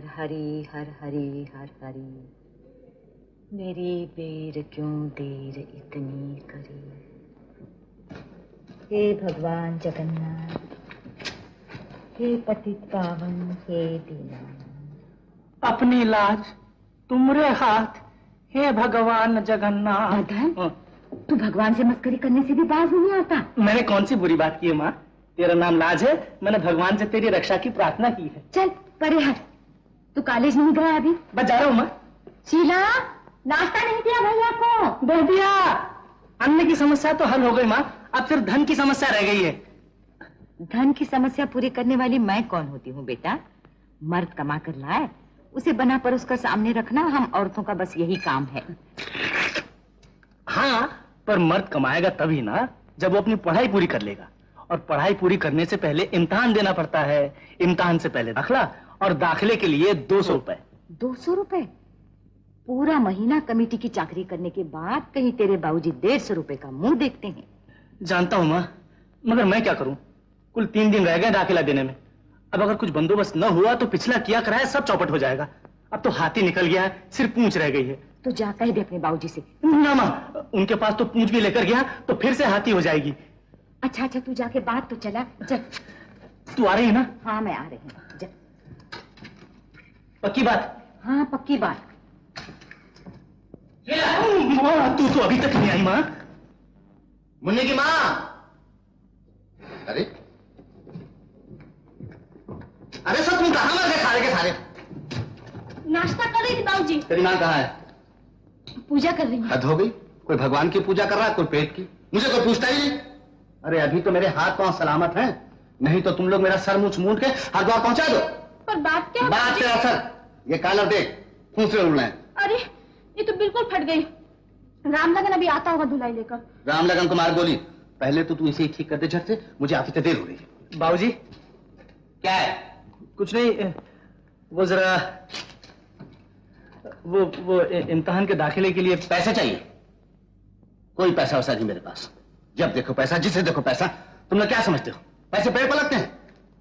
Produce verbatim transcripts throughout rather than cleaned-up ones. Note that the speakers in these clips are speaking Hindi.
हर हरी हर हरी हर हरी, मेरी बेर क्यों देर इतनी करी। हे भगवान जगन्नाथ, हे पतित पावन, हे दीनानाथ। अपनी लाज तुमरे हाथ, हे भगवान जगन्नाथ। तू भगवान से मस्करी करने से भी बाज नहीं आता। मैंने कौन सी बुरी बात की है माँ? तेरा नाम लाज है, मैंने भगवान से तेरी रक्षा की प्रार्थना की है। चल परे हट, तू कॉलेज नहीं गया अभी? बस जा रहा हूँ माँ। शीला, नाश्ता नहीं दिया भैया को? दे दिया। अन्न की समस्या तो हल हो गई माँ, अब सिर्फ धन की समस्या रह गई है। धन की समस्या पूरी करने वाली मैं कौन होती हूँ बेटा? मर्द कमा कर लाए, उसे बना पर उसका सामने रखना हम औरतों का बस यही काम है। हाँ, पर मर्द कमाएगा तभी ना जब वो अपनी पढ़ाई पूरी कर लेगा, और पढ़ाई पूरी करने से पहले इम्तिहान देना पड़ता है। इम्तिहान से पहले दाखला, और दाखिले के लिए दो सौ रुपए। दो सौ रुपए? पूरा महीना कमेटी की चाकरी करने के बाद कहीं तेरे बाबूजी डेढ़ सौ रुपए का मुंह देखते हैं। जानता हूँ माँ, मगर मैं क्या करूँ? कुल तीन दिन रह गए दाखिला देने में। अब अगर कुछ बंदोबस्त न हुआ तो पिछला किया कराया सब चौपट हो जाएगा। अब तो हाथी निकल गया है, सिर्फ पूंछ रह गई है। तो जा कह दे अपने बाबूजी से। ना माँ, उनके पास तो पूंछ भी लेकर गया तो फिर से हाथी हो जाएगी। अच्छा अच्छा, तू जाके बात तो चला। चल। तू आ रही है ना? हाँ मैं आ रही हूँ। चल। पक्की बात? हाँ पक्की बात। माँ, तू तो अभी तक नहीं आई माँ। मुन्नी की माँ। अरे अरे सब तुम कहाँ मर गए सारे के सारे? नाश्ता कर रही थी बाबूजी। तेरी माँ कहाँ है? पूजा कर रही है। हद हो गई, कोई भगवान की पूजा कर रहा है, कोई पेट की। मुझे कोई पूछता ही नहीं। अरे अभी तो मेरे हाथ पांव सलामत हैं, नहीं तो तुम लोग मेरा सर मुंह मूंद के हरिद्वार पहुंचा दो। पर बात क्या? बात तेरा सर, ये कॉलर देख, खूंसरे उड़ रहे हैं। अरे ये तो बिल्कुल फट गई। राम लगन अभी आता होगा धुलाई लेकर। राम लगन को मार गोली। पहले तो तू इसे ही ठीक कर दे झट से, मुझे आते देर हो रही है। बाबूजी। क्या है? कुछ नहीं, वो जरा वो वो इम्तिहान के दाखिले के लिए पैसे चाहिए। कोई पैसा वैसा नहीं मेरे पास। जब देखो पैसा, जिसे देखो पैसा। तुम लोग क्या समझते हो, पैसे पेड़ पलटते हैं?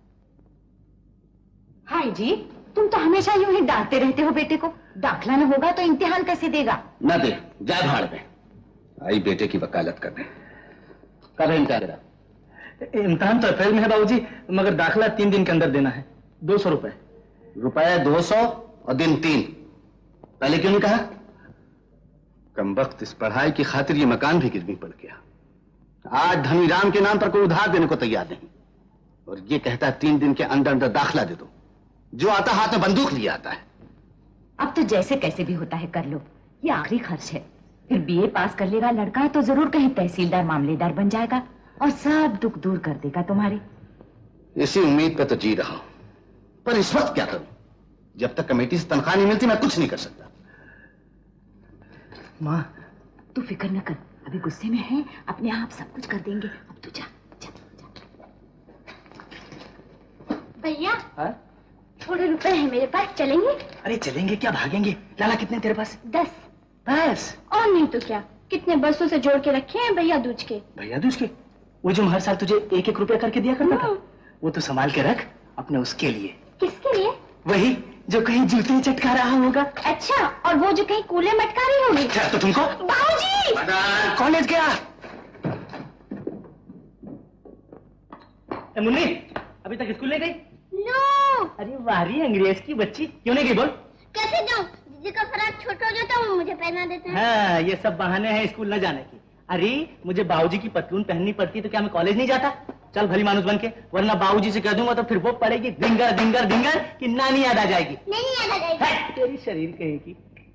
हाय जी, तुम तो हमेशा यूं ही डांटते रहते हो बेटे को। दाखला न होगा तो इम्तिहान कैसे देगा? न दे, जाए भाड़ में। आई बेटे की वकालत करने। कब है इम्तिहान तेरा? इम्तिहान तो अप्रैल में है बाबूजी, मगर दाखिला तीन दिन के अंदर देना है। दो सौ रुपए। रुपए दो सौ और दिन तीन। पहले क्यों नहीं कहा? कमबख्त, इस पढ़ाई की खातिर ये मकान भी गिरवी पड़ गया। आज धनी राम के नाम पर कोई उधार देने को तैयार नहीं, और ये कहता है तीन दिन के अंदर अंदर दाखला दे दो। जो आता हाथ में बंदूक लिए आता है। अब तो जैसे कैसे भी होता है कर लो, ये आखिरी खर्च है। फिर बीए पास कर लेगा लड़का तो जरूर कहीं तहसीलदार मामलेदार बन जाएगा और सब दुख दूर कर देगा तुम्हारे। इसी उम्मीद पे तो जी रहा हूं, पर इस वक्त क्या करूं? जब तक कमेटी से तनख्वाह नहीं मिलती मैं कुछ नहीं कर सकता। माँ, तू फिक्र न कर, अभी गुस्से में है, अपने आप सब कुछ कर देंगे। अब तू जा, जा, जा। भैया, थोड़े रुपए हैं मेरे पास, चलेंगे? अरे चलेंगे क्या, भागेंगे? लाला कितने तेरे पास? दस। बस? और नहीं तो क्या, कितने बरसों से जोड़ के रखे हैं भैया दूज के। भैया दूज के? वो जो हर साल तुझे एक एक रुपया करके दिया करता था, वो तो संभाल के रख अपने उसके लिए। किसके लिए? वही जो कहीं जूते चटका रहा होगा। अच्छा, और वो जो कहीं कूले मटका रही होगी। क्या तो तुमको? बाबूजी! कॉलेज गया? मुन्नी, अभी तक स्कूल नहीं गई? नो। अरे वारी अंग्रेज की बच्ची, क्यों नहीं गई बोल? कैसे जाऊं? दीदी का फ्रॉक छोटा हो जाता है, वो मुझे पहना देते हैं। हाँ, ये सब बहाने हैं स्कूल न जाने की। अरे मुझे बाबूजी की पतलून पहननी पड़ती तो क्या मैं कॉलेज नहीं जाता? चल भली मानुस बन के, वरना बाबूजी से कह दूंगा तो फिर वो पड़ेगी डिंगर डिंगर डिंगर कि नानी याद आ जाएगी। नहीं याद आ जाएगी। तेरी शरीर कहेगी।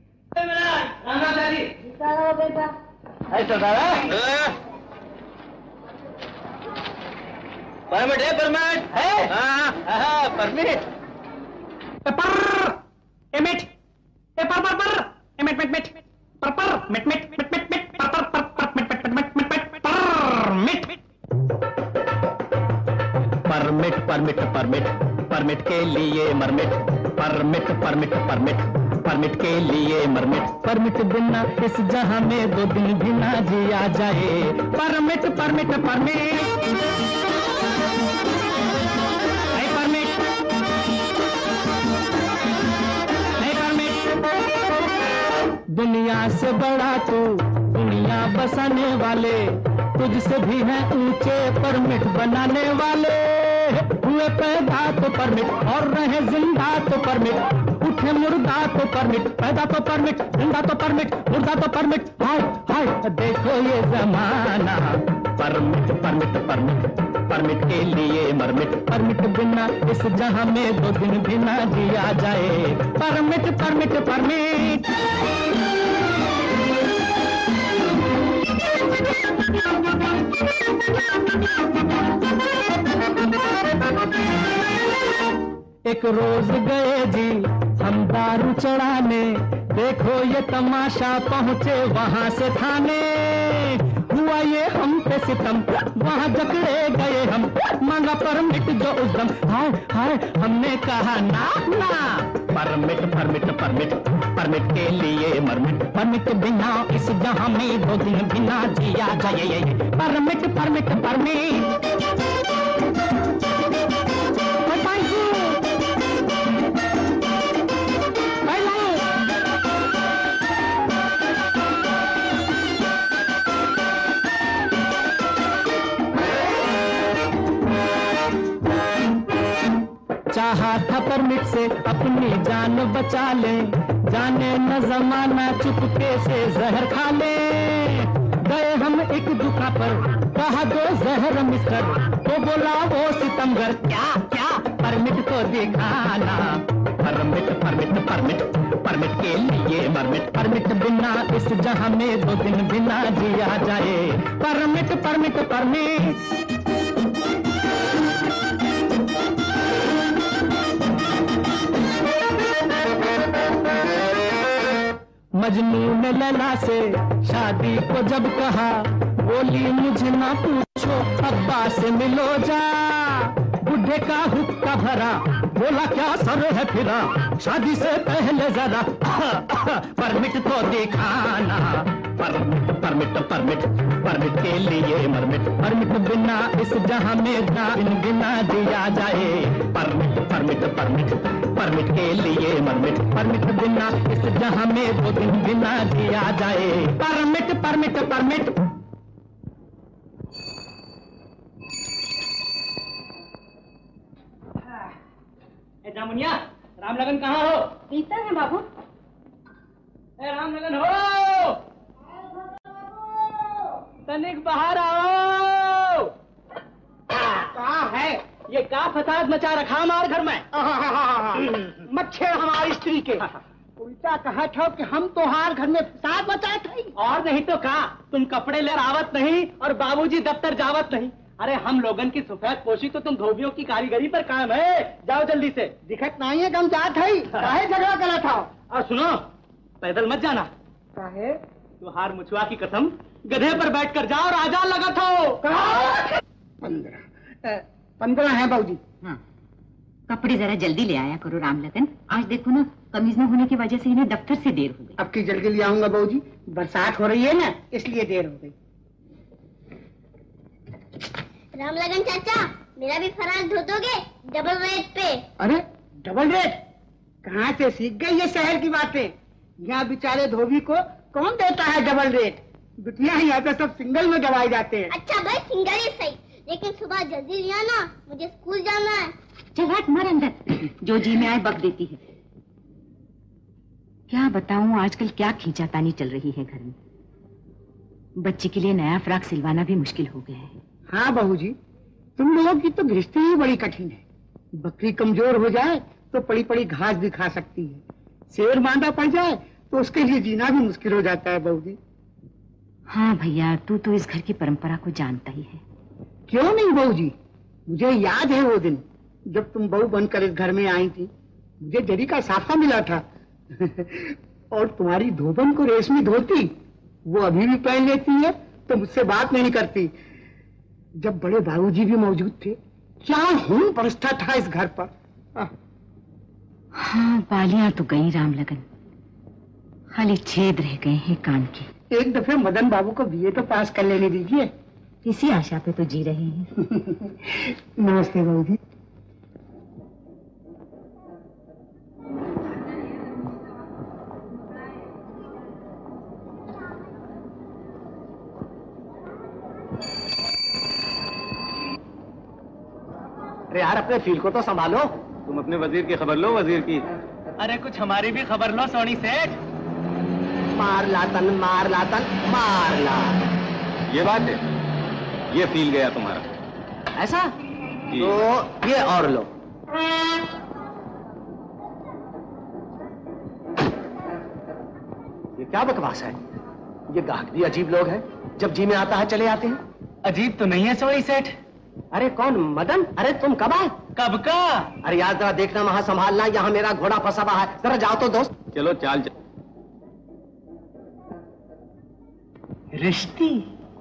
बेटा। परमिट है, परमिट है। हाँ, परमिट। पर एमिट ए पर पर पर एमिट मिट मिट पर पर मिट मिट मिट मिट मिट पर पर पर पर मिट मिट मिट मिट मिट पर मिट परमिट परमिट परमिट परमिट के लिए मरमिट परमिट परमिट परमिट परमिट के लिए मरमिट परमिट बिना इस जहां में दो दिन भी ना जिया जाए परमिट परमिट परमिट दुनिया से बड़ा तू दुनिया बसाने वाले, तुझसे भी है ऊंचे परमिट बनाने वाले। हुए पैदा तो परमिट और रहे जिंदा तो परमिट, उठे मुर्दा तो परमिट, पैदा तो परमिट, जिंदा तो परमिट, मुर्दा तो परमिट। हाय हाय देखो ये जमाना, परमिट परमिट परमिट परमिट के लिए मरमिट, परमिट बिना इस जहां में दो दिन भी ना जिया जाए। परमिट परमिट परमिट एक रोज गए जी हम दारू चढ़ाने, देखो ये तमाशा पहुंचे वहां से थाने। हुआ ये हम पे सितम, वहां जकड़े गए हम, मांगा परमिट जो उस दम। हाय हाय हमने कहा ना ना, परमिट परमिट परमिट परमिट के लिए मरमिट, परमिट बिना इस जहां में दो दिन बिना जिया जाए। परमिट परमिट परमिट चाहा था परमिट से अपनी जान बचा ले, जाने न जमाना चुपके से जहर खा ले। गए हम एक दुकान पर, कहा दो जहर मिस्टर, तो बोला वो सितमगर क्या क्या परमिट तो दिखाना। परमिट परमिट परमिट परमिट के लिए मरमिट, परमिट बिना इस जहां में दो दिन बिना जिया जाए। परमिट परमिट परमिट मजनू ने लैला से शादी को जब कहा, बोली मुझे ना पूछो अब्बा से मिलो जा। बुढ़े का हुक्का भरा, बोला क्या सर है फिरा, शादी से पहले जरा परमिट तो दिखाना। परमिट परमिट परमिट परमिट के लिए मरमिट, परमिट बिना इस जहां में दिन बिना दिया जाए। परमिट परमिट परमिट परमिट के लिए मरमिट, परमिट बिना इस जहां में दो दिन बिना दिया जाए। Permit permit permit Jamuniya, Ram Lagan कहाँ हो? भीतर है बाबू। ए राम लगन हो, तनिक बाहर आओ। कहाँ है? ये का फसाद मचा रखा हमारे घर में? मच्छर हमारी स्त्री के उल्टा कहा था कि हम तोहार घर में फसाद मचाए थे। और नहीं तो का, तुम कपड़े ले आवत नहीं और बाबूजी दफ्तर जावत नहीं। अरे हम लोगन की सफेद पोशी तो तुम धोबियों की कारीगरी पर काम है। जाओ जल्दी से। दिखत नहीं है कम जात है, काहे झगड़ा करा था? और सुनो, पैदल मत जाना। काहे? तुहार मुछुआ की कसम, गधे पर बैठ कर जाओ और आजाद लगा था। पंद्रह पंद्रह है बाबूजी। हाँ, कपड़े जरा जल्दी ले आया करो राम लगन। आज देखो ना, कमीज न होने की वजह से इन्हें दफ्तर से देर हो गई। अब की जल्दी ले आऊंगा बाबूजी, बरसात हो रही है ना इसलिए देर हो गई। राम लगन चाचा, मेरा भी फराज धो दोगे डबल रेट पे? अरे डबल रेट कहाँ से सीख गई ये शहर की बातें? यहाँ बेचारे धोबी को कौन देता है डबल रेट? बिटिया यहाँ पे सब सिंगल में दवाई जाते हैं। अच्छा भाई सिंगल ही सही, लेकिन सुबह जल्दी नहीं आना, मुझे स्कूल जाना है। चल हट मर अंदर, जो जी में आए बक देती है। क्या बताऊं आजकल क्या खींचातानी चल रही है घर में। बच्चे के लिए नया फ्रॉक सिलवाना भी मुश्किल हो गया है। हाँ बहू जी, तुम लोगों की तो गृहस्थी ही बड़ी कठिन है। बकरी कमजोर हो जाए तो पड़ी पड़ी घास भी खा सकती है, शेर मांदा पड़ जाए तो उसके लिए जीना भी मुश्किल हो जाता है बहू जी। हाँ भैया, तू तो इस घर की परंपरा को जानता ही है। क्यों नहीं बहू जी, मुझे याद है वो दिन जब तुम बहू बनकर इस घर में आई थी। मुझे जरी का साफा मिला था और तुम्हारी धोबन को रेशमी धोती वो अभी भी पहन लेती है, तो मुझसे बात नहीं करती। जब बड़े बाबूजी भी मौजूद थे, क्या खून बरसता था इस घर पर। हाँ, बालियां तो गई राम लगन, खाली छेद रह गए हैं कान के। एक दफे मदन बाबू को बीए तो पास कर लेने दीजिए। इसी आशा पे तो जी रहे हैं। नमस्ते बाबू जी। अरे यार अपने फील को तो संभालो। तुम अपने वजीर की खबर लो, वजीर की। अरे कुछ हमारी भी खबर लो सोनी सेठ। मार लातन मार लातन मार ला। ये बात है, ये फील गया तुम्हारा। ऐसा तो ये और लो। ये क्या बकवास है? ये गाहक भी अजीब लोग हैं, जब जी में आता है चले आते हैं। अजीब तो नहीं है सोनी सेठ। अरे कौन मदन? अरे तुम कब आए? कब का? अरे यार जरा देखना, वहां संभालना, यहाँ मेरा घोड़ा फंसा हुआ है, जरा जाओ तो दोस्त। चलो चाल चल। रिश्ती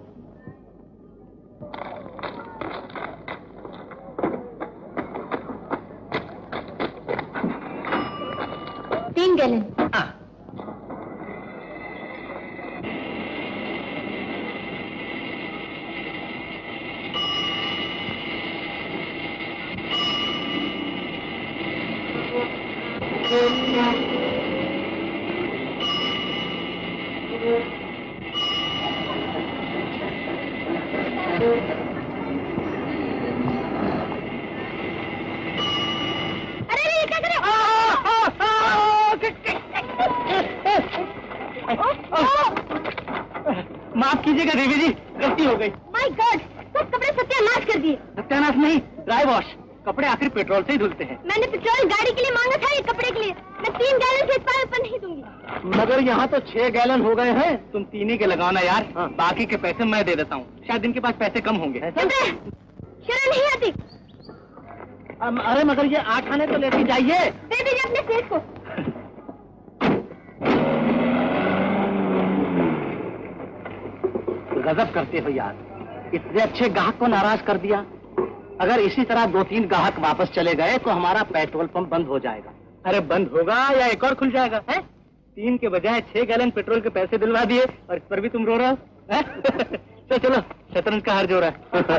तीन गैलन। माफ कीजिएगा देवी जी, गलती हो गई। माय गॉड, सब कपड़े सत्यानाश कर दिए। सत्यानाश नहीं, ड्राई वॉश। कपड़े आखिर पेट्रोल से ही धुलते हैं। मैंने पेट्रोल गाड़ी के लिए मांगा था, ये कपड़े के लिए। मैं तीन गैलन से इस पार ऊपर नहीं दूंगी। मगर यहाँ तो छह गैलन हो गए हैं। तुम तीन ही के लगाओ ना यार। हाँ। बाकी के पैसे मैं दे देता हूँ, शायद इनके पास पैसे कम होंगे। शर्म नहीं आती? अरे मगर ये आठ आने तो लेके जाइए। दे दीजिए अपने सेठ को। गजब करते हो यार, इतने अच्छे ग्राहक को नाराज कर दिया। अगर इसी तरह दो तीन ग्राहक वापस चले गए तो हमारा पेट्रोल पंप बंद हो जाएगा। अरे बंद होगा या एक और खुल जाएगा है? तीन के बजाय छह गैलन पेट्रोल के पैसे दिलवा दिए और इस पर भी तुम रो रहे हो। तो चलो शतरंज का हार जोड़ा।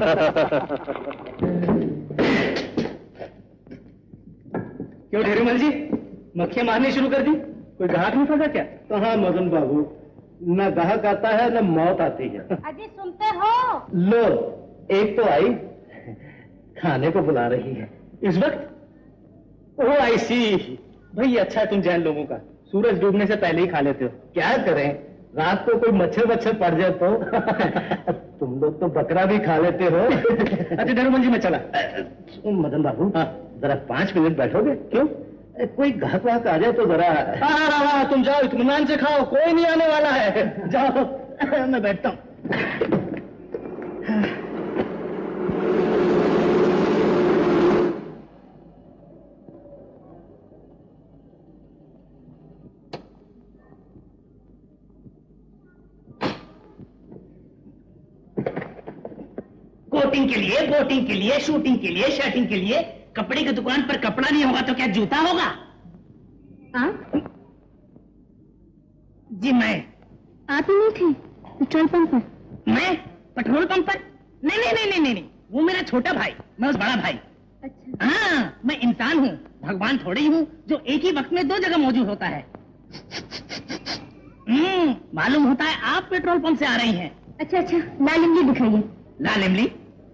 क्यों ढेरूमल जी, मक्खियां मारनी शुरू कर दी? कोई ग्राहक नहीं फंसा क्या? कहाँ मदन बाबू, न ग्राहक आता है न मौत आती है। अजी सुनते हो? लो एक तो आई, खाने को बुला रही है इस वक्त? ओह आई सी। भाई अच्छा है तुम जैन लोगों का, सूरज डूबने से पहले ही खा लेते हो। क्या करें, रात को कोई मच्छर वच्छर पड़ जाए तो। तुम लोग तो बकरा भी खा लेते हो। अच्छा ढेरूमल जी मैं चला। मदन बाबू हाँ, जरा पांच मिनट बैठोगे? क्यों, कोई ग्राहक वाहक आ जाए तो जरा। हाँ हाँ हाँ तुम जाओ, इत्मीनान से खाओ, कोई नहीं आने वाला है। जाओ मैं बैठता हूँ। कोटिंग के लिए, बोटिंग के लिए, शूटिंग के लिए, शर्टिंग के लिए। कपड़े की दुकान पर कपड़ा नहीं होगा तो क्या जूता होगा? हाँ? जी मैं। आप ही नहीं थे पेट्रोल पंप पर? मैं पेट्रोल पंप पर? नहीं नहीं नहीं नहीं नहीं, वो मेरा छोटा भाई, मैं उस बड़ा भाई। अच्छा। हाँ मैं इंसान हूँ, भगवान थोड़ी ही हूँ जो एक ही वक्त में दो जगह मौजूद होता है। हम्म मालूम होता है आप पेट्रोल पंप से आ रही हैं। अच्छा अच्छा, लाल इमली दिखाइए। लाल इमली?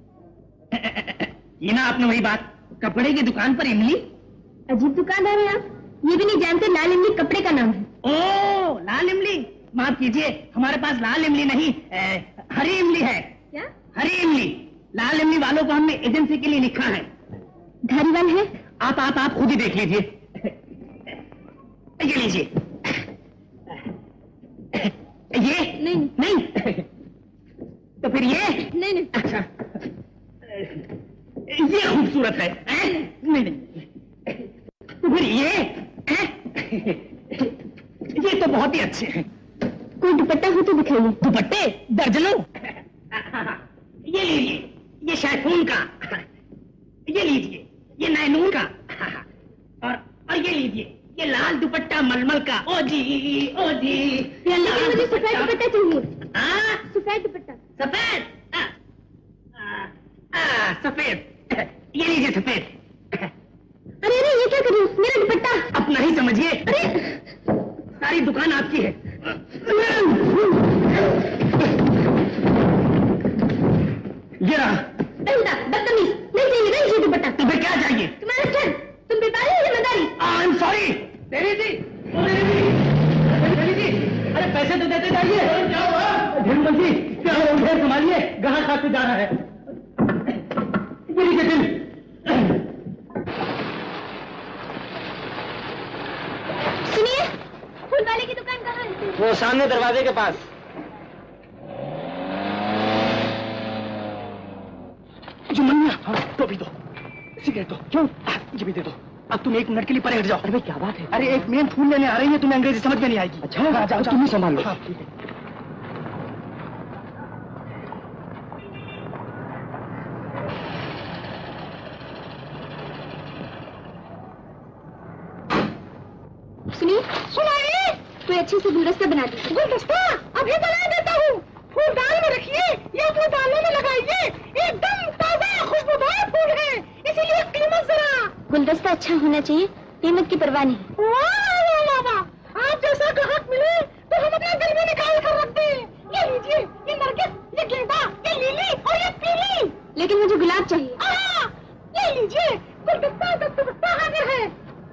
ये ना आपने वही बात, कपड़े की दुकान पर इमली? अजीब दुकानदार है आप, ये भी नहीं जानते लाल इमली कपड़े का नाम है। ओ लाल इमली, माफ कीजिए हमारे पास लाल इमली नहीं ए, हरी इमली है। क्या? हरी इमली। लाल इमली वालों को हमने एजेंसी के लिए लिखा है। धारीवाल है? आप आप आप खुद ही देख लीजिए। ये लीजिए। ये नहीं नहीं तो फिर ये नहीं नहीं। अच्छा ये खूबसूरत है, है? नहीं नहीं तो फिर ये है? ये तो बहुत ही अच्छे हैं। कोई दुपट्टा हो तो दिखाइए। दुपट्टे दर्जनों। ये लीजिए, ये शैफून का। ये लीजिए, ये नैनून का। और और ये लीजिए, ये लाल दुपट्टा मलमल का। ओ जी ओ जी, ये लेकिन मुझे सफेद दुपट्टा चाहिए। हाँ सफेद दुपट्टा। सफेद? आ, आ, आ, सफेद। ये लीजिए सफेद। अरे अरे ये क्या कर रही हो, मेरा दुपट्टा। अपना ही समझिए, अरे सारी दुकान आपकी है। ये रहा। बदतमीज, नहीं चाहिए नहीं चाहिए दुपट्टा। तो फिर देवी जी, ओ देवी जी, देवी जी, अरे पैसे तो देते जाइए। क्या हुआ? धीरूमल जी, क्या हो गया? संभालिए, ग्राहक खाते जा रहा है। गिरी के दिल। सुनिए, फूल वाले की दुकान कहाँ है? वो सामने दरवाजे के पास। जुमनिया, हाँ, तो भी दो, सिगरेट दो। क्यों? ये भी दे दो। अब तुम एक मिनट के लिए परे हट जाओ। अरे क्या बात है? अरे एक मेन फूल लेने आ रही है, तुम्हें अंग्रेजी समझ में नहीं आएगी। अच्छा, हाँ, जाओ, तुम ही संभाल लो। हाँ, ठीक है। सुनिए, सुनाइए। कोई अच्छे से गुलदस्ता बना दीजिए। गुलदस्ता अभी बना देता हूँ। फूलदान में रखिए या अपने दानों में लगाइए। एकदम ताजा खुशबूदार फूल है, इसीलिए कीमत जरा। गुलदस्ता अच्छा होना चाहिए, कीमत की परवाह नहीं। वाह वाह वाह वाह, आप जैसा ग्राहक मिले तो हम अपना दिल में निकाल कर रख दें। ये लीजिए, ये नरगिस, ये गेंदा, ये लिली और ये पीली। लेकिन मुझे गुलाब चाहिए। हाँ, ये लीजिए, गुलदस्ता गुलदस्ता हाजिर है।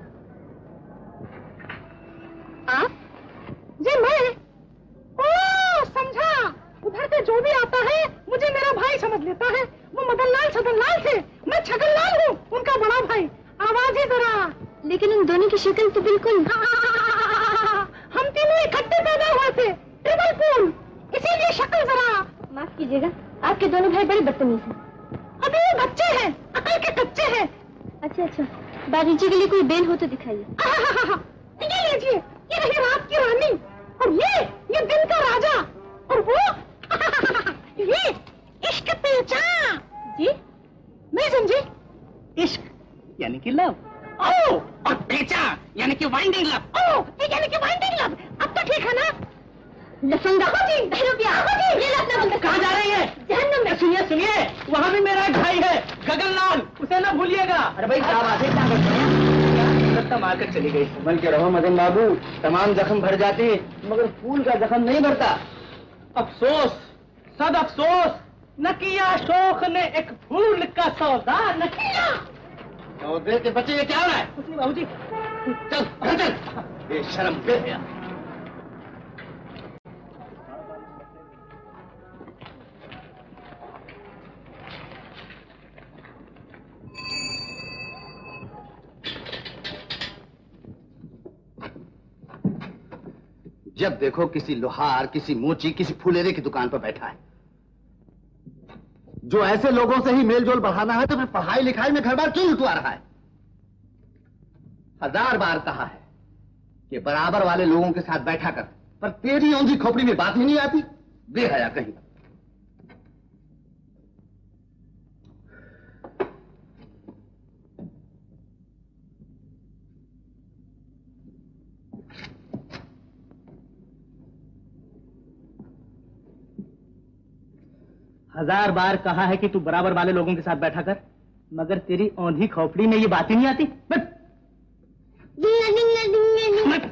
आप? ये मैं? ओ, समझा। उधर से जो भी आता है मुझे मेरा भाई समझ लेता है। वो मदनलाल छदनलाल थे, मैं छगनलाल हूँ, उनका बड़ा भाई। आवाज ही जरा। लेकिन उन दोनों की शक्ल तो बिल्कुल। हम तीनों इकट्ठे पैदा हुए थे, ट्रिपल पूल, इसीलिए शक्ल जरा। माफ कीजिएगा, आपके दोनों भाई बड़े बदतमीज हैं। अभी ये बच्चे हैं, अकल के कच्चे हैं। अच्छा अच्छा, बागीचे के लिए कोई बेल हो तो दिखाइए। ये लीजिए, ये रही रात की रानी, और ये ये दिन का राजा, और वो ये इश्क पेचा। जी नहीं समझे? इश्क यानी कि लव। ओ, और पेचा यानी कि वाइंडिंग लव। ओ, ये यानी कि वाइंडिंग लव। अब तो ठीक है ना? लफंगा जी, रुपया ये लो अपना। कहाँ जा रही है? जहन्नम में। सुनिए सुनिए, वहाँ भी मेरा एक भाई है, गगनलाल, उसे ना भूलिएगा। अरे भाई क्या बात है, क्या करते हैं? रत्ता मारकर चली गई। संभल के रहो मदन बाबू, तमाम जख्म भर जाते हैं मगर फूल का जख्म नहीं भरता। अफसोस, सद अफसोस, न किया शौक ने एक फूल का सौदा, न किया। और देख के बच्चे, ये क्या हो रहा है? कुछ नहीं बाबू जी। चल घर चल, बेशरम बेहया। जब देखो किसी लोहार, किसी मोची, किसी फुलेरे की दुकान पर बैठा है। जो ऐसे लोगों से ही मेलजोल बढ़ाना है तो फिर पढ़ाई लिखाई में घर बार क्यों लुटवा रहा है? हजार बार कहा है कि बराबर वाले लोगों के साथ बैठा कर, पर तेरी औंधी खोपड़ी में बात ही नहीं आती। बेहया कहीं। हजार बार कहा है कि तू बराबर वाले लोगों के साथ बैठा कर, मगर तेरी औंधी खोपड़ी में ये बात ही नहीं आती। बस। डिंगा डिंगा डिंगा डिंगा।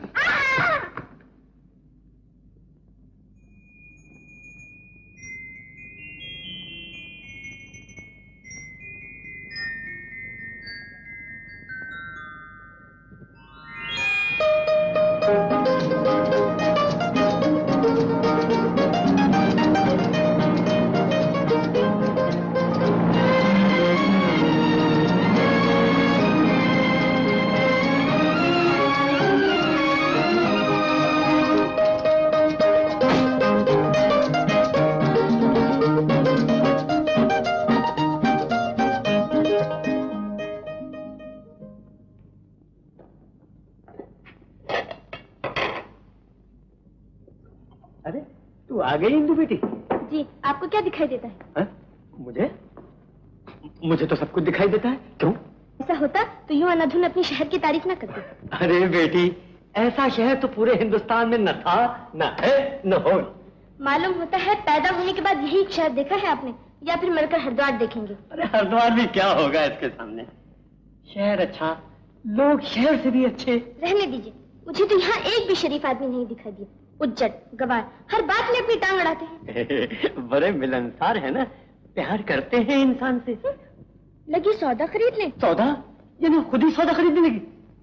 अरे तू आ गई इंदु बेटी। जी, आपको क्या दिखाई देता है? है? मुझे मुझे तो सब कुछ दिखाई देता है। क्यों? ऐसा होता तो यूं अनाधुन अपनी शहर की तारीफ ना करते। अरे बेटी, ऐसा शहर तो पूरे हिंदुस्तान में न था, न है, न हो। मालूम होता है पैदा होने के बाद यही शहर देखा है आपने, या फिर मरकर हरिद्वार देखेंगे। अरे हरिद्वार भी क्या होगा इसके सामने। शहर अच्छा, लोग शहर से भी अच्छे। रहने दीजिए, मुझे तो यहाँ एक भी शरीफ आदमी नहीं दिखाई दिया। उज्जट, गवार, हर बात में अपनी टांग अड़ाते हैं। बड़े मिलनसार है ना, प्यार करते हैं इंसान से। लगी सौदा खरीद ले। सौदा? ये ना खुद ही सौदा खरीदने लगी।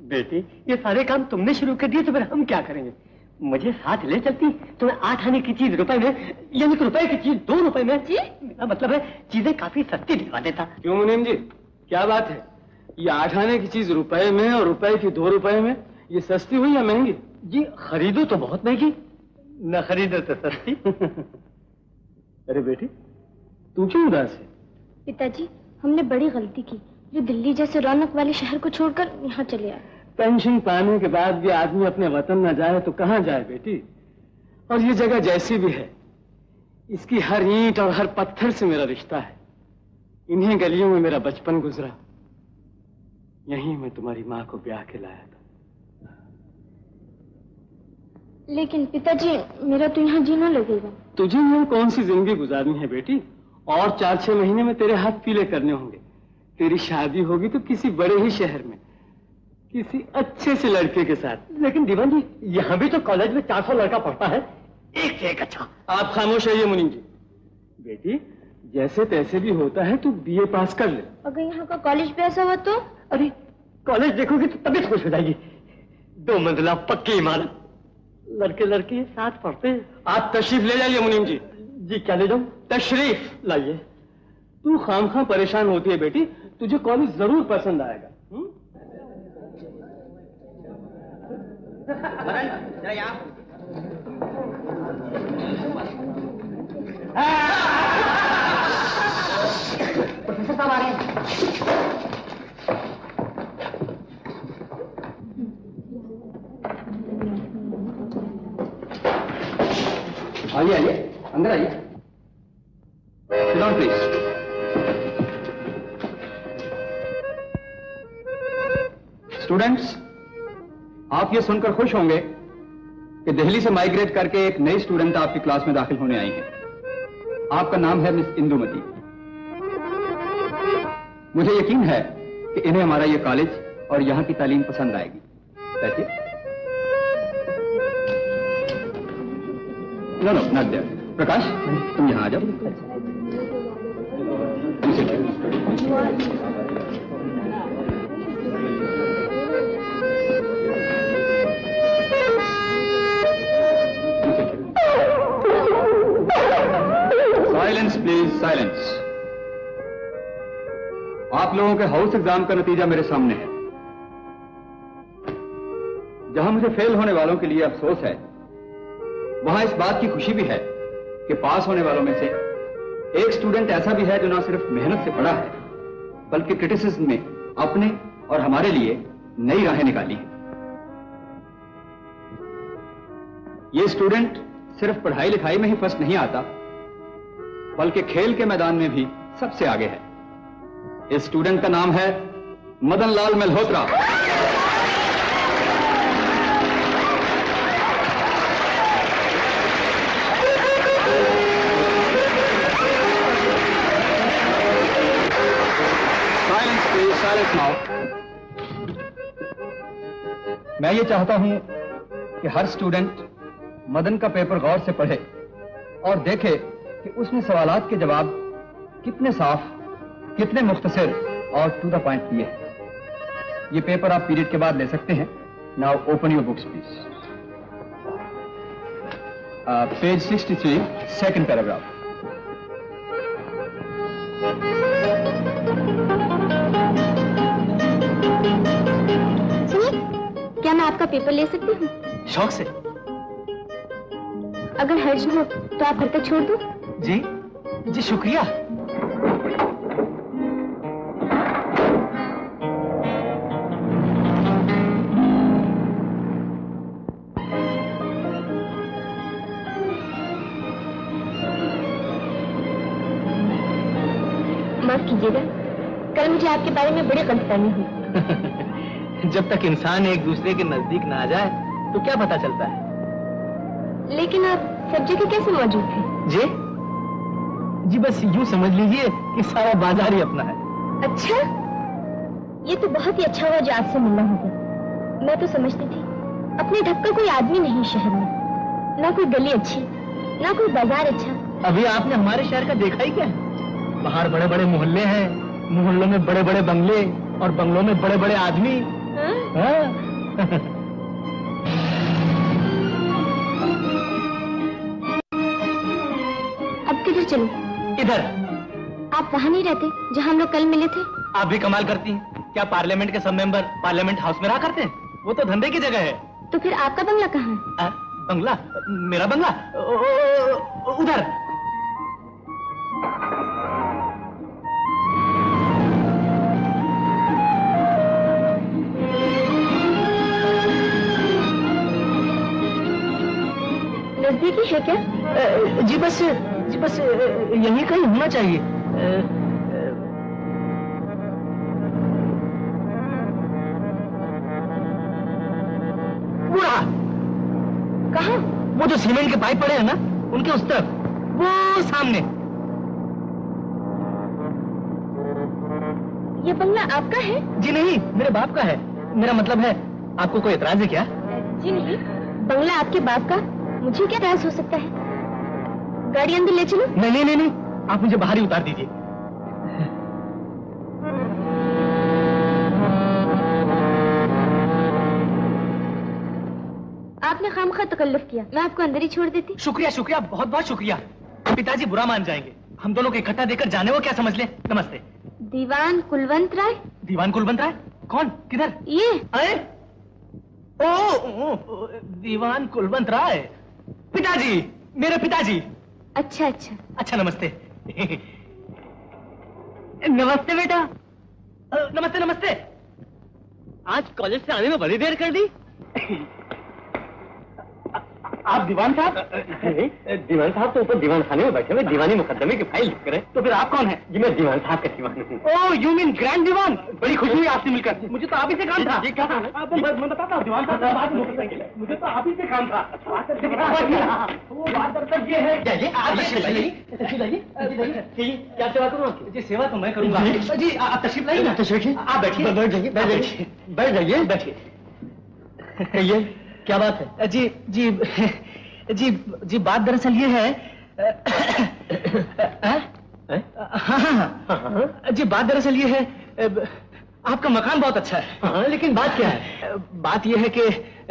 बेटी, ये सारे काम तुमने शुरू कर दिए तो फिर हम क्या करेंगे? मुझे साथ ले चलती तो मैं आठ आने की चीज रुपए में, यानी कि रुपए की चीज दो रुपए में, जी मेरा मतलब है चीजें काफी सस्ती दिलवा देता। क्यों मुनीम जी, क्या बात है? ये आठ आने की चीज रुपए में और रुपए की दो रुपए में, ये सस्ती हुई या महंगी? जी खरीदो तो बहुत महंगी, न खरीदो तो सस्ती। अरे बेटी, तू क्यों उदास है? पिताजी, हमने बड़ी गलती की जो दिल्ली जैसे रौनक वाले शहर को छोड़कर यहाँ चले आए। पेंशन पाने के बाद भी आदमी अपने वतन न जाए तो कहाँ जाए बेटी? और ये जगह जैसी भी है, इसकी हर ईंट और हर पत्थर से मेरा रिश्ता है। इन्हीं गलियों में मेरा बचपन गुजरा, यहीं मैं तुम्हारी माँ को ब्याह के लाया था। लेकिन पिताजी, मेरा तो यहाँ जीना लगेगा। तुझे यहाँ कौन सी जिंदगी गुजारनी है बेटी? और चार छह महीने में तेरे हाथ पीले करने होंगे। तेरी शादी होगी तो किसी बड़े ही शहर में, किसी अच्छे से लड़के के साथ। लेकिन दीवान जी, यहाँ भी तो कॉलेज में चार सौ लड़का पढ़ता है, एक से एक अच्छा। आप खामोश रहिए मुनीम जी। बेटी, जैसे तैसे भी होता है, तू बीए पास कर ले। अगर यहाँ का कॉलेज भी ऐसा हुआ तो? अरे कॉलेज देखोगी तो तबीयत खुश हो जाएगी। दो मंजिला पक्की इमारत, लड़के लड़के साथ पढ़ते हैं। आप तशरीफ ले जाइए मुनीम जी। जी क्या ले जाऊं? तशरीफ लाइए। तू खामखा परेशान होती है बेटी, तुझे कॉलेज जरूर पसंद आएगा। हुँ? प्रोफेसर साहब आ रहे हैं। आइए आइए, अंदर आइए। Sit down, please. स्टूडेंट्स, आप ये सुनकर खुश होंगे कि दिल्ली से माइग्रेट करके एक नई स्टूडेंट आपकी क्लास में दाखिल होने आई है। आपका नाम है मिस इंदुमती। मुझे यकीन है कि इन्हें हमारा ये कॉलेज और यहाँ की तालीम पसंद आएगी। बैठिए। No no not there. Prakash, तुम यहाँ आ जाओ। Silence please, silence. आप लोगों के हाउस एग्जाम का नतीजा मेरे सामने है। जहां मुझे फेल होने वालों के लिए अफसोस है, वहां इस बात की खुशी भी है कि पास होने वालों में से एक स्टूडेंट ऐसा भी है जो ना सिर्फ मेहनत से पढ़ा है, बल्कि क्रिटिसिज्म में अपने और हमारे लिए नई राहें निकाली हैं। ये स्टूडेंट सिर्फ पढ़ाई लिखाई में ही फर्स्ट नहीं आता, बल्कि खेल के मैदान में भी सबसे आगे है। इस स्टूडेंट का नाम है Madan Lal Malhotra. Silence please, silence now. मैं ये चाहता हूं कि हर स्टूडेंट मदन का पेपर गौर से पढ़े और देखे कि उसने सवालात के जवाब कितने साफ, कितने मुख्तसर और टू द पॉइंट दिए हैं। ये पेपर आप पीरियड के बाद ले सकते हैं। Now open your books please. Page sixty three, second paragraph. क्या मैं आपका पेपर ले सकती हूँ? शौक से। अगर हर्ज हो तो आप घर तक छोड़ दो। जी जी शुक्रिया। माफ कीजिएगा, कल मुझे आपके बारे में बड़ी गलतफहमी हुई। जब तक इंसान एक दूसरे के नजदीक ना आ जाए तो क्या पता चलता है। लेकिन आप सब जगह कैसे मौजूद थे? जी जी बस यूं समझ लीजिए कि सारा बाजार ही अपना है। अच्छा, ये तो बहुत ही अच्छा हुआ जो आपसे मिलना होगा। मैं तो समझती थी अपने ढक का कोई आदमी नहीं शहर में, ना कोई गली अच्छी, ना कोई बाजार अच्छा। अभी आपने हमारे शहर का देखा ही क्या है? बाहर बड़े बड़े मोहल्ले हैं, मोहल्लों में बड़े बड़े बंगले और बंगलों में बड़े बड़े आदमी अब किधर चलूं? इधर। आप वहाँ नहीं रहते जहाँ हम लोग कल मिले थे? आप भी कमाल करती हैं। क्या पार्लियामेंट के सब मेंबर पार्लियामेंट हाउस में रहा करते हैं? वो तो धंधे की जगह है। तो फिर आपका बंगला कहाँ है? आ, बंगला? मेरा बंगला ओ, ओ, ओ, उधर। नजदीकी है क्या? जी बस जी बस यहीं कहीं होना चाहिए। पूरा। कहाँ? वो जो सीमेंट के पाइप पड़े हैं ना, उनके उस तरफ, वो सामने। ये बंगला आपका है? जी नहीं, मेरे बाप का है। मेरा मतलब है, आपको कोई एतराज है क्या? जी नहीं, बंगला आपके बाप का, मुझे क्या एतराज हो सकता है? गाड़ी अंदर ले चलो। नहीं नहीं नहीं नहीं, आप मुझे बाहर ही उतार दीजिए। आपने खामखा तकल्लुफ किया, मैं आपको अंदर ही छोड़ देती। शुक्रिया शुक्रिया, बहुत बहुत शुक्रिया। पिताजी बुरा मान जाएंगे। हम दोनों को इकट्ठा देकर जाने वो क्या समझ ले। नमस्ते। दीवान कुलवंत राय। दीवान कुलवंत राय? कौन? किधर? ये। अरे ओ, ओ, ओ दीवान कुलवंत राय, पिताजी, मेरे पिताजी। अच्छा अच्छा अच्छा, नमस्ते। नमस्ते बेटा। नमस्ते नमस्ते। आज कॉलेज से आने में बड़ी देर कर दी। आप दीवान साहब? दीवान साहब तो ऊपर दीवान खाने में बैठे हुए दीवानी मुकदमे की फाइल लिख कर। तो फिर आप कौन है? जी मैं दीवान साहब का दीवान हूँ। Oh, you mean grand diwan. बड़ी खुशी हुई आपसे मिलकर। मुझे तो आप ही से काम था। जी क्या काम है? आपको मैं मैं बताता हूँ दीवान साहब, बात मुझे तो आप ही से काम था। वो बात दरअसल ये है। क्या सेवा करूँ आपकी? जी सेवा तो मैं करूँगा। जी आप तशरीफ लाइए ना। तशरीफ आप बैठिए। बैठ जाइए बैठ जाइए बैठ जाइए बैठिए। कहिए क्या बात है? जी जी जी जी बात दरअसल ये है। हाँ हाँ जी बात दरअसल ये है, आपका मकान बहुत अच्छा है। हाँ, लेकिन बात क्या है? बात ये है कि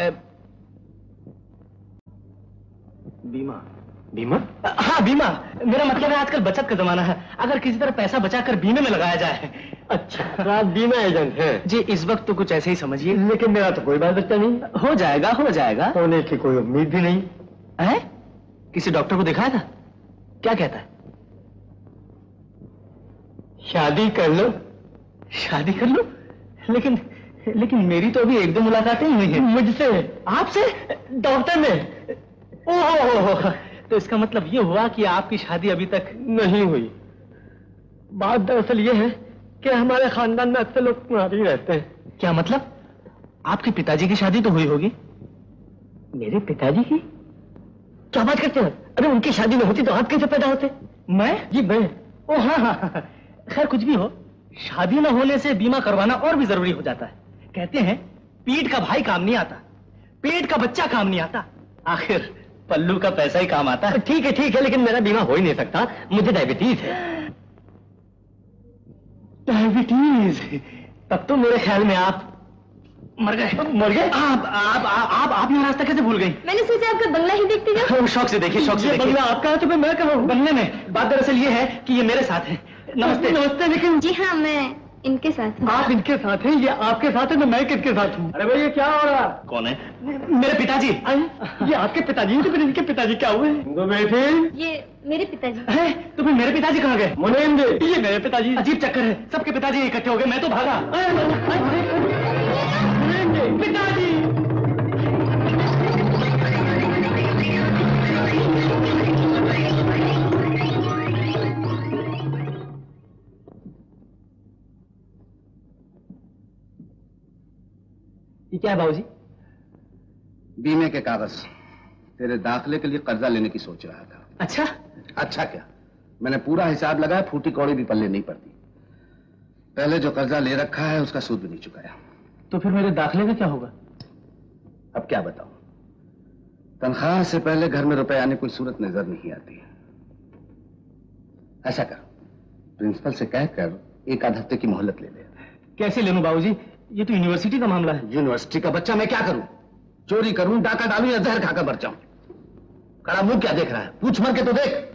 बीमा। बीमा? हाँ बीमा। मेरा मतलब है आजकल बचत का जमाना है, अगर किसी तरह पैसा बचाकर बीमे में लगाया जाए। अच्छा, तो आप बीमा एजेंट हैं? जी इस वक्त तो कुछ ऐसे ही समझिए। लेकिन मेरा तो कोई बाल बच्चा नहीं। हो जाएगा हो जाएगा। होने की कोई उम्मीद भी नहीं है। किसी डॉक्टर को दिखाया था? क्या कहता है? शादी कर लो। शादी कर लो? लेकिन लेकिन मेरी तो अभी एक दो मुलाकातें ही हुई हैं। मुझसे? आपसे? डॉक्टर ने? ओह, तो इसका मतलब ये हुआ कि आपकी शादी अभी तक नहीं हुई। बात दरअसल ये है कि हमारे खानदान में अक्सर लोग कुंवारे ही रहते हैं। क्या मतलब? आपके पिताजी की शादी तो हुई होगी? मेरे पिताजी की? क्या बात करते हैं? अरे उनकी शादी में होती तो आप कैसे पैदा होते? मैं? जी मैं। ओ हाँ हाँ, खैर कुछ भी हो, शादी न होने से बीमा करवाना और भी जरूरी हो जाता है। कहते हैं पीठ का भाई काम नहीं आता, पेट का बच्चा काम नहीं आता, आखिर पल्लू का पैसा ही काम आता है। ठीक है ठीक है, लेकिन मेरा बीमा हो ही नहीं सकता, मुझे डायबिटीज है। डायबिटीज? तब तो मेरे ख्याल में आप मर गए। मर गए? आप आप आप आप ये रास्ता कैसे भूल गई? मैंने सोचा आपका बंगला ही देखते जाओ। शौक से देखिए, शौक से देखिए। बंगला आपका है तो फिर मैं कहाँ हूँ? बंगले में। बात दरअसल ये है कि ये मेरे साथ है। नमस्ते। नमस्ते। लेकिन जी हाँ, मैं इनके साथ हूँ। आप इनके साथ हैं, ये आपके साथ है तो मैं किसके साथ हूँ? अरे भाई ये क्या हो रहा? कौन है? मेरे पिताजी। ये आपके पिताजी तो फिर इनके पिताजी क्या हुए? बेटे ये मेरे पिताजी है। तो फिर मेरे पिताजी कहाँ गए? मुनेंद्र, ये मेरे पिताजी। अजीब चक्कर है, सबके पिताजी इकट्ठे हो गए, मैं तो भागा। पिताजी ये क्या है बाबूजी? बीमे के कागज। तेरे दाखिले के लिए कर्जा लेने की सोच रहा था। अच्छा? अच्छा क्या, मैंने पूरा हिसाब लगाया, फूटी कौड़ी भी पल्ले नहीं पड़ती। पहले जो कर्जा ले रखा है उसका सूद भी नहीं चुकाया। तो फिर मेरे दाखिले का क्या होगा? अब क्या बताऊं, तनख्वाह से पहले घर में रुपए आने कोई सूरत नजर नहीं आती। ऐसा कर, प्रिंसिपल से कहकर एक आध हफ्ते की मोहलत ले ले। कैसे ले लूं बाबूजी? ये तो यूनिवर्सिटी का मामला है। यूनिवर्सिटी का बच्चा मैं क्या करूं? चोरी करूं, डाका डालूं या जहर खाकर मर जाऊं? खड़ा मुंह क्या देख रहा है? पूछ मर के तो देख।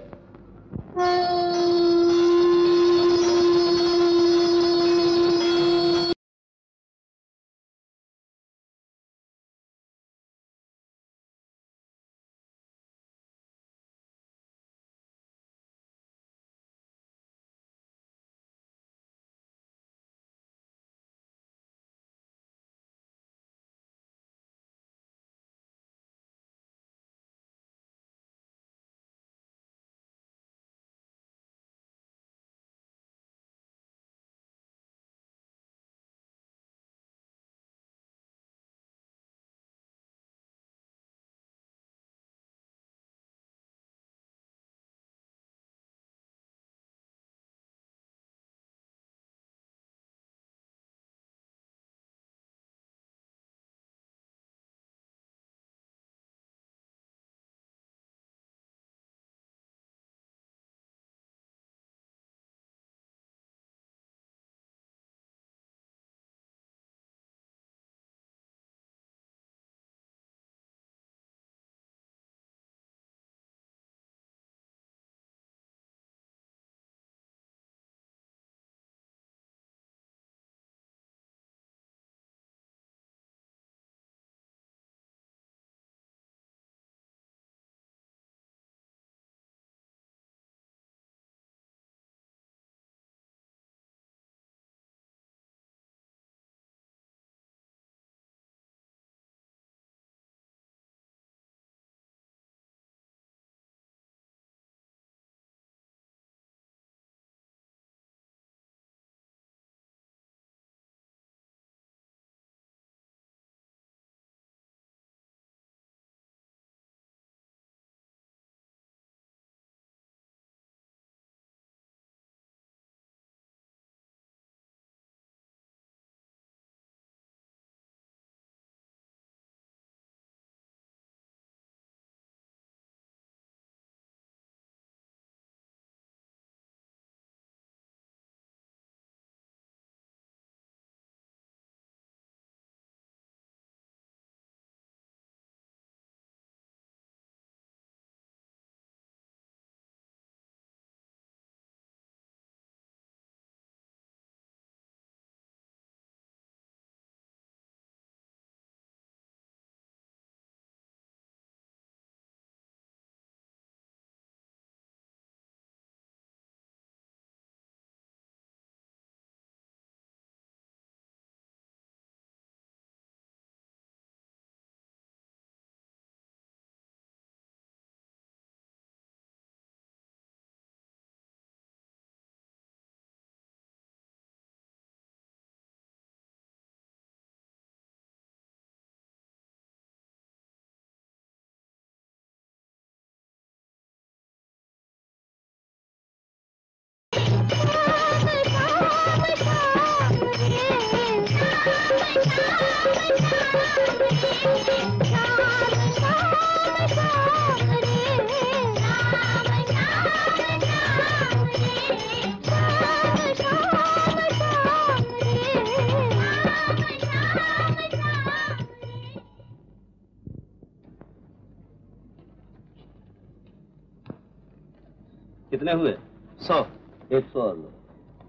कितने हुए? सौ। एक सौ और लो।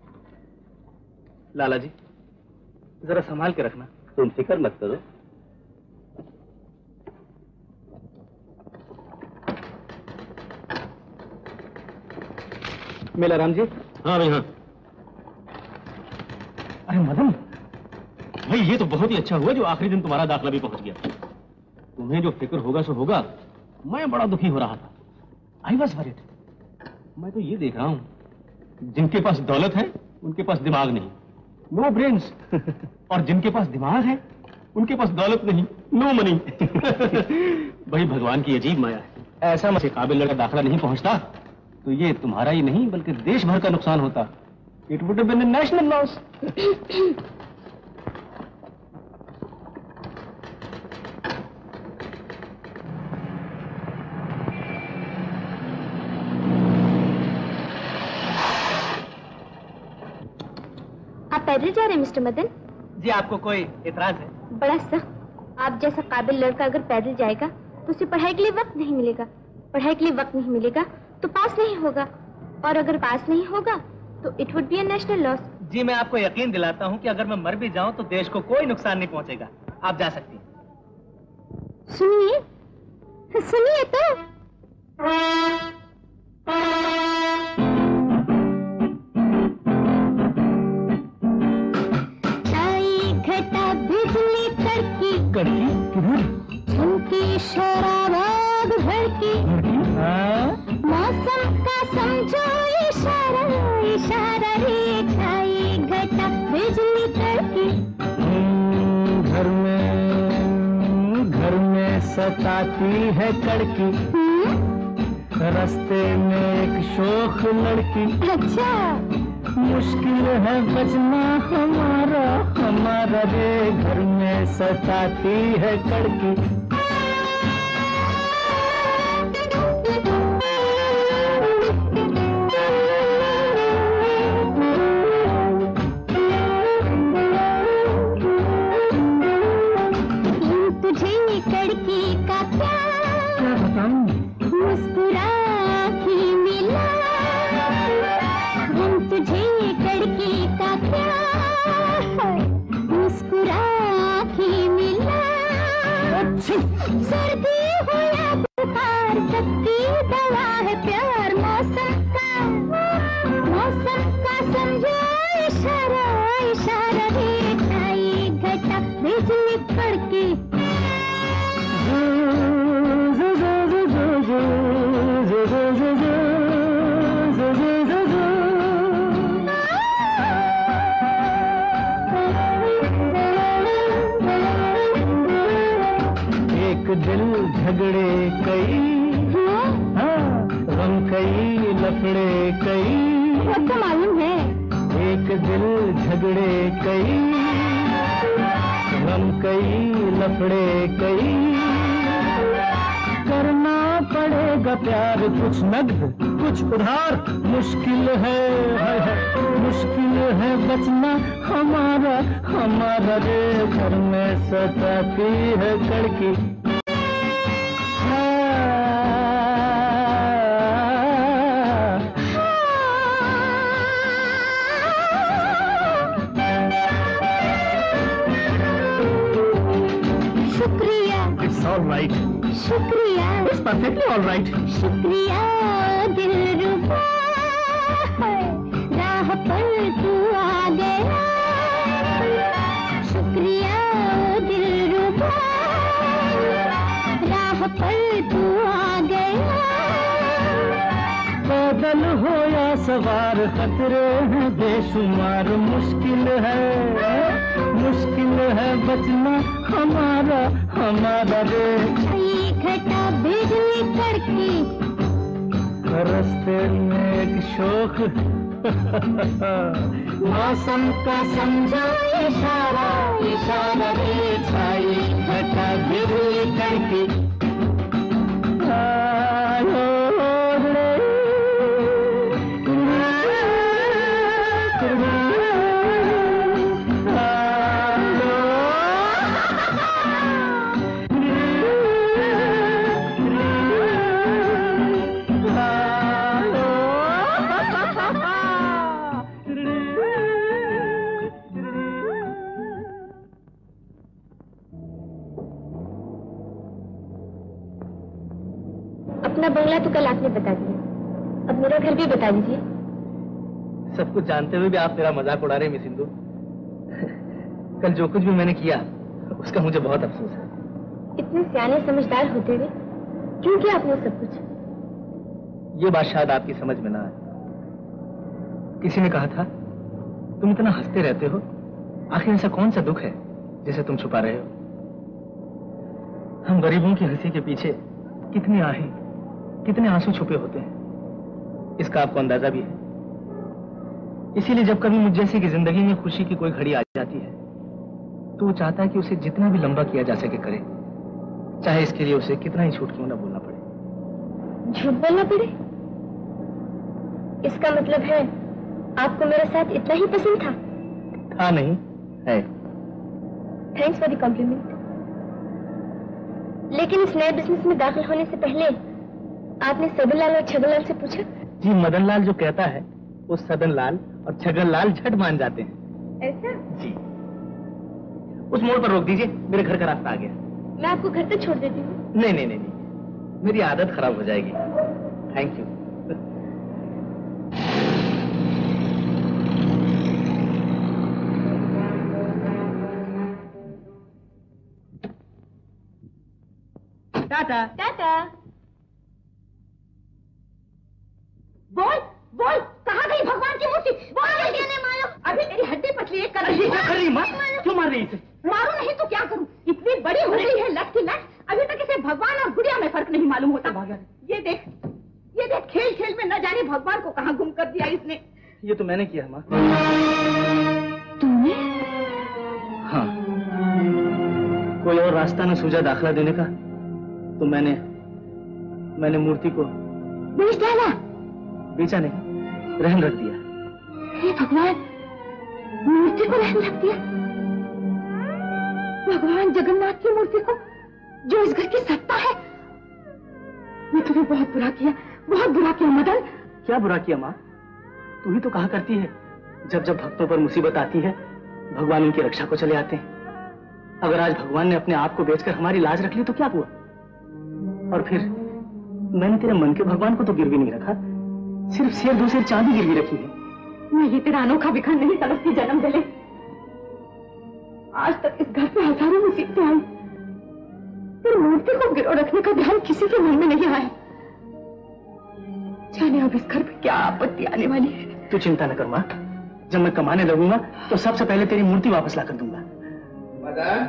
लाला जी जरा संभाल के रखना। तुम फिक्र मत करो। मेलाराम जी। हाँ भाई हाँ। अरे मदन भाई, ये तो बहुत ही अच्छा हुआ जो आखिरी दिन तुम्हारा दाखला भी पहुंच गया। तुम्हें जो फिक्र होगा सो होगा, मैं बड़ा दुखी हो रहा था। I was worried. मैं तो ये देख रहा हूं जिनके पास दौलत है उनके पास दिमाग नहीं, नो ब्रेन्स। और जिनके पास दिमाग है उनके पास दौलत नहीं, नो मनी। भाई भगवान की अजीब माया है। ऐसा मुझे काबिल लड़का दाखला नहीं पहुंचता तो ये तुम्हारा ही नहीं बल्कि देश भर का नुकसान होता। It would have been a national loss. आप पैदल जा रहे हैं मिस्टर मदन? जी आपको कोई इतराज है? बड़ा सख्त। आप जैसा काबिल लड़का अगर पैदल जाएगा तो उसे पढ़ाई के लिए वक्त नहीं मिलेगा, पढ़ाई के लिए वक्त नहीं मिलेगा तो पास नहीं होगा, और अगर पास नहीं होगा तो it would be a national loss. जी मैं आपको यकीन दिलाता हूँ कि अगर मैं मर भी जाऊँ तो देश को कोई नुकसान नहीं पहुँचेगा। आप जा सकती हैं। सुनिए सुनिए तो छाई घटा बिजली कड़की कड़की किधर? झुमकी शराब भड़की मौसम का समझो इशारा इशारा रे छाई घटा बिजली कड़की। घर में घर में सताती है कड़की, रास्ते में एक शोख लड़की। अच्छा मुश्किल है बचना हमारा हमारा रे, घर में सताती है कड़की। तुझे कड़की का क्या बताऊं? मुस्कुरा के मिला, हम तुझे कड़की का क्या मुस्कुरा के मिला। सर्दी हो या बुखार सबकी दवा है प्यार, मौसम का मौसम का समझो इशारा इशारा रे छाई घटा बिजली कड़की। एक दिल झगड़े कई, हाँ गम कई लफड़े कई, सबको मालूम है। एक दिल झगड़े कई, गम कई लफड़े कई, करना पड़ेगा प्यार कुछ नगद कुछ उधार। मुश्किल है, है, है मुश्किल है बचना हमारा हमारा रे, घर में सताती है कड़की। शुक्रिया इट्स ऑल राइट, शुक्रिया इट्स परफेक्टली ऑल राइट। शुक्रिया दिल रुबा राह पर तू आ गया, शुक्रिया दिल रुबा राह पर तू आ गया। पैदल हो या सवार खतरे हैं बेशुमार, मुश्किल है मुश्किल है बचना हमारा हमारा रे, छाई घटा बिजली कड़की। रास्ते में एक शोक मौसम का समझो इशारा इशारा रे छाई घटा बिजली कड़की। आयो रे अपना बंगला तो कल आपने बता दिया, अब मेरा घर भी बता दीजिए। सब कुछ जानते हुए भी आप मेरा मजाक उड़ा रहे मिस सिंधु। कल जो कुछ भी मैंने किया उसका मुझे बहुत अफसोस है। इतने सियाने समझदार होते हुए क्यों किया आपने सब कुछ? ये बात शायद आपकी समझ में ना आए। किसी ने कहा था तुम इतना हंसते रहते हो, आखिर ऐसा कौन सा दुख है जिसे तुम छुपा रहे हो? हम गरीबों की हंसी के पीछे कितनी आहें कितने आंसू छुपे होते हैं, इसका आपको अंदाजा भी है। इसीलिए जब कभी मुझ जैसे की जिंदगी में खुशी की कोई घड़ी आ जाती है तो वो चाहता है कि उसे जितना भी लंबा किया जा सके करे, चाहे इसके लिए उसे कितना ही झूठ क्यों ना बोलना पड़े। झूठ बोलना पड़े? इसका मतलब है आपको मेरा साथ इतना ही पसंद था? था नहीं है। Thanks for the compliment. लेकिन इस नए बिजनेस में दाखिल होने से पहले आपने सदनलाल और छगनलाल से पूछा? जी, मदनलाल जो कहता है वो सदनलाल और छगनलाल झट मान जाते हैं। ऐसा? जी। उस मोड़ पर रोक दीजिए, मेरे घर का रास्ता आ गया। मैं आपको घर तक छोड़ देती हूँ। नहीं नहीं नहीं नहीं, मेरी आदत खराब हो जाएगी। Thank you. टाटा। टाटा। बोल बोल, कहाँ गई भगवान की मूर्ति? बोल जल्दी। अभी तेरी हड्डी पतली है, कर रही है। क्या कर रही माँ? क्यों मार रही इसे? मारू नहीं तो क्या करूं? इतनी बड़ी हो गई है लट की लट, अभी तक इसे भगवान और गुड़िया में फर्क नहीं मालूम होता। ये देख, ये देख, खेल खेल में न जाने भगवान को कहाँ गुम कर दिया इसने। ये तो मैंने किया माँ। तूने? हाँ, कोई और रास्ता न सूझा दाखला देने का, तो मैंने मैंने मूर्ति को बेच डाला। बेचा नहीं, रहन रख दिया। हे भगवान, मूर्ति को रहन रख दिया? भगवान जगन्नाथ की मूर्ति को, जो इस घर की सत्ता है। मैं तुम्हें बहुत बुरा किया, बहुत बुरा किया मदन। क्या बुरा किया माँ? तू ही तो कहा करती है जब जब भक्तों पर मुसीबत आती है भगवान उनकी रक्षा को चले आते हैं। अगर आज भगवान ने अपने आप को बेचकर हमारी लाज रख ली तो क्या हुआ? और फिर मैंने तेरे मन के भगवान को तो गिरवी नहीं रखा, सिर्फ शेर दो शेर चांदी गिरवी रखी है। मैं ये तेरा अनोखा बिखर नहीं समझती जन्म दिले। आज तक इस घर पे हजारों मुसीबतें आई, फिर मूर्ति को गिरो रखने का ध्यान किसी के मन में नहीं आया। जाने अब इस घर पे क्या आपत्ति आने वाली है। तू चिंता न कर माँ, जब मैं कमाने लगूंगा तो सबसे पहले तेरी मूर्ति वापस ला कर दूंगा। मदन,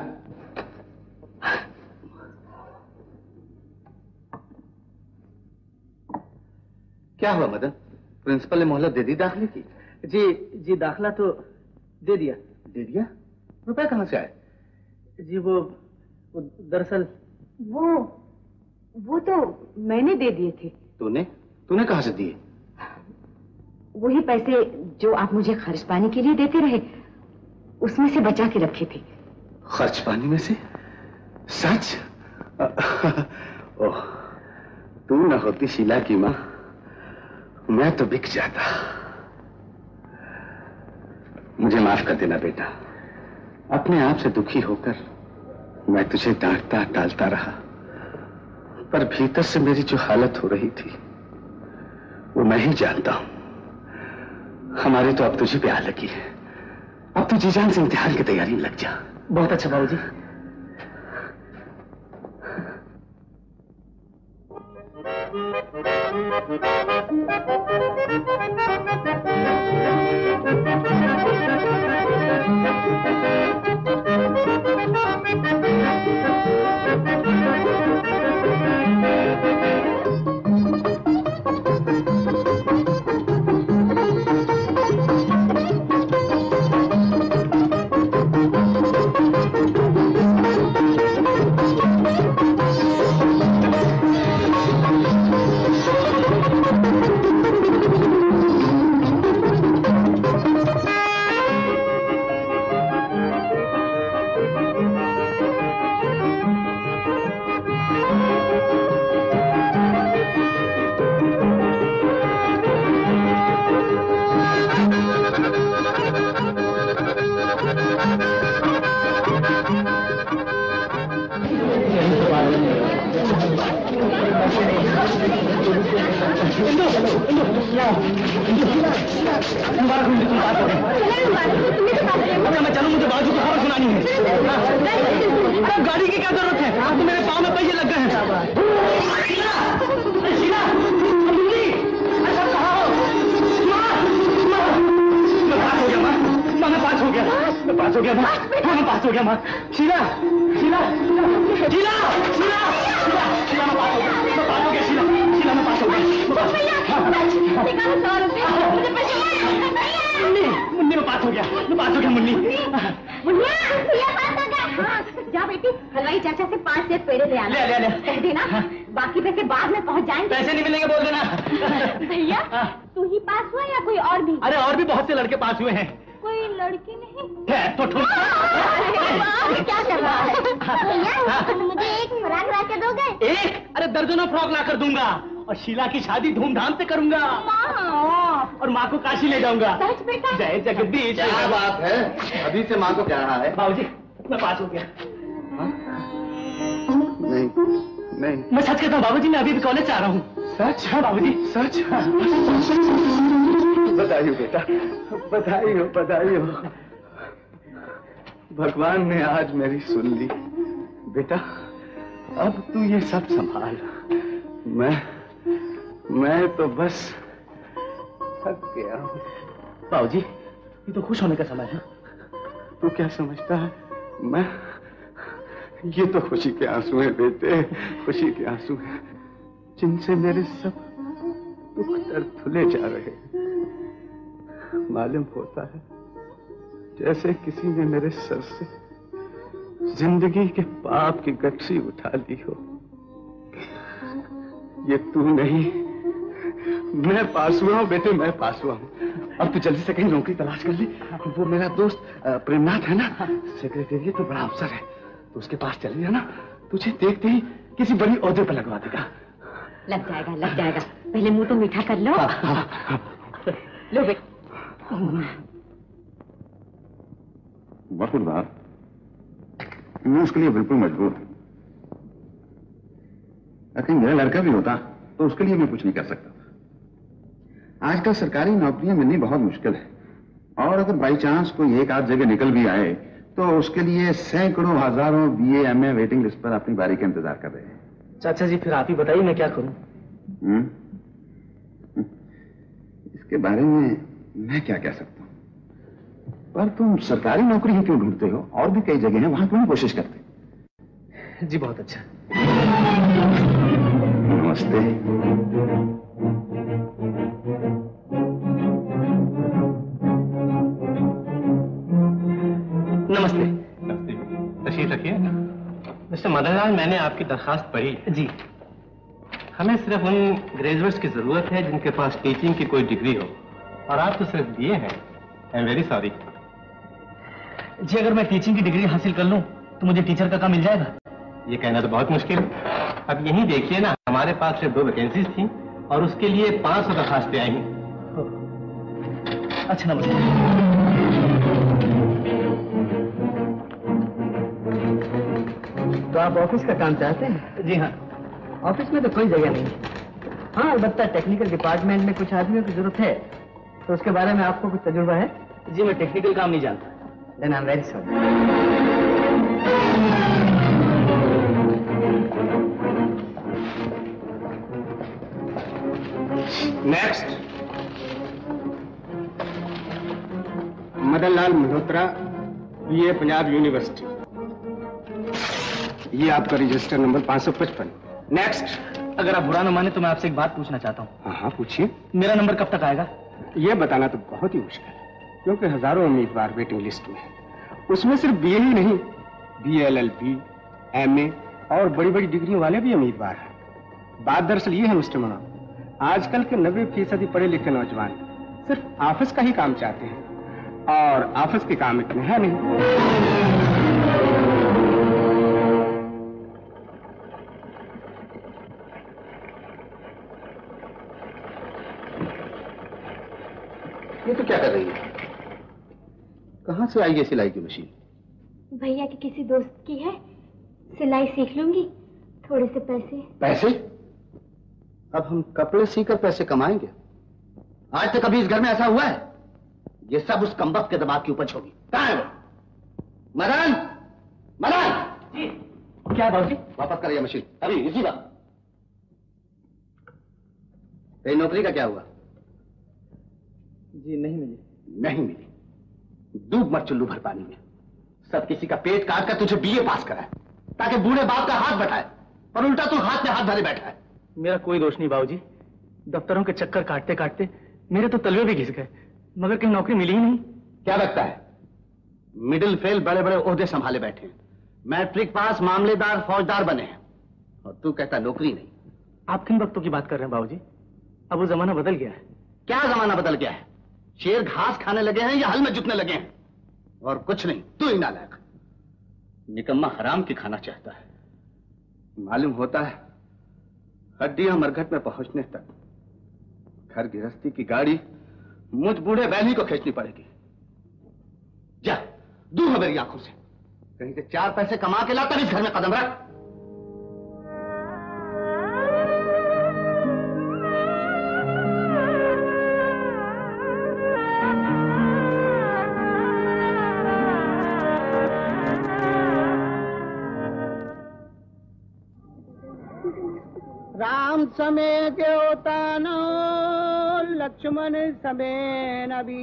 क्या हुआ मदन? प्रिंसिपल ने मोहलत दे दी दाखिले की? जी जी, दाखला तो दे दिया। दे दिया? रुपए कहाँ से आए? जी वो, वो दरअसल वो वो तो मैंने दे दिए थे। तूने तूने कहाँ से दिए? वही पैसे जो आप मुझे खर्च पानी के लिए देते रहे, उसमें से बचा के रखे थे। खर्च पानी में से? सच? ओह, तू न होती शीला की माँ, मैं तो बिक जाता। मुझे माफ कर देना बेटा, अपने आप से दुखी होकर मैं तुझे डांटता टालता रहा, पर भीतर से मेरी जो हालत हो रही थी वो मैं ही जानता हूं। हमारी तो अब तुझे पे आ लगी है, अब तू जी जान से इम्तिहान की तैयारी में लग जा। बहुत अच्छा बाबूजी। मैं चलूं, मुझे बाजू की खबर सुनानी है। अरे गाड़ी की क्या जरूरत है, तो मेरे पाँव में पहिए लग गए हैं। मैं पास हो गया, मैं पास हो गया माँ, मैं पास हो गया माँ। शीला, शीला, शीला, शीला, शीला, शीला, मैं पास हो गया, मैं पास हो गया, शीला, शीला, मैं पास हो गया। मुन्नी, मुन्नी, मैं पास हो गया, मैं पास हो गया, मुन्नी। जा बेटी, हलवाई चाचा से पांच सेब पेड़े ले आना। ले ले ले। कह देना, बाकी पैसे बाद में पहुंच जाएंगे। पैसे नहीं मिलेंगे बोल देना। भैया, तू ही पास हुआ या कोई और भी? अरे और भी बहुत से लड़के पास हुए हैं। कोई लड़की नहीं? तो क्या कर रहा है भैया? मुझे एक फ्रॉक ला के दोगे? एक? अरे दर्जनों फ्रॉक ला कर दूंगा और शीला की शादी धूमधाम से करूंगा और माँ को काशी ले जाऊंगा। जय जगदीश। क्या बात है, अभी से माँ को क्या रहा है? बाबूजी मैं पास हो गया। नहीं नहीं, मैं सच कहता हूँ बाबूजी, मैं अभी भी कॉलेज से आ रहा हूँ। सच? हाँ बाबूजी सच? बधाई हो बेटा, बधाई हो, बधाई हो। भगवान ने आज मेरी सुन ली। बेटा अब तू ये सब संभाल। मैं मैं तो बस थक गया हूँ। बाबूजी ये तो खुश होने का समय है। तू क्या समझता है? मैं ये तो खुशी के आंसू हैं बेटे, खुशी के आंसू हैं जिनसे मेरे सब दुख दर्द धुले जा रहे हैं। मालूम होता है जैसे किसी ने मेरे सर से जिंदगी के पाप की गठरी उठा ली हो। ये तू नहीं, मैं पास हुआ हूँ बेटे, मैं पास हुआ हूँ। अब तू जल्दी से कहीं नौकरी तलाश कर ली। वो मेरा दोस्त प्रेमनाथ है ना, सेक्रेटेरिएट में बड़ा अफसर है, तो उसके पास चली जाना, तुझे देखते ही किसी बड़ी ओहदे पर लगवा देगा। लग जाएगा लग जाएगा, पहले मुंह तो मीठा कर लो। लो बेटा। बहुत बात मैं उसके लिए बिल्कुल मजबूर हूं। अगर मेरा लड़का भी होता तो उसके लिए मैं कुछ नहीं कर सकता। आजकल सरकारी नौकरियां मिलनी बहुत मुश्किल है, और अगर बाई चांस कोई एक आध जगह निकल भी आए तो उसके लिए सैकड़ों हजारों बीए एमए वेटिंग लिस्ट पर अपनी बारी का इंतजार कर रहे हैं। चाचा जी फिर आप ही बताइए मैं क्या करूं? हम्म? इसके बारे में मैं क्या कह सकता हूं, पर तुम सरकारी नौकरी ही क्यों ढूंढते हो? और भी कई जगह हैं, वहां क्यों नहीं कोशिश करते? जी बहुत अच्छा। नमस्ते। नमस्ते। नमस्ते, तशरीफ रखिए। मिस्टर मदनलाल, मैंने आपकी दरखास्त पढ़ी जी। हमें सिर्फ उन ग्रेजुएट्स की जरूरत है जिनके पास टीचिंग की कोई डिग्री हो, और आप तो सिर्फ बीए हैं। I am very sorry. जी अगर मैं टीचिंग की डिग्री हासिल कर लूं तो मुझे टीचर का काम मिल जाएगा? ये कहना तो बहुत मुश्किल है। अब यही देखिए ना, हमारे पास सिर्फ दो वैकेंसीज थी और उसके लिए पांच सौ दरखास्तें आई हैं। अच्छा नमस्ते। तो आप ऑफिस का काम चाहते हैं? जी हाँ। ऑफिस में तो कोई जगह नहीं है। हाँ अलबत्ता टेक्निकल डिपार्टमेंट में कुछ आदमियों की जरूरत है, तो उसके बारे में आपको कुछ तजुर्बा है? जी मैं टेक्निकल काम नहीं जानता। Then I'm very sorry. Next Madanlal Malhotra, BA Punjab university. ये आपका रजिस्टर नंबर पाँच सौ पचपन। नेक्स्ट। अगर आप बुरा न माने तो मैं आपसे एक बात पूछना चाहता हूँ। हाँ हाँ पूछिए। मेरा नंबर कब तक आएगा? ये बताना तो बहुत ही मुश्किल है, क्योंकि हजारों उम्मीदवार वेटिंग लिस्ट में हैं। उसमें सिर्फ बीए ही नहीं, B L L B, MA और बड़ी बड़ी डिग्रियों वाले भी उम्मीदवार हैं। बात दरअसल ये है मिस्टर मना, आजकल के नब्बे फीसदी पढ़े लिखे नौजवान सिर्फ ऑफिस का ही काम चाहते हैं, और ऑफिस के काम इतने हैं नहीं। ये तो क्या कर रही है? कहाँ से आई ये सिलाई की मशीन? भैया के किसी दोस्त की है, सिलाई सीख लूंगी, थोड़े से पैसे। पैसे? अब हम कपड़े सीकर पैसे कमाएंगे? आज तक कभी इस घर में ऐसा हुआ है? ये सब उस कमबख्त के दिमाग की उपज होगी। कहाँ है वो? मदन! मदन! जी। क्या बाबूजी? वापस कर ये मशीन अभी, इसी बात। तेरी नौकरी का क्या हुआ? जी नहीं मिली। नहीं मिली? डूब मत चुल्लू भर पानी में। सब किसी का पेट काट कर तुझे बीए पास कराए ताकि बूढ़े बाप का हाथ बढ़ाए, पर उल्टा तू हाथ में हाथ धरे बैठा है। मेरा कोई दोष नहीं बाबूजी, दफ्तरों के चक्कर काटते काटते मेरे तो तलवे भी घिस गए, मगर कहीं नौकरी मिली ही नहीं। क्या लगता है? मिडिल फेल बड़े बड़े ओहदे संभाले बैठे हैं, मैट्रिक पास मामलेदार फौजदार बने हैं, और तू कहता नौकरी नहीं। आप किन वक्तों की बात कर रहे हैं बाबूजी? अब वो जमाना बदल गया है। क्या जमाना बदल गया है? शेर घास खाने लगे हैं या हल में जुतने लगे हैं? और कुछ नहीं, तू ही नालायक। निकम्मा हराम की खाना चाहता है। मालूम होता है हड्डियां मरघट में पहुंचने तक घर गृहस्थी की गाड़ी मुझ बूढ़े बैली को खींचनी पड़ेगी। जा दूर हो मेरी आंखों से, कहीं से चार पैसे कमा के ला तब इस घर में कदम रख। राम समय देवतानो लक्ष्मण समय नबी,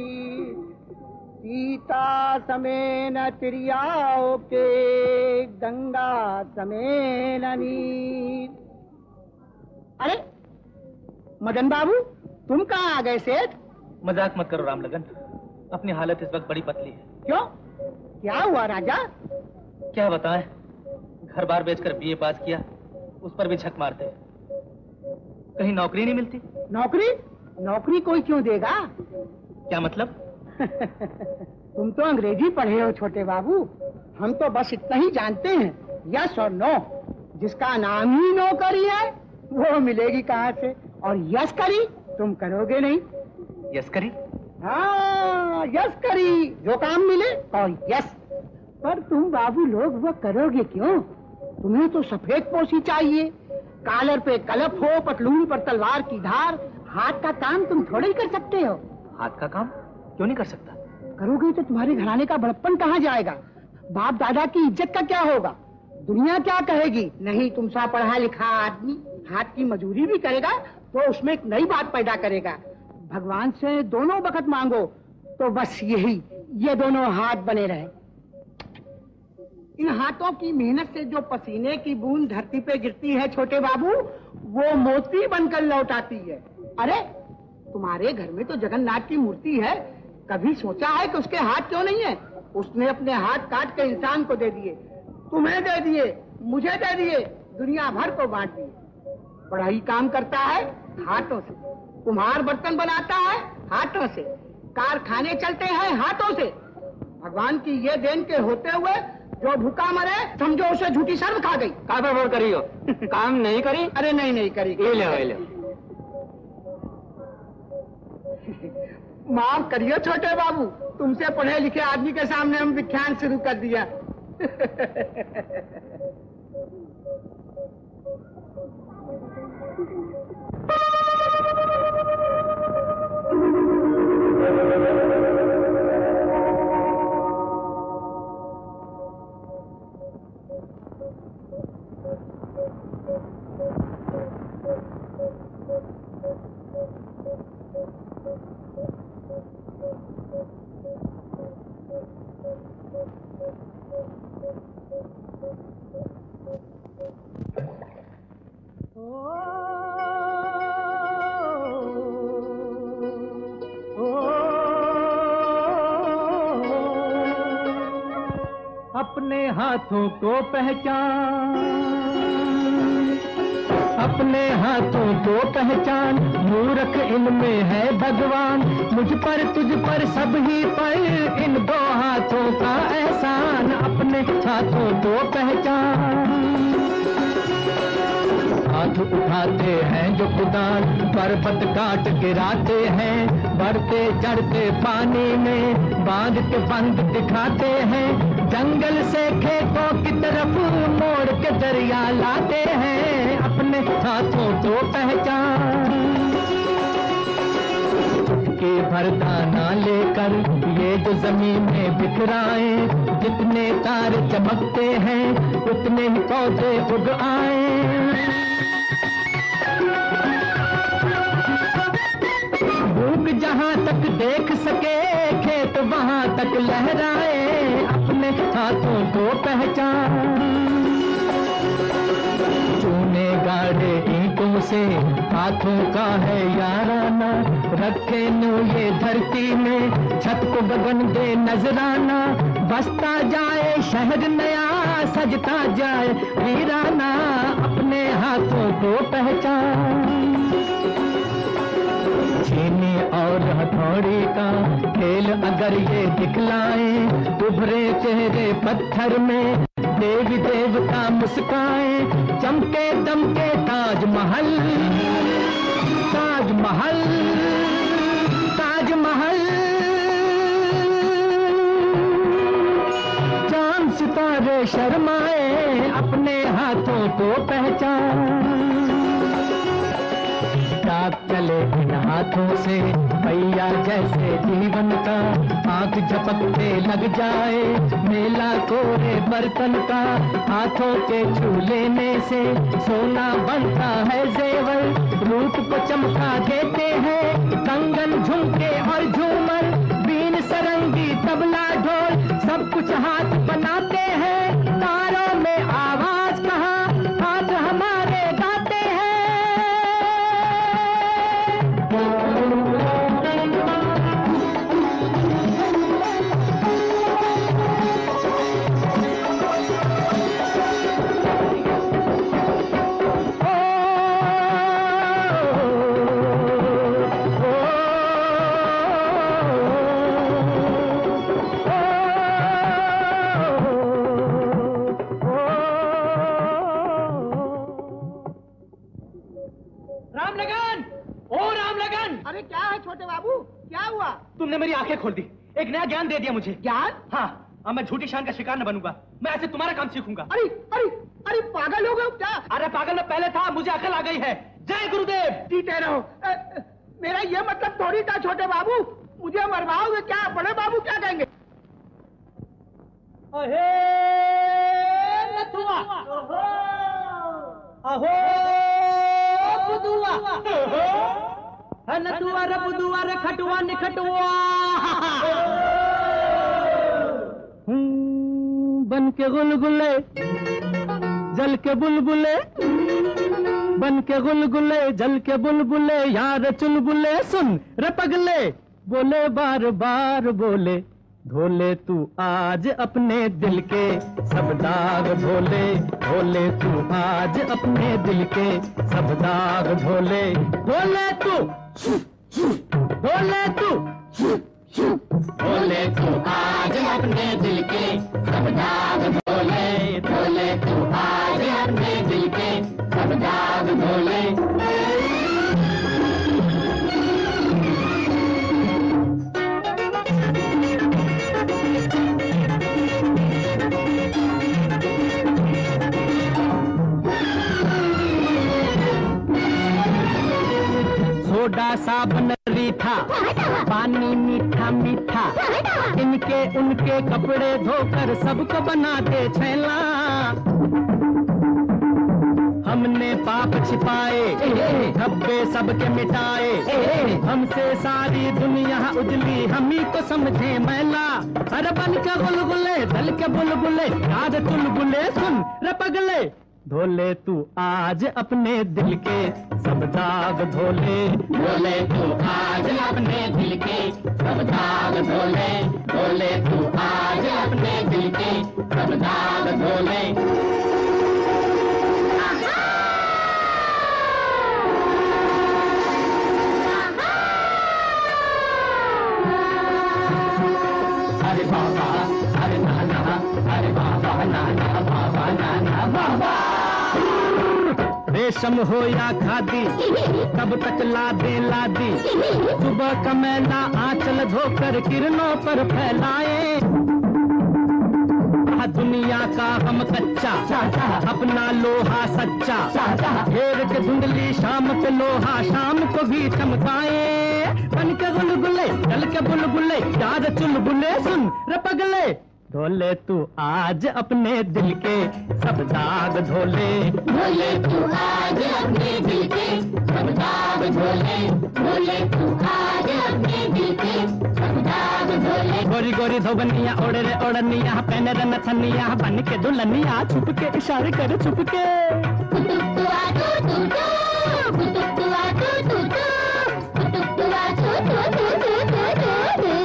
सीता समय न तिरियाओ के, गंगा समय नीर। अरे मदन बाबू, तुम कहाँ आ गए सेठ? मजाक मत करो राम लगन, अपनी हालत इस वक्त बड़ी पतली है। क्यों, क्या हुआ राजा? क्या बताएं, घर बार बेचकर बीए पास किया, उस पर भी झक मारते हैं। कहीं नौकरी नहीं मिलती। नौकरी? नौकरी कोई क्यों देगा? क्या मतलब? तुम तो अंग्रेजी पढ़े हो छोटे बाबू, हम तो बस इतना ही जानते हैं, यस और नो। जिसका नाम ही नौकरी है वो मिलेगी कहाँ से? और यस करी तुम करोगे नहीं। यस करी? हाँ यस करी, जो काम मिले और यस। पर तुम बाबू लोग वो करोगे क्यों? तुम्हें तो सफेद पोशी चाहिए, कालर पे कलप हो, पतलून पर तलवार की धार। हाथ का काम तुम थोड़ा ही कर सकते हो। हाथ का काम क्यों नहीं कर सकता? करोगे तो तुम्हारे घराने का बड़प्पन कहाँ जाएगा? बाप दादा की इज्जत का क्या होगा? दुनिया क्या कहेगी? नहीं, तुम सा पढ़ा लिखा आदमी हाथ की मजूरी भी करेगा तो उसमें एक नई बात पैदा करेगा। भगवान से दोनों वक्त मांगो तो बस यही, ये दोनों हाथ बने रहे। इन हाथों की मेहनत से जो पसीने की बूंद धरती पे गिरती है छोटे बाबू, वो मोती बनकर लौट आती है। अरे तुम्हारे घर में तो जगन्नाथ की मूर्ति है, कभी सोचा है कि उसके हाथ क्यों नहीं है? उसने अपने हाथ काट के इंसान को दे दिए, तुम्हें दे दिए, मुझे दे दिए, दुनिया भर को बांट दिए। पढ़ाई काम करता है हाथों से, कुम्हार बर्तन बनाता है हाथों से, कारखाने चलते हैं हाथों से। भगवान की ये देन के होते हुए जो भूखा मरे समझो उसे झूठी शर्म खा गई। का बड़बड़ करी हो? काम नहीं करी? अरे नहीं नहीं करी। ले ले ले। माफ करिए छोटे बाबू, तुमसे पढ़े लिखे आदमी के सामने हम विख्यान शुरू कर दिया। अपने हाथों को पहचान, अपने हाथों को पहचान, मूर्ख इनमें है भगवान। मुझ पर तुझ पर सब ही पर इन दो हाथों का एहसान। अपने हाथों को पहचान, हाथ उठाते हैं जो कुदाल, पर्वत काट गिराते हैं, बढ़ते चढ़ते पानी में बांध के बंद दिखाते हैं, जंगल से खेतों की तरफ मोड़ के दरिया लाते हैं। अपने हाथों को पहचान, के भरदाना लेकर ये जो जमीन में बिखराए, जितने तारे चमकते हैं उतने ही पौधे उग आए। भूख जहाँ तक देख सके खेत वहाँ तक लहराए। अपने हाथों को पहचान, चूने गाड़े ईंटों से हाथों का है याराना, रखे नो ये धरती में छत को गगन दे नजराना। बसता जाए शहर नया, सजता जाए वीराना। अपने हाथों को पहचान, छीनी और हथौड़ी का खेल अगर ये दिखलाए, उभरे चेहरे पत्थर में देवी देवता मुस्काए, चमके दमके ताजमहल, ताजमहल, ताजमहल, चांद सितारे शर्माए, अपने हाथों को पहचान, डाक चले इन हाथों से पहिया जैसे जीवन का, आंख झपकते लग जाए मेला कोरे बर्तन का, हाथों के छू लेने से सोना बनता है जेवर, रूप को चमका देते हैं कंगन झुमके और झूमर, बीन सरंगी तबला ढोल सब कुछ हाथ बनाते हैं, तारों में आवाज कहाँ हाथ हमारे गाते हैं। अरे क्या है छोटे बाबू, क्या हुआ? तुमने मेरी आंखें खोल दी, एक नया ज्ञान दे दिया मुझे। ज्ञान? हाँ, अब मैं झूठी शान का शिकार न बनूंगा, मैं ऐसे तुम्हारा काम सीखूंगा। अरे अरे अरे पागल हो गए क्या? अरे पागल मैं पहले था, मुझे अकल आ गई है। जय गुरुदेव। जीते रहो। मेरा ये मतलब थोड़ी था छोटे बाबू, मुझे मरवाओगे क्या? बड़े बाबू क्या कहेंगे? अहे नथुआ, अहो बुदुआ, नथुआ रे बुदुआ रे खटुआ निखटुआ, बन के गुलगुले जल के बुलबुले, बन के गुलगुले जल के बुलबुले, यार चुलबुले सुन रे पगले, बोले बार बार बोले, धोले तू आज अपने दिल के सब दाग धोले, धोले तू आज अपने दिल के सब दाग धोले, धोले तू धोले तू धोले तू आज अपने दिल के सब दाग धोले, धोले तू आज अपने दिल के सब दाग धोले। सोडा साबुन रीठा, पानी मीठा मीठा, इनके उनके कपड़े धोकर सबको बना दे छैला, हमने पाप छिपाए धब्बे सबके मिटाए, हमसे सारी दुनिया उजली हमी को समझे मैला, अरे बन के गुलगुले दल के बुलबुले, याद चुलबुले सुन रे पगले, धोले तू आज अपने दिल के सब दाग धोले, धोले तू आज अपने दिल के सब दाग धोले, धोले तू आज अपने दिल के सब दाग धोले। अरे बाबा अरे नाना, अरे बाबा नाना, बाबा नाना बाबा, रेशम हो या खादी कब तक ला दे लादी, सुबह का मैला आंचल धोकर किरणों पर फैलाए, दुनिया का हम कच्चा अपना लोहा सच्चा, घेर के धुंधली शाम पे लोहा शाम को भी चमकाए, बन के गुलगुले जल के बुलबुले, याद चुलबुले सुन रे पगले, धोले तू आज अपने दिल के सब दाग धोले, धोले तू आज अपने दिल के सब दाग धोले, धोले तू आज अपने दिल के सब दाग धोले। गोरी गोरी धोबनिया ओढ़े रे ओढ़निया, पहने रे नथनिया, बन के दुल्हनिया, छुप के इशारे करे छुप के, कुतुकुआ तू तू तू, कुतुकुआ तू तू तू, कुतुकुआ तू तू तू तू तू तू।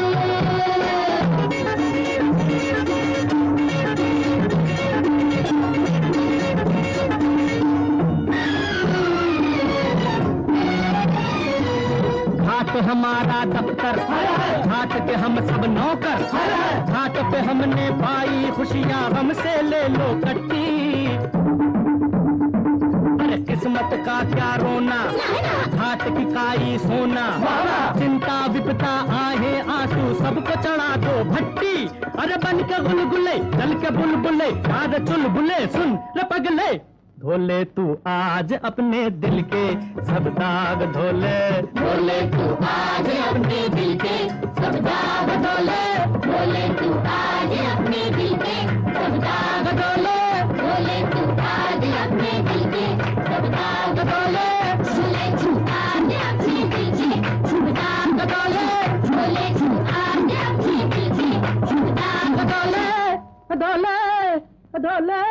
घाट हमारा दफ्तर, घाट के हम हम सब नौकर, घाट पे हमने पाई खुशियाँ, हमसे ले लो कट्टी। अरे किस्मत का क्या रोना, घाट की काई सोना, चिंता विपता आहे आंसू सबको चढ़ा दो भट्टी। अरे बन के गुलगुले चल के बुलबुले याद चुलबुले सुन रे पगले, धोले तू आज अपने दिल के सब दाग धोले, धोले तू आज अपने दिल के सब दाग धोले, धोले तू आज अपने दिल के सब दाग धोले, धोले तू आज अपने दिल के सब दाग धोले, झूले तू आज अपने दिल के सब दाग धोले, झूले तू आज अपने दिल के सब दाग धोले, धोले धोले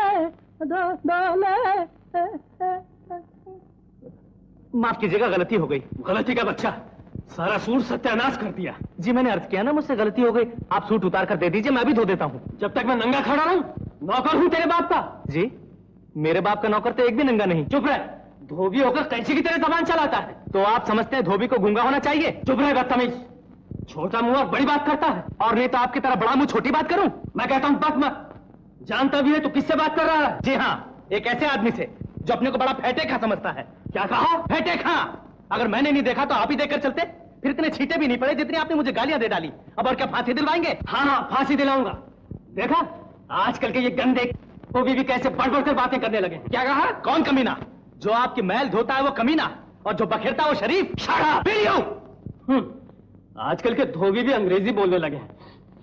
माफ कीजिएगा, गलती हो गई। गलती का बच्चा, सारा सूट सत्यानाश कर दिया। जी मैंने अर्ज किया ना, मुझसे गलती हो गई। आप सूट उतार कर दे दीजिए, मैं भी धो देता हूँ। जब तक मैं नंगा खड़ा रहूं, नौकर हूँ तेरे बाप का। जी मेरे बाप का नौकर तो एक भी नंगा नहीं। चुप रहे, धोबी होकर कैंची की तरह जबान चलाता है। तो आप समझते हैं धोबी को गूंगा होना चाहिए? चुप रहे बदतमीज, छोटा मुंह और बड़ी बात करता है। और नहीं तो आपकी तरह बड़ा मुंह छोटी बात करूं? मैं कहता हूँ बात मत, जानता भी है तो किससे बात कर रहा है? जी हाँ, एक ऐसे आदमी से जो अपने को बड़ा फेटे खा समझता है। क्या कहा? फेटे खा। अगर मैंने नहीं देखा तो आप ही देखकर चलते, फिर इतने छींटे भी नहीं पड़े जितनी आपने मुझे गालियां दे डाली। अब और क्या फांसी दिलवाएंगे? हाँ हाँ फांसी दिलाऊंगा। देखा आजकल के ये गंदे वो भी, भी कैसे बढ़ बढ़ कर बातें करने लगे। क्या कहा? कौन कमीना? जो आपकी मैल धोता है वो कमीना, और जो बखेरता है वो शरीफ। शाड़ा पीड़ियो। आजकल के धोबी भी अंग्रेजी बोलने लगे हैं।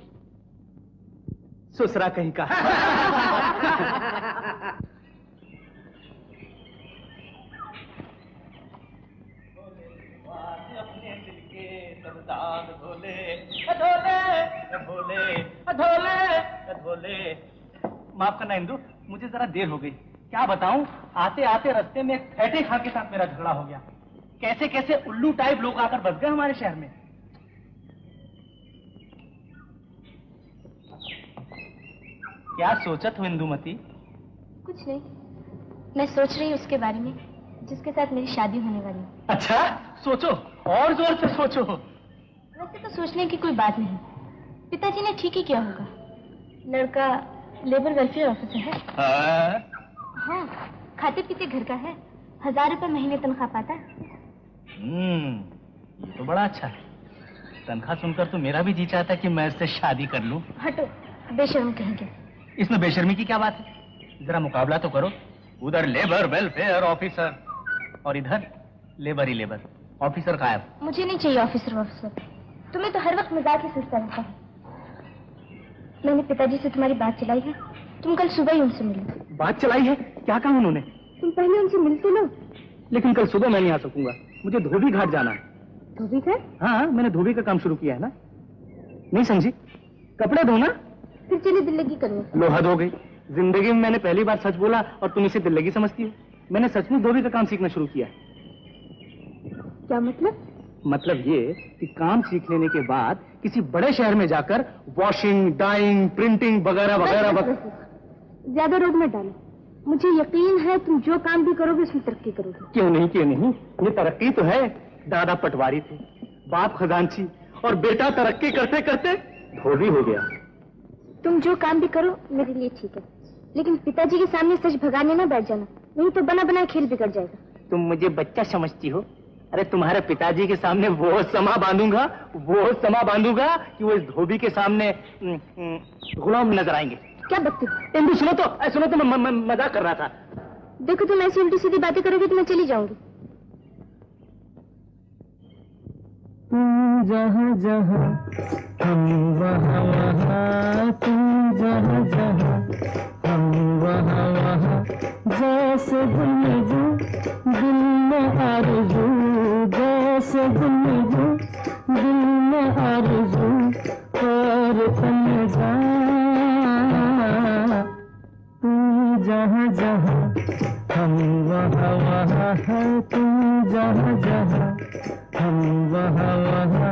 सुसरा कहीं का। माफ करना इंदु, मुझे जरा देर हो गई। क्या बताऊं, आते आते रास्ते में एक फेटे खा के साथ मेरा झगड़ा हो गया। कैसे कैसे उल्लू टाइप लोग आकर बस गए हमारे शहर में। क्या सोचत हो इंदुमती? कुछ नहीं, मैं सोच रही हूँ उसके बारे में जिसके साथ मेरी शादी होने वाली है। अच्छा सोचो, और जोर से सोचो। वैसे तो सोचने की कोई बात नहीं, पिताजी ने ठीक ही किया होगा। लड़का लेबर वेलफेयर ऑफिसर है। हाँ, हाँ, खाते पीते घर का है, हजार रुपए महीने तनख्वाह पाता है। हम्म, ये तो बड़ा अच्छा है। तनख्वाह सुनकर तो मेरा भी जी चाहता है कि मैं इससे शादी कर लूं। हटो, बेशर्म कहेंगे। इसमें बेशर्मी की क्या बात है? जरा मुकाबला तो करो। उधर लेबर वेलफेयर ऑफिसर और इधर लेबर ही लेबर ऑफिसर गायब। मुझे नहीं चाहिए ऑफिसर ऑफिसर, तुम्हें तो हर वक्त मजाक ही सोचता रहता है। मैंने पिताजी से तुम्हारी बात चलाई है, तुम कल सुबह ही उनसे मिलो। बात चलाई है? क्या कहा उन्होंने? तुम पहले उनसे मिलते लो। लेकिन कल सुबह मैं नहीं आ सकूंगा, मुझे धोबी घाट जाना है। धोबी घाट? हाँ, मैंने धोबी का काम शुरू किया है ना। नहीं समझी? कपड़े धोना। फिर चलिए दिल्लगी करो। लो हद हो गई, जिंदगी में मैंने पहली बार सच बोला और तुम इसे दिल्लगी समझती हो। मैंने सचमुच धोबी का काम सीखना शुरू किया। क्या मतलब? मतलब ये कि काम सीख लेने के बाद किसी बड़े शहर में जाकर वॉशिंग, डाइंग, प्रिंटिंग वगैरह वगैरह वगैरह। ज्यादा रोग मत डालो, मुझे यकीन है तुम जो काम भी करोगे उसमें तरक्की करोगे। क्यों नहीं, क्यों नहीं, ये तरक्की तो है। दादा पटवारी थे, बाप खजांची, और बेटा तरक्की करते करते धोबी हो गया। तुम जो काम भी करो मेरे लिए ठीक है, लेकिन पिताजी के सामने सच भगाने ना बैठ जाना, नहीं तो बना बना खेल बिगड़ जाएगा। तुम मुझे बच्चा समझती हो? अरे तुम्हारे पिताजी के सामने वो समा बांधूंगा, वो समा बांधूंगा कि वो इस धोबी के सामने गुलाम नजर आएंगे। क्या बकते? इंदु सुनो तो, सुनो तो, मैं मजाक कर रहा था। देखो तुम ऐसी उल्टी सीधी बातें करोगे तो मैं चली जाऊंगी। तुम जहाँ जहाँ हम वहाँ वहाँ, तुम जहाँ जहाँ हम वहाँ वहाँ, जैसे गुनगु दिल में आरज़ू, जैसे गुनगु दिल में आरज़ू, और तन्हा तुम जहाँ जहाँ हम वहाँ वहाँ है, तुम जहाँ जहाँ हम वहाँ वहाँ।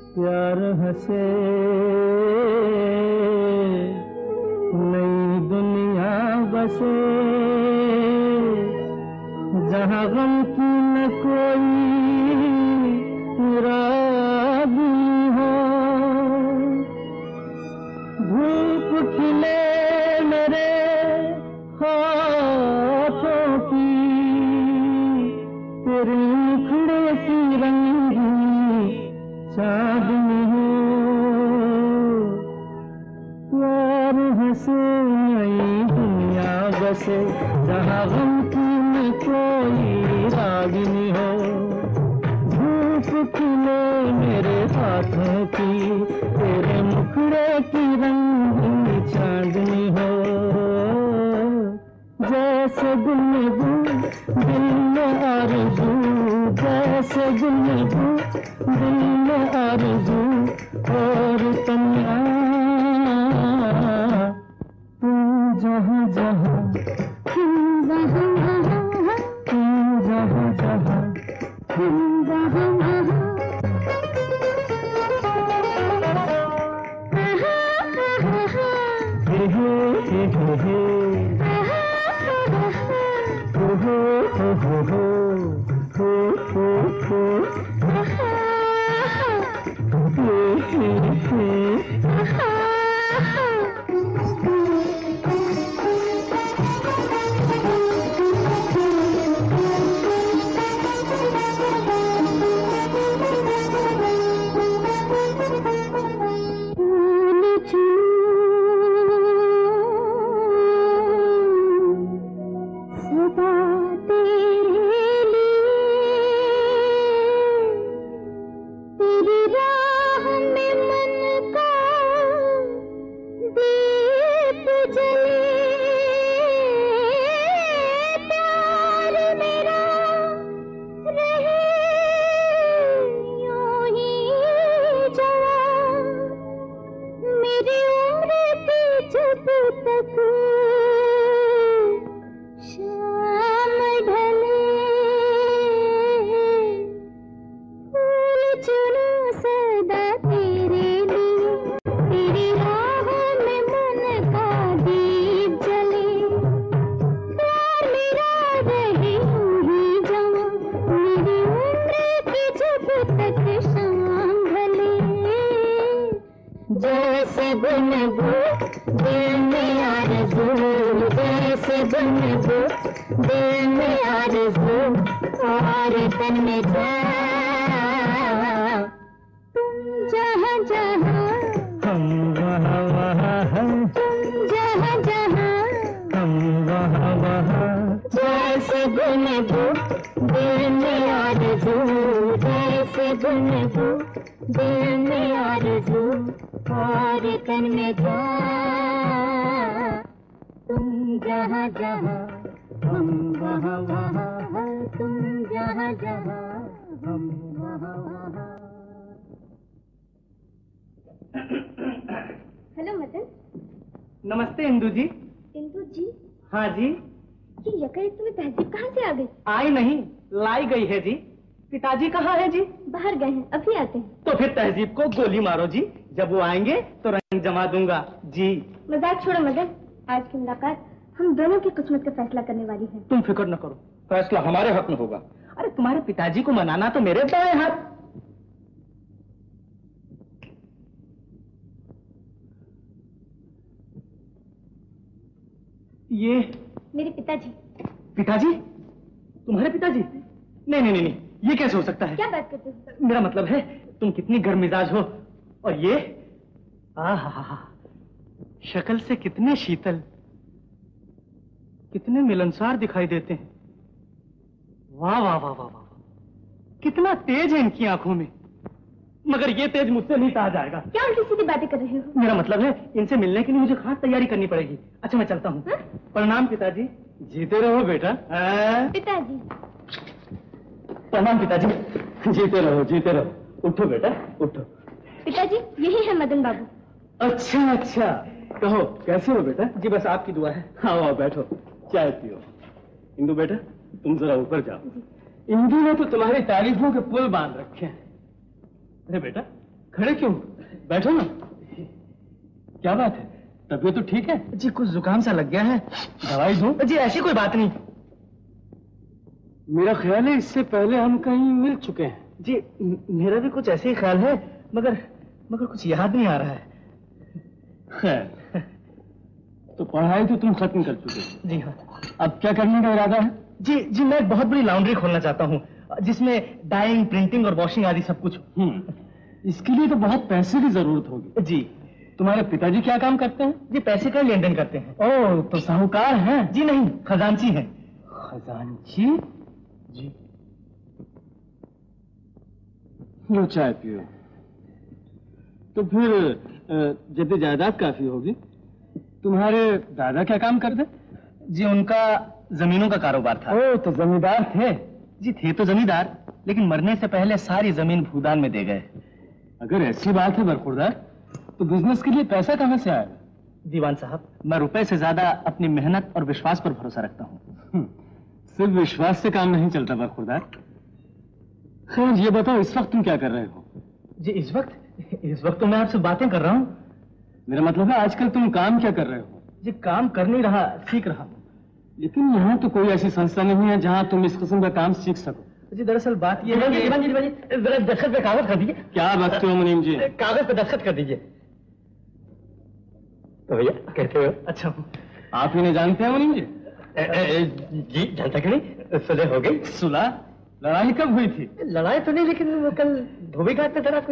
प्यार हंसे नई दुनिया बसे जहाँ गम की न कोई रागी हो धूप खिले मेरे हाथों की तेरे मुखड़े की रंगी चांदनी हो प्यार हंसे नई दुनिया बसे जहाँ गम की न कोई रागिनी हो धूप खिले मेरे हाथों की तेरे मुखड़े की रंगीन चांदनी हो जैसे गुनगू दिल में आरज़ू जैसे गुनगू दिल में आरज़ू और तन्हा तुम जहाँ जहाँ तुम जहाँ जहाँ तुम जहाँ जहाँ तुम जहाँ जहाँ हे हे हे हे हो हो हो हो हो हो हेलो मदन। नमस्ते इंदु जी। इंदु जी? हाँ जी। ये यकाएक तुम्हें तहजीब कहाँ से आ गई? आई नहीं, लाई गई है जी। पिताजी कहाँ है जी? बाहर गए हैं, अभी आते हैं। तो फिर तहजीब को गोली मारो जी, जब वो आएंगे तो रंग जमा दूंगा जी। मजाक छोड़ो मदन, आज की मुलाकात हम दोनों की किस्मत का फैसला करने वाली है। तुम फिक्र न करो, फैसला हमारे हक में होगा। अरे तुम्हारे पिताजी को मनाना तो मेरे दाएं हाथ। ये मेरे पिताजी। पिताजी? तुम्हारे पिताजी? नहीं नहीं नहीं, ये कैसे हो सकता है? क्या बात करते हो? मेरा मतलब है तुम कितनी गर्म मिजाज हो, और ये आहा, शक्ल से कितने शीतल, कितने मिलनसार दिखाई देते हैं। वाह वाह वाह वाह वाह, कितना तेज है इनकी आंखों में, मगर ये तेज मुझसे नहीं सहा जाएगा। क्या उल्टी सीधी बातें कर रहे हो? मेरा मतलब है इनसे मिलने के लिए मुझे खास तैयारी करनी पड़ेगी। अच्छा मैं चलता हूँ। प्रणाम पिताजी। जीते रहो बेटा। पिताजी। प्रणाम पिताजी। जीते रहो जीते रहो। उठो बेटा उठो। पिताजी यही है मदन बाबू। अच्छा अच्छा, कहो कैसे हो बेटा? जी बस आपकी दुआ है। आओ आओ बैठो, चाय पियो। इंदु बेटा तुम जरा ऊपर जाओ। इंदु ने तो तुम्हारी तारीफों के पुल बांध रखे हैं। अरे बेटा खड़े क्यों? बैठो ना। क्या बात है? तबीयत तो ठीक है? जी कुछ जुकाम सा लग गया है। दवाई दूं? जी ऐसी कोई बात नहीं। मेरा ख्याल है इससे पहले हम कहीं मिल चुके हैं। जी मेरा भी कुछ ऐसे ही ख्याल है, मगर मगर कुछ याद नहीं आ रहा है। खैर, तो पढ़ाई तो तुम खत्म कर चुके। जी हाँ। अब क्या करने का इरादा है? जी जी मैं एक बहुत बड़ी लॉन्ड्री खोलना चाहता हूँ, जिसमें डाइंग, प्रिंटिंग और वॉशिंग आदि सब कुछ। हम्म, इसके लिए तो बहुत पैसे की जरूरत होगी। जी। तुम्हारे पिताजी क्या काम करते हैं? जी पैसे का लेन देन करते हैं। ओह, तो साहूकार हैं? जी नहीं, खजांची हैं। खजांची? जी। लो चाय पियो। तो फिर जब जायदाद काफी होगी। तुम्हारे दादा क्या काम करते? जी उनका जमीनों का कारोबार था। ओह, तो जमींदार थे? जी थे तो जमींदार, लेकिन मरने से पहले सारी जमीन भूदान में दे गए। अगर ऐसी बात है बरखुरदार, तो बिजनेस के लिए पैसा कहाँ से आएगा? दीवान साहब, मैं रुपए से ज्यादा अपनी मेहनत और विश्वास पर भरोसा रखता हूँ। सिर्फ विश्वास से काम नहीं चलता बरखुरदार। खैर ये बताओ, इस वक्त तुम क्या कर रहे हो? जी इस वक्त इस वक्त तो मैं आपसे बातें कर रहा हूँ। मेरा मतलब है आजकल तुम काम क्या कर रहे हो? जी काम कर नहीं रहा, सीख रहा हूँ। लेकिन यहाँ तो कोई ऐसी संस्था नहीं है जहाँ तुम इस किस्म का काम सीख सको। जी दरअसल बात ये है कि जरा दस्तखत पे कागज कर दीजिए। क्या बकते हो मुनीम जी? कागज पे दस्तखत कर दीजिए। तो भैया कहते हो? अच्छा आप ही नहीं जानते हैं मुनीम जी? ए, ए, जी जानता क्यों नहीं? सुलह हो गई। सुलह? लड़ाई कब हुई थी? लड़ाई तो नहीं, लेकिन वो कल धोबी घाट पे जरा कुछ।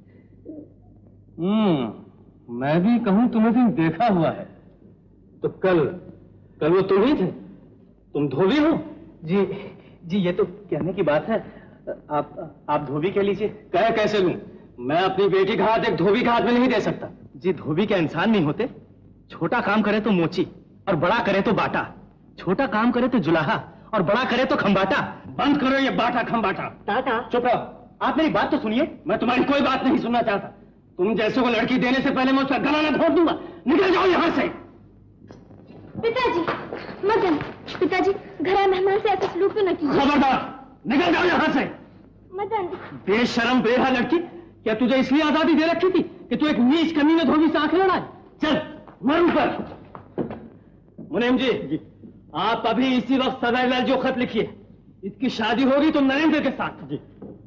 हम्म, मैं भी कहूँ तुम्हें भी देखा हुआ है। तो कल कल वो तुम ही थे? तुम धोबी हो? जी जी ये तो कहने की बात है। आप आप धोबी कह लीजिए। कह कैसे लूं? मैं अपनी बेटी का हाथ एक धोबी का हाथ में नहीं दे सकता। जी धोबी क्या इंसान नहीं होते? छोटा काम करे तो मोची और बड़ा करे तो बाटा। छोटा काम करे तो जुलाहा और बड़ा करे तो खंबाटा। बंद करो ये बाटा खंबाटा। टाटा। चुप रहो। आप मेरी बात तो सुनिए। मैं तुम्हारी कोई बात नहीं सुनना चाहता। तुम जैसे को लड़की देने से पहले मैं उसका गला न घोट दूंगा। निकल जाओ यहाँ से। पिताजी, मदन, पिताजी घर आए मेहमान से ऐसा सलूक न कीजिए। खबरदार, निकल जाओ यहाँ से। मदन। बेशरम बेहा लड़की, क्या तुझे इसलिए आजादी दे रखी थी कि तू एक नीच कमीने धोबी से आंखें लड़ाए? चल मर ऊपर। मुनीम जी, जी आप अभी इसी वक्त सदैव लाल जो खत लिखिए। इसकी शादी होगी तो नरेंद्र के साथ। जी।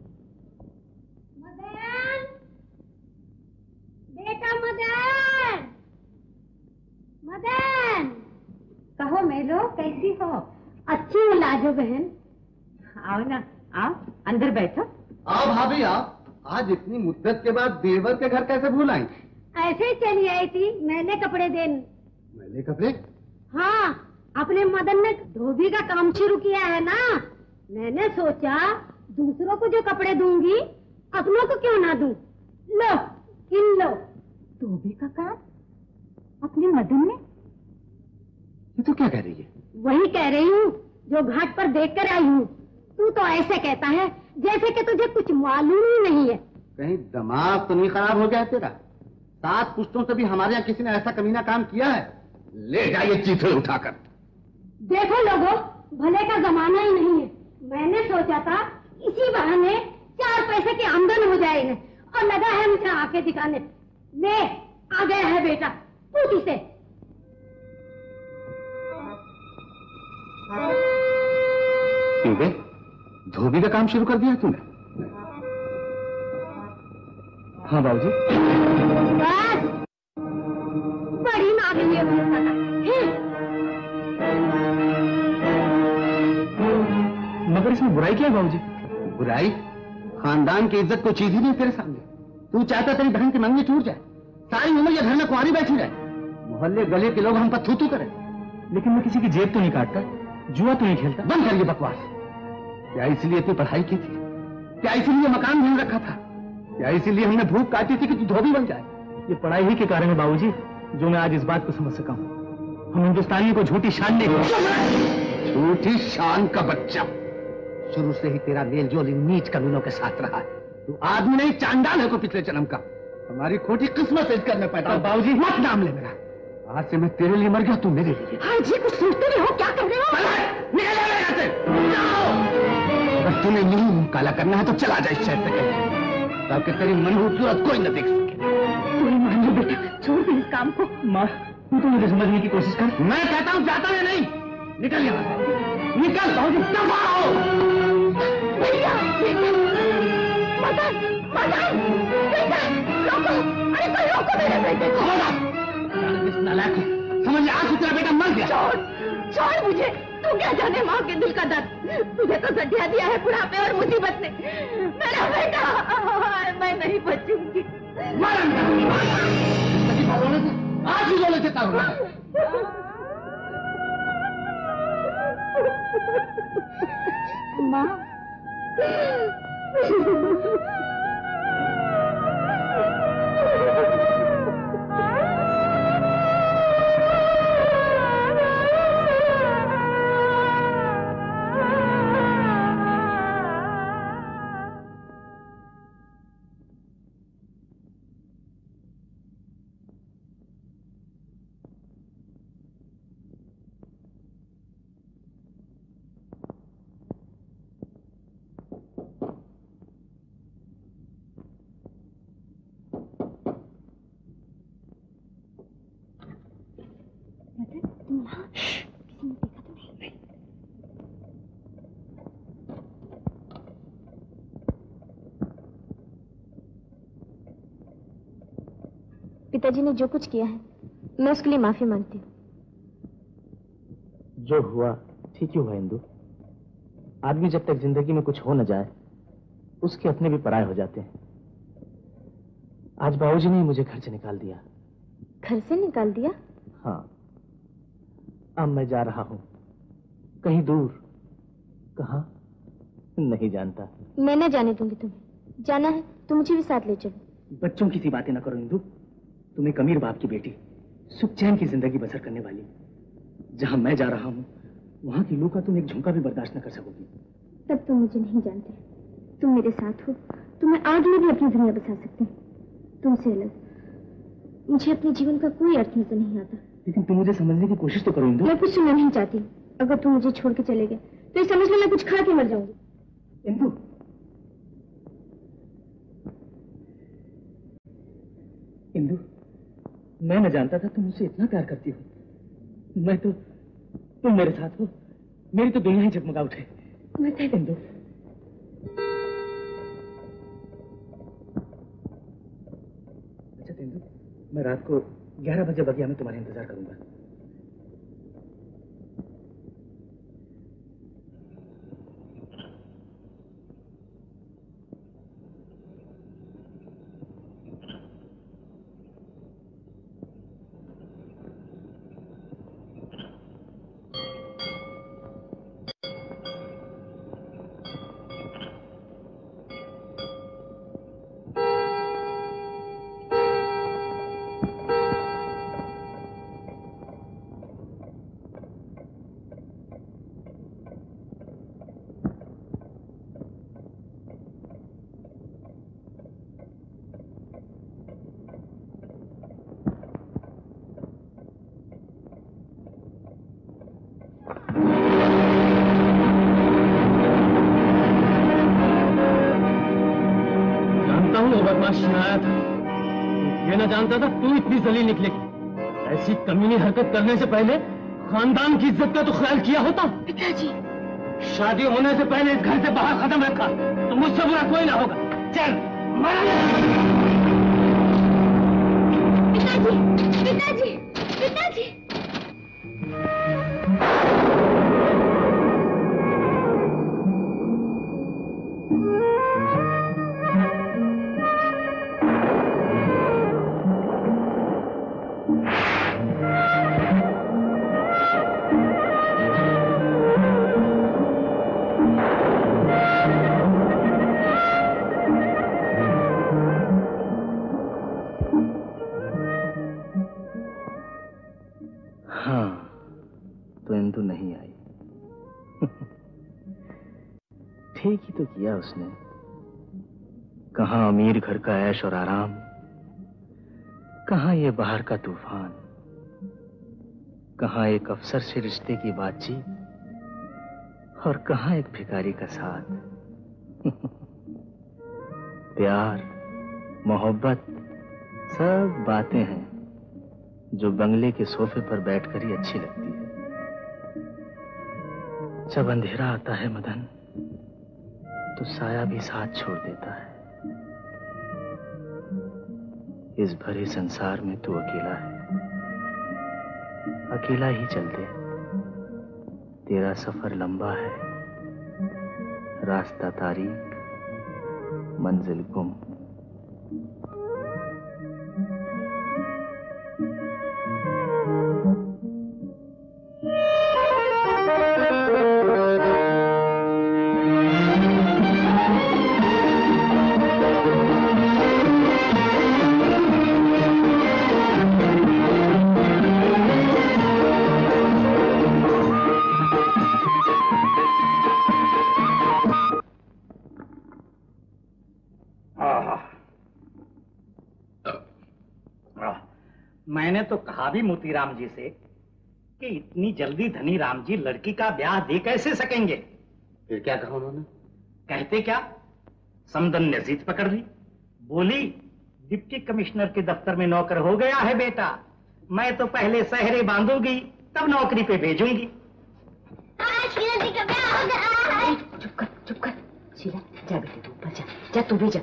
मदन, बेटा मदन, मदन। कहो मेलो, कैसी हो? अच्छी हो लाजो बहन। आओ ना, आओ अंदर बैठो। आओ भाभी आओ। आज इतनी मुद्दत के बाद देवर के घर कैसे भूल आई? ऐसे ही चली आई थी मैंने कपड़े देने। मैंने कपड़े? हाँ, अपने मदन ने धोबी का काम शुरू किया है ना, मैंने सोचा दूसरों को जो कपड़े दूंगी अपनों को क्यों ना दूं। लो इन लो। धोबी का काम अपने मदन ने? ये तो क्या कह रही है? वही कह रही हूँ जो घाट पर देख कर आई हूँ। तू तो ऐसे कहता है जैसे कि तुझे कुछ मालूम ही नहीं है। कहीं दिमाग तो नहीं खराब हो गया तेरा? सात पुश्तों से भी हमारे यहाँ किसी ने ऐसा कमीना काम किया है? ले जाइए चीथड़े उठाकर। देखो लोगों, भले का जमाना ही नहीं है। मैंने सोचा था इसी बहाने चार पैसे की आमदन हो जाएगी और लगा है मुझे आंखें दिखाने। ले आ गया है बेटा, पूछ इसे। क्यों बे, धोबी का काम शुरू कर दिया तूने? हाँ बाबूजी। बस बड़ी नागिन ये मगर इसमें बुराई क्या है बाबूजी? बुराई? खानदान की इज्जत को चीज ही नहीं तेरे सामने। तू चाहता तेरी बहन की मंगनी टूट जाए, सारी उम्र ये घर में कुंवारी बैठी रहे, मोहल्ले गले के लोग हम पर थू थू करें। लेकिन मैं किसी की जेब तो नहीं काटता, जुआ तो नहीं खेलता। बंद करिए बकवास। क्या इसलिए इतनी पढ़ाई की थी? क्या इसलिए मकान ढूंढ रखा था? क्या इसीलिए हमने भूख काटी थी कि तू धोबी बन जाए? ये पढ़ाई ही के कारण है बाबूजी जो मैं आज इस बात को समझ सका हूँ। हम हिंदुस्तानियों को झूठी शान नहीं। झूठी शान का बच्चा। शुरू से ही तेरा मेल जोल इन नीच कमीनों के साथ रहा है। तू आदमी नहीं, चांडाल है को पिछले जन्म का। हमारी खोटी किस्मत इस घर में पैदा। बाबूजी मत नाम ले मेरा। आज से मैं तेरे लिए मर गया, तू मेरे लिए। हाँ जी, कुछ सोचते नहीं हो? क्या कर रहे हो? निकल जा यहाँ से। अगर तूने मुंह काला करना है तो चला जा इस शहर से। तो आपके करीब मन खूबसूरत कोई न देख सके। तू ही मान लो बेटा, छोड़ दे इस काम को। माँ, तू तो मुझे समझने की कोशिश कर। मैं कहता हूँ जाता है नहीं, निकल यहाँ से, निकल। दफा हो। भैया, मदन, मदन, बेटा, रोको, अरे कोई रोको मेरे बेटे को। नालायक हो, समझ ले आज तेरा बेटा मर गया। छोड़, छोड़ मुझे, तू क्या जाने माँ के दिल का दर्द। तुझे तो सटिया दिया है बुढ़ापे और मुसीबत ने। मेरा बेटा, मैं नहीं बचूंगी। आज ही रोने से करूंगा। माँ, पिताजी ने जो कुछ किया है मैं उसके लिए माफी मांगती हूँ। जो हुआ ठीक ही हुआ इंदु। आदमी जब तक जिंदगी में कुछ हो न जाए उसके अपने भी पराये हो जाते हैं। आज बाबूजी ने मुझे घर से निकाल दिया। घर से निकाल दिया? हाँ, अब मैं जा रहा हूँ कहीं दूर। कहाँ नहीं जानता। मैं न जाने दूंगी तुम्हें। जाना है तो मुझे भी साथ ले चलो। बच्चों की सी बातें न करो इंदु। तुम एक अमीर बाप की बेटी, सुख चैन की जिंदगी बसर करने वाली। जहां मैं जा रहा हूं वहां की लू का तुम एक झुमका भी बर्दाश्त न कर सकोगी। तब तुम मुझे नहीं जानते। तुम मेरे साथ हो तो मैं आग में भी अपनी दुनिया बसा सकती हूँ। तुमसे अलग मुझे अपने जीवन का कोई अर्थ नजर नहीं आता। लेकिन तुम मुझे समझने की कोशिश तो करो इंदु। मैं कुछ सुनना नहीं चाहती। अगर तुम मुझे छोड़ के चले गए तो ये समझ लो मैं कुछ खा के मर जाऊंगी। इंदु, इंदु, मैं न जानता था तुम मुझसे इतना प्यार करती हो। मैं तो, तुम मेरे साथ हो, मेरी तो दुनिया ही जगमगा उठे। इंदु, अच्छा इंदु, मैं रात को ग्यारह बजे बगिया में तुम्हारा इंतजार करूंगा। आया था। ये ना जानता था तू इतनी जलील निकलेगी। ऐसी कमीनी हरकत करने से पहले खानदान की इज्जत का तो ख्याल किया होता। पिताजी, शादी होने से पहले इस घर से बाहर कदम रखा तो मुझसे बुरा कोई ना होगा। चल पिताजी, पिताजी, पिताजी। ठीक ही तो किया उसने। कहां अमीर घर का ऐश और आराम, कहां ये बाहर का तूफान, कहां एक अफसर से रिश्ते की बातचीत और कहां एक भिखारी का साथ। प्यार मोहब्बत सब बातें हैं जो बंगले के सोफे पर बैठकर ही अच्छी लगती है। जब अंधेरा आता है मदन, तो साया भी साथ छोड़ देता है। इस भरे संसार में तू अकेला है, अकेला ही चल दे। तेरा सफर लंबा है, रास्ता तारीक, मंजिल गुम। मैंने तो कहा भी मोतीराम जी से कि इतनी जल्दी धनी राम जी लड़की का ब्याह दे कैसे सकेंगे। फिर क्या कहा उन्होंने? कहते क्या, समदन ने जिद पकड़ ली। बोली डिप्टी कमिश्नर के दफ्तर में नौकर हो गया है बेटा, मैं तो पहले सहरे बांधूंगी तब नौकरी पे भेजूंगी। चुप कर चुप कर शीला, जा बेटे तू ऊपर जा, जा तू भी जा।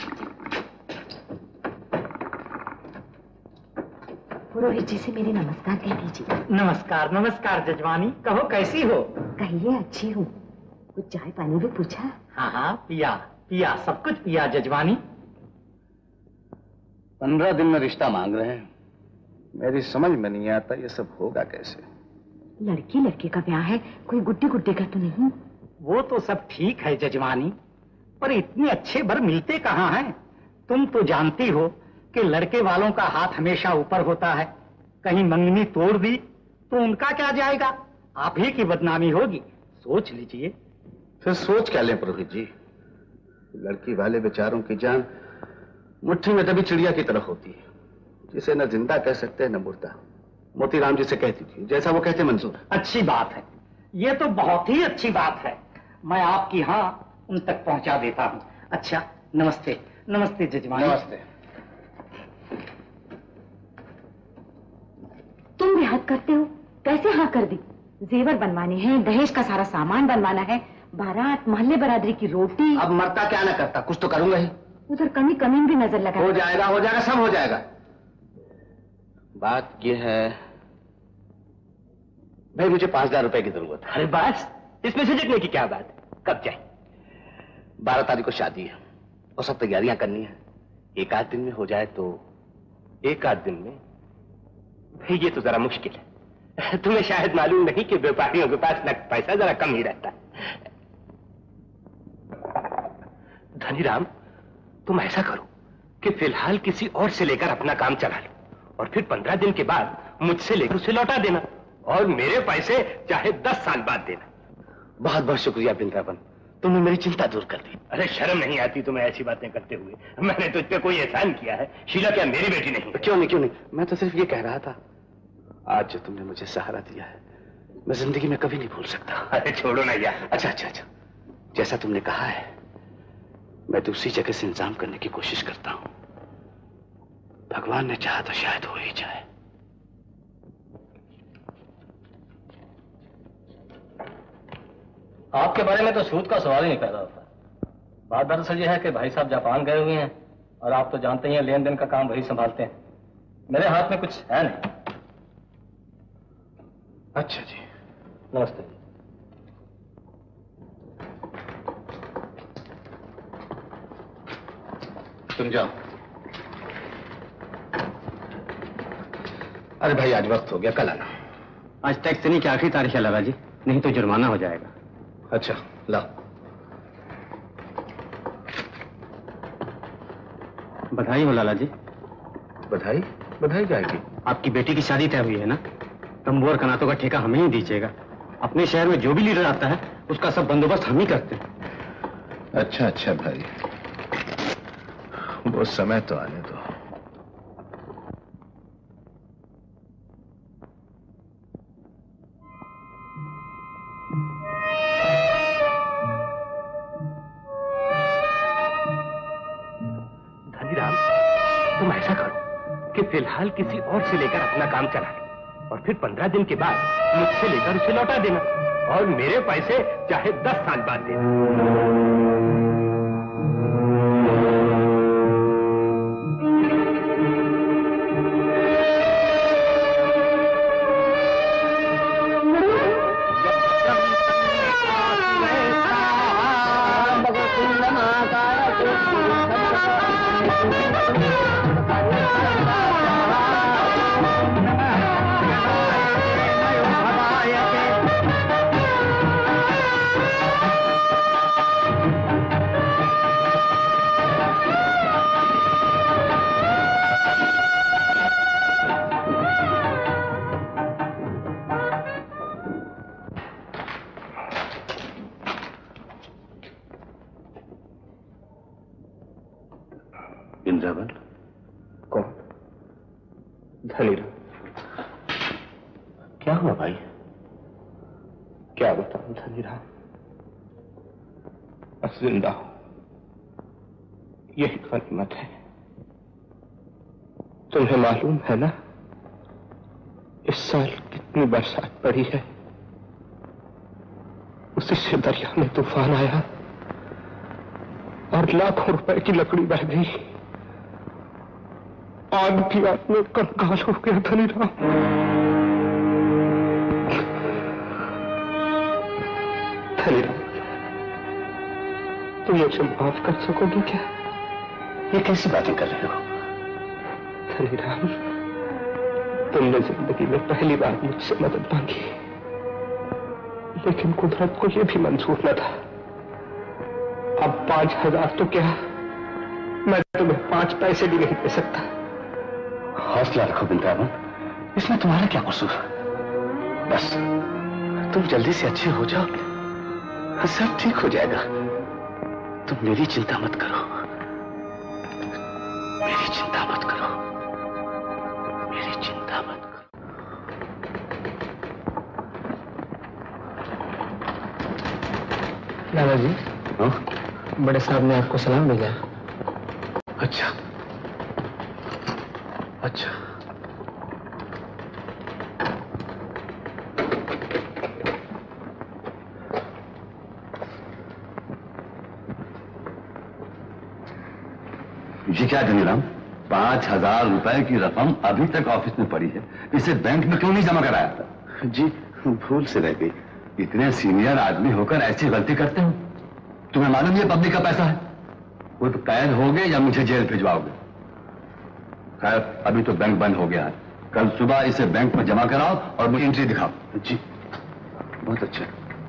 पुरोहित जी से मेरे नमस्कार कह दीजिए। नमस्कार नमस्कार जजवानी, कहो कैसी हो? कहिए अच्छी हूँ। कुछ चाय पानी भी पूछा? हाँ हाँ पिया पिया, सब कुछ पिया जजवानी। पंद्रह दिन में रिश्ता मांग रहे हैं, मेरी समझ में नहीं आता ये सब होगा कैसे। लड़की लड़के का ब्याह है, कोई गुड्डी गुड्डी का तो नहीं? वो तो सब ठीक है जजवानी, पर इतने अच्छे वर मिलते कहाँ हैं? तुम तो जानती हो कि लड़के वालों का हाथ हमेशा ऊपर होता है। कहीं मंगनी तोड़ दी तो उनका क्या जाएगा, आप ही की बदनामी होगी। सोच लीजिए। फिर सोच क्या लें पुरोहित जी? लड़की वाले बेचारों की जान मुट्ठी में दबी चिड़िया की तरह होती है, जिसे न जिंदा कह सकते न मुर्दा। मोतीराम जी से कहती थी, जैसा वो कहते मंजूर। अच्छी बात है, ये तो बहुत ही अच्छी बात है। मैं आपकी हाँ उन तक पहुंचा देता हूँ। अच्छा नमस्ते। नमस्ते जजमान। नमस्ते। तुम भी हद करते हो, कैसे हाँ कर दी? जेवर बनवाने हैं, दहेज का सारा सामान बनवाना है, बारात, मोहल्ले बरादरी की रोटी। अब मरता क्या ना करता, कुछ तो करूंगा ही। उधर कमी कमी भी नजर लगा। हो जाएगा हो जाएगा सब हो जाएगा। बात यह है भाई, मुझे पांच हजार रुपए की जरूरत है। अरे बस, इसमें झिझकने की क्या बात? कब जाए? बारह तारीख को शादी है और सब तैयारियां करनी है। एक आध दिन में हो जाए तो। एक आध दिन में? भाई ये तो जरा मुश्किल है। तुम्हें शायद मालूम नहीं कि व्यापारियों के पास नकद पैसा जरा कम ही रहता है। धनीराम, तुम ऐसा करो कि फिलहाल किसी और से लेकर अपना काम चला लो और फिर पंद्रह दिन के बाद मुझसे लेकर उसे लौटा देना, और मेरे पैसे चाहे दस साल बाद देना। बहुत बहुत शुक्रिया वृंदावन, तुमने मेरी चिंता दूर कर दी। अरे शर्म नहीं आती तुम्हें ऐसी बातें करते हुए? मैंने तुझ पे कोई एहसान किया है? शीला क्या मेरी बेटी नहीं? क्यों नहीं क्यों नहीं, मैं तो सिर्फ ये कह रहा था, आज जो तुमने मुझे सहारा दिया है मैं जिंदगी में कभी नहीं भूल सकता। अरे छोड़ो ना यार। अच्छा अच्छा अच्छा, जैसा तुमने कहा है मैं दूसरी जगह से इंतजाम करने की कोशिश करता हूं। भगवान ने चाहा तो शायद हो ही जाए। आपके बारे में तो सूद का सवाल ही नहीं पैदा होता। बात दरअसल यह है कि भाई साहब जापान गए हुए हैं और आप तो जानते ही हैं लेन देन का काम वही संभालते हैं। मेरे हाथ में कुछ है नहीं। अच्छा जी, नमस्ते। तुम जाओ। अरे भाई आज वक्त हो गया, कल आना। आज टैक्स देने की आखिरी तारीख है लाला जी, नहीं तो जुर्माना हो जाएगा। अच्छा लाओ। बधाई हो लाला जी। बधाई? बधाई जाएगी? आपकी बेटी की शादी तय हुई है ना, तंबू और कनातों का ठेका हमें ही दीजिएगा। अपने शहर में जो भी लीडर आता है उसका सब बंदोबस्त हम ही करते हैं। अच्छा अच्छा भाई, वो समय तो आने दो। धनीराम, तुम ऐसा करो कि फिलहाल किसी और से लेकर अपना काम चला लो और फिर पंद्रह दिन के बाद मुझसे लेकर उसे लौटा देना और मेरे पैसे चाहे दस साल बाद देना। इंद्रावन? कौन? धनीराम। क्या हुआ भाई? क्या बताऊं धनीराम, बस जिंदा हूं यही गनीमत है। तुम्हें मालूम है ना इस साल कितनी बरसात पड़ी है? उसी से दरिया में तूफान आया और लाखों रुपए की लकड़ी बह गई। आग की आग में कंकाल हो गया धनीराम। धनीराम, तुम मुझे माफ कर सकोगे क्या? ये कैसी बातें कर रहे हो? धनीराम, तुमने जिंदगी में पहली बार मुझसे मदद मांगी, लेकिन कुदरत को यह भी मंजूर न था। अब पांच हजार तो क्या, मैं तुम्हें पांच पैसे भी नहीं दे सकता। हौसला रखो वृंदावन, इसमें तुम्हारा क्या कसूर? बस तुम जल्दी से अच्छे हो जाओ, सब ठीक हो जाएगा। तुम मेरी चिंता मत करो, मेरी चिंता मत करो, मेरी चिंता मत करो। दादाजी, बड़े साहब ने आपको सलाम भेजा। अच्छा अच्छा, ये क्या धनीराम, पांच हजार रुपए की रकम अभी तक ऑफिस में पड़ी है, इसे बैंक में क्यों नहीं जमा कराया था? जी भूल से रह गई। इतने सीनियर आदमी होकर ऐसी गलती करते हो? तुम्हें मालूम है पब्लिक का पैसा है, वो तो कैद होगे या मुझे जेल भिजवाओगे। खैर अभी तो बैंक बंद हो गया है, कल सुबह इसे बैंक में जमा कराओ और मुझे एंट्री दिखाओ। जी बहुत अच्छा।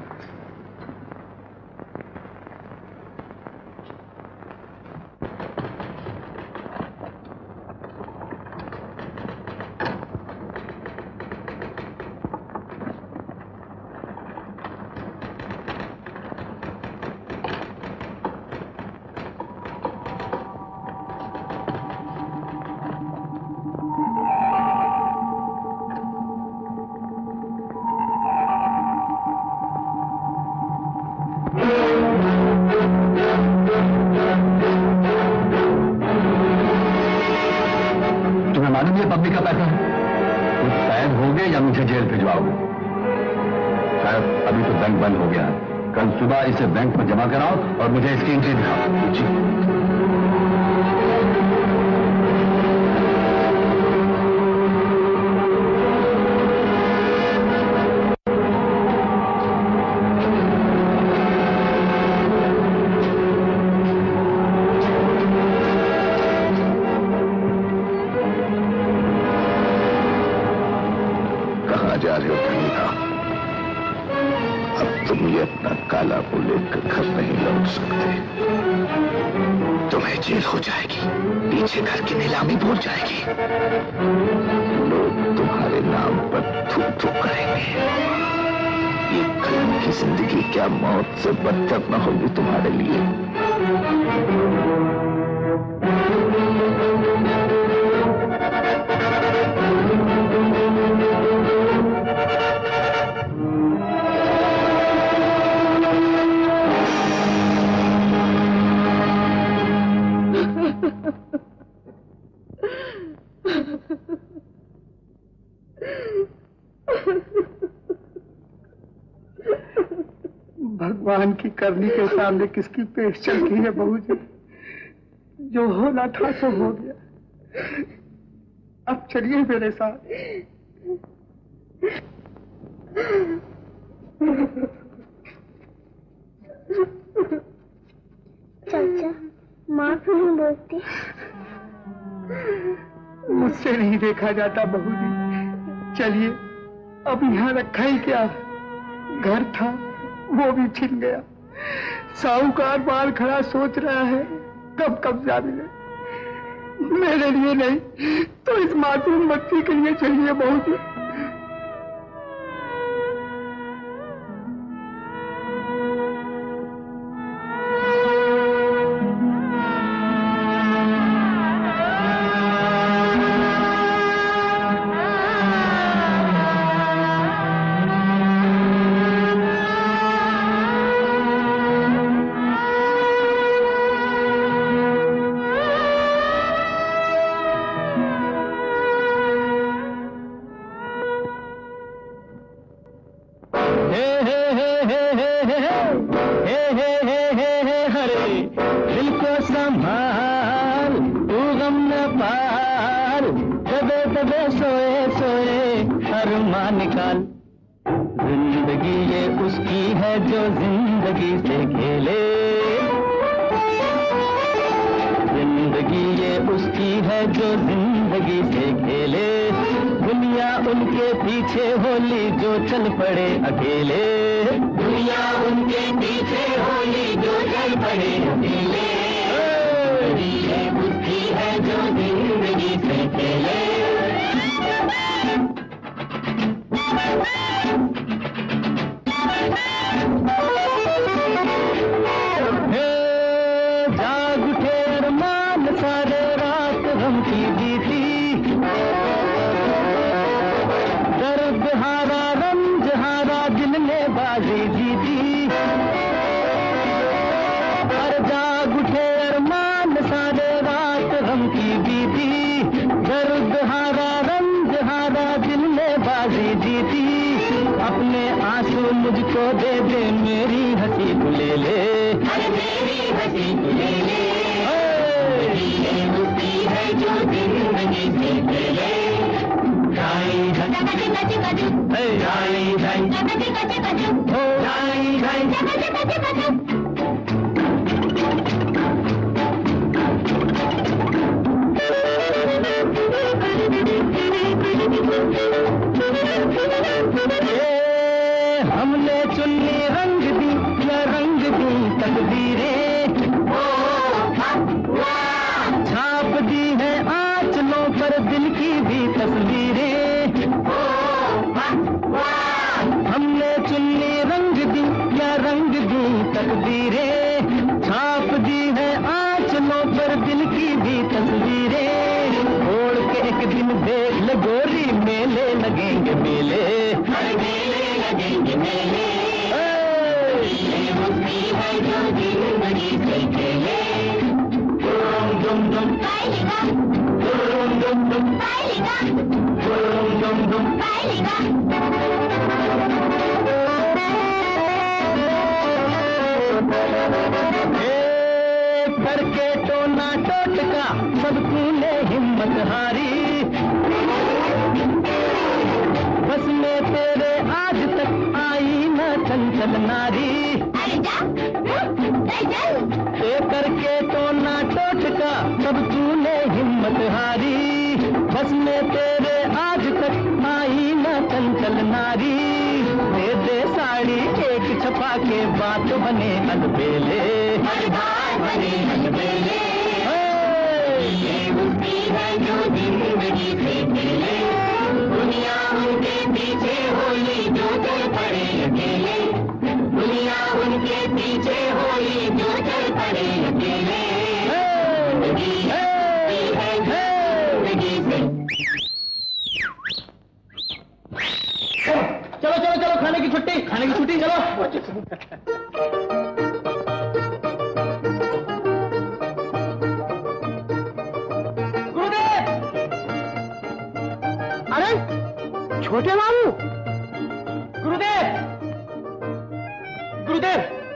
पब्लिक का पैसा है, तुम कैद होगे या मुझे जेल भिजवाओगे। खैर अभी तो बैंक बंद हो गया है, कल सुबह इसे बैंक में जमा कराओ और मुझे इसकी एंट्री दिखाओ। जी जा रहे हो धनीराम? अब तुम ये अपना काला को लेकर घर नहीं लौट सकते, तुम्हें जेल हो जाएगी, पीछे घर की नीलामी भूल जाएगी, लोग तुम्हारे नाम पर थू थू करेंगे। ये कल की जिंदगी क्या मौत से बदतर न होगी तुम्हारे लिए। भगवान की करनी के सामने किसकी पेश चलती है बहू जी। जो होना था सो हो गया। अब चलिए मेरे साथ। चाचा माँ क्यों नहीं बोलती? मुझसे नहीं देखा जाता बहू जी। चलिए, अब यहाँ रखा ही क्या, घर था वो भी छिन गया। साहूकार बाल खड़ा सोच रहा है कब कब्जा मिले। मेरे लिए नहीं तो इस मासूम बच्ची के लिए चलिए बहू जी।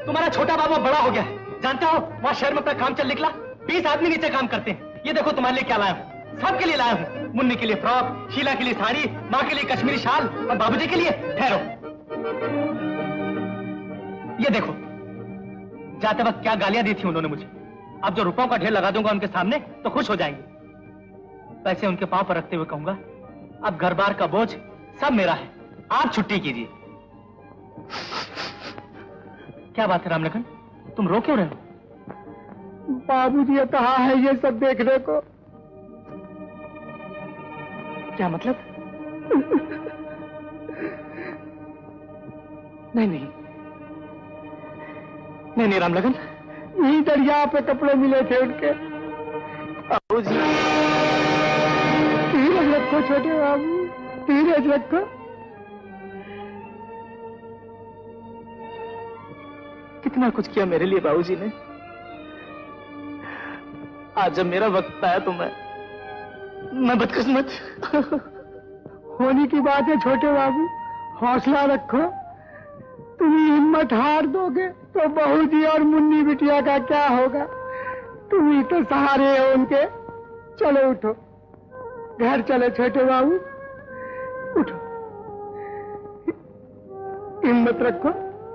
तुम्हारा छोटा बाबू बड़ा हो गया है। जानते हो वहाँ शहर में अपना काम चल निकला, बीस आदमी नीचे काम करते हैं। ये देखो तुम्हारे लिए क्या लाया हूँ, सबके लिए लाया हूँ। मुन्नी के लिए फ्रॉक, शीला के लिए साड़ी, माँ के लिए कश्मीरी शाल और बाबूजी के लिए ठहरो। ये देखो जाते वक्त क्या गालियां दी थी उन्होंने मुझे। अब जो रुपयों का ढेर लगा दूंगा उनके सामने तो खुश हो जाएंगे। पैसे उनके पांव पर रखते हुए कहूंगा, अब घर बार का बोझ सब मेरा है, आप छुट्टी कीजिए। क्या बात है रामलखन, तुम रो क्यों रहे हो? बाबूजी ने कहा है ये सब देखने को। क्या मतलब? नहीं नहीं नहीं नहीं रामलखन, यही दरिया पे कपड़े मिले थे उनके। बाबूजी धीरज रखो छोटे बाबू, धीरज रखो। कितना कुछ किया मेरे लिए बाबूजी ने। आज जब मेरा वक्त आया तो मैं मैं बदकिस्मत। होने की बात है छोटे बाबू, हौसला रखो। तुम हिम्मत हार दोगे तो बहू जी और मुन्नी बिटिया का क्या होगा? तुम ही तो सहारे हो उनके। चलो उठो, घर चलो छोटे बाबू, उठो, हिम्मत रखो।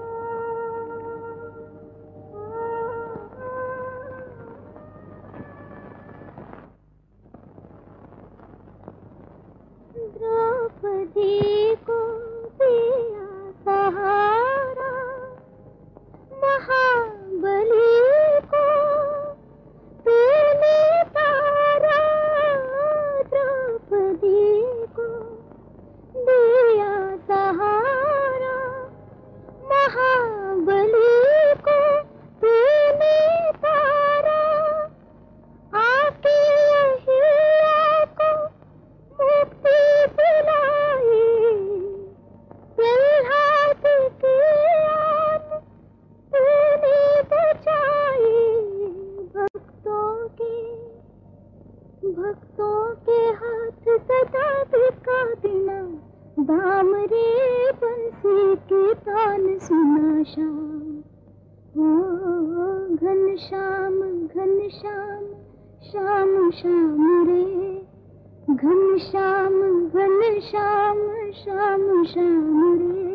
द्रौपदी को दिया सहारा, महाबली को तूने तारा। द्रौपदी को दिया सहारा, महाबली को तूने तारा। आके अहिल्या को मुक्ति दिलाई, प्रहलाद की आन तूने बचाई। भक्तों के भक्तों के हाथ सदा भिका देना, दाम रे बंसी के तान सुना शाम। ओ घन श्याम घन श्याम श्याम श्याम रे, घन श्याम घन श्याम श्याम श्याम रे।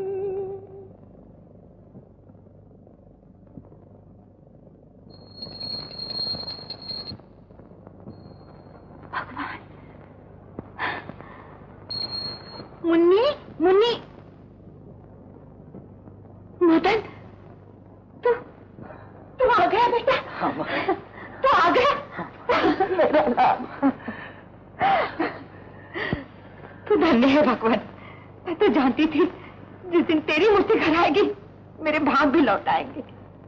मुन्नी मुन्नी, मदन तू तू आ गया बेटा? तू आ गया मेरा लाल। तू धन्य है भगवान। मैं तो जानती थी जिस दिन तेरी मूर्ति घर आएगी मेरे भाग भी लौट आएंगे।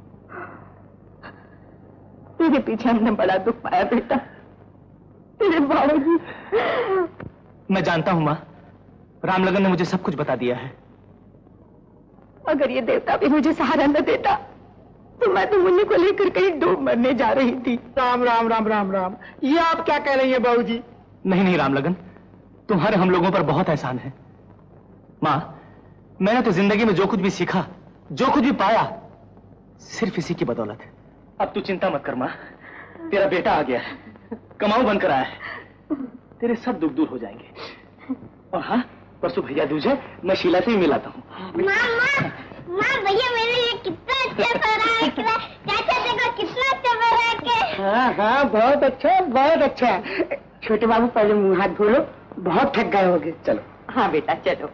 तेरे पीछे हमने बड़ा दुख पाया बेटा, तेरे बाबूजी। मैं जानता हूं माँ, रामलगन ने मुझे सब कुछ बता दिया है। अगर ये देवता भी मुझे सहारा न देता तो मैं तो मुन्नी को लेकर कहीं डूब मरने जा रही थी। राम राम राम राम राम, ये आप क्या कह रही हैं बाबूजी? नहीं नहीं रामलगन, तुम्हारे हम लोगों पर बहुत एहसान है। माँ, मैंने तो जिंदगी में जो कुछ भी सीखा, जो कुछ भी पाया, सिर्फ इसी की बदौलत है। अब तू चिंता मत कर माँ, तेरा बेटा आ गया है, कमाऊ बनकर आया है, तेरे सब दुख दूर हो जाएंगे। और हाँ, परसों भैया दूज है, मैं शीला से भी मिलाता हूँ। माँ भैया मेरे लिए कितना अच्छा पराग है, चाचा देखो कितना अच्छा पराग है। हाँ हाँ बहुत अच्छा बहुत अच्छा। छोटे बाबू पहले मुंह हाथ धो लो, बहुत थक गए होगे। चलो। हाँ बेटा चलो।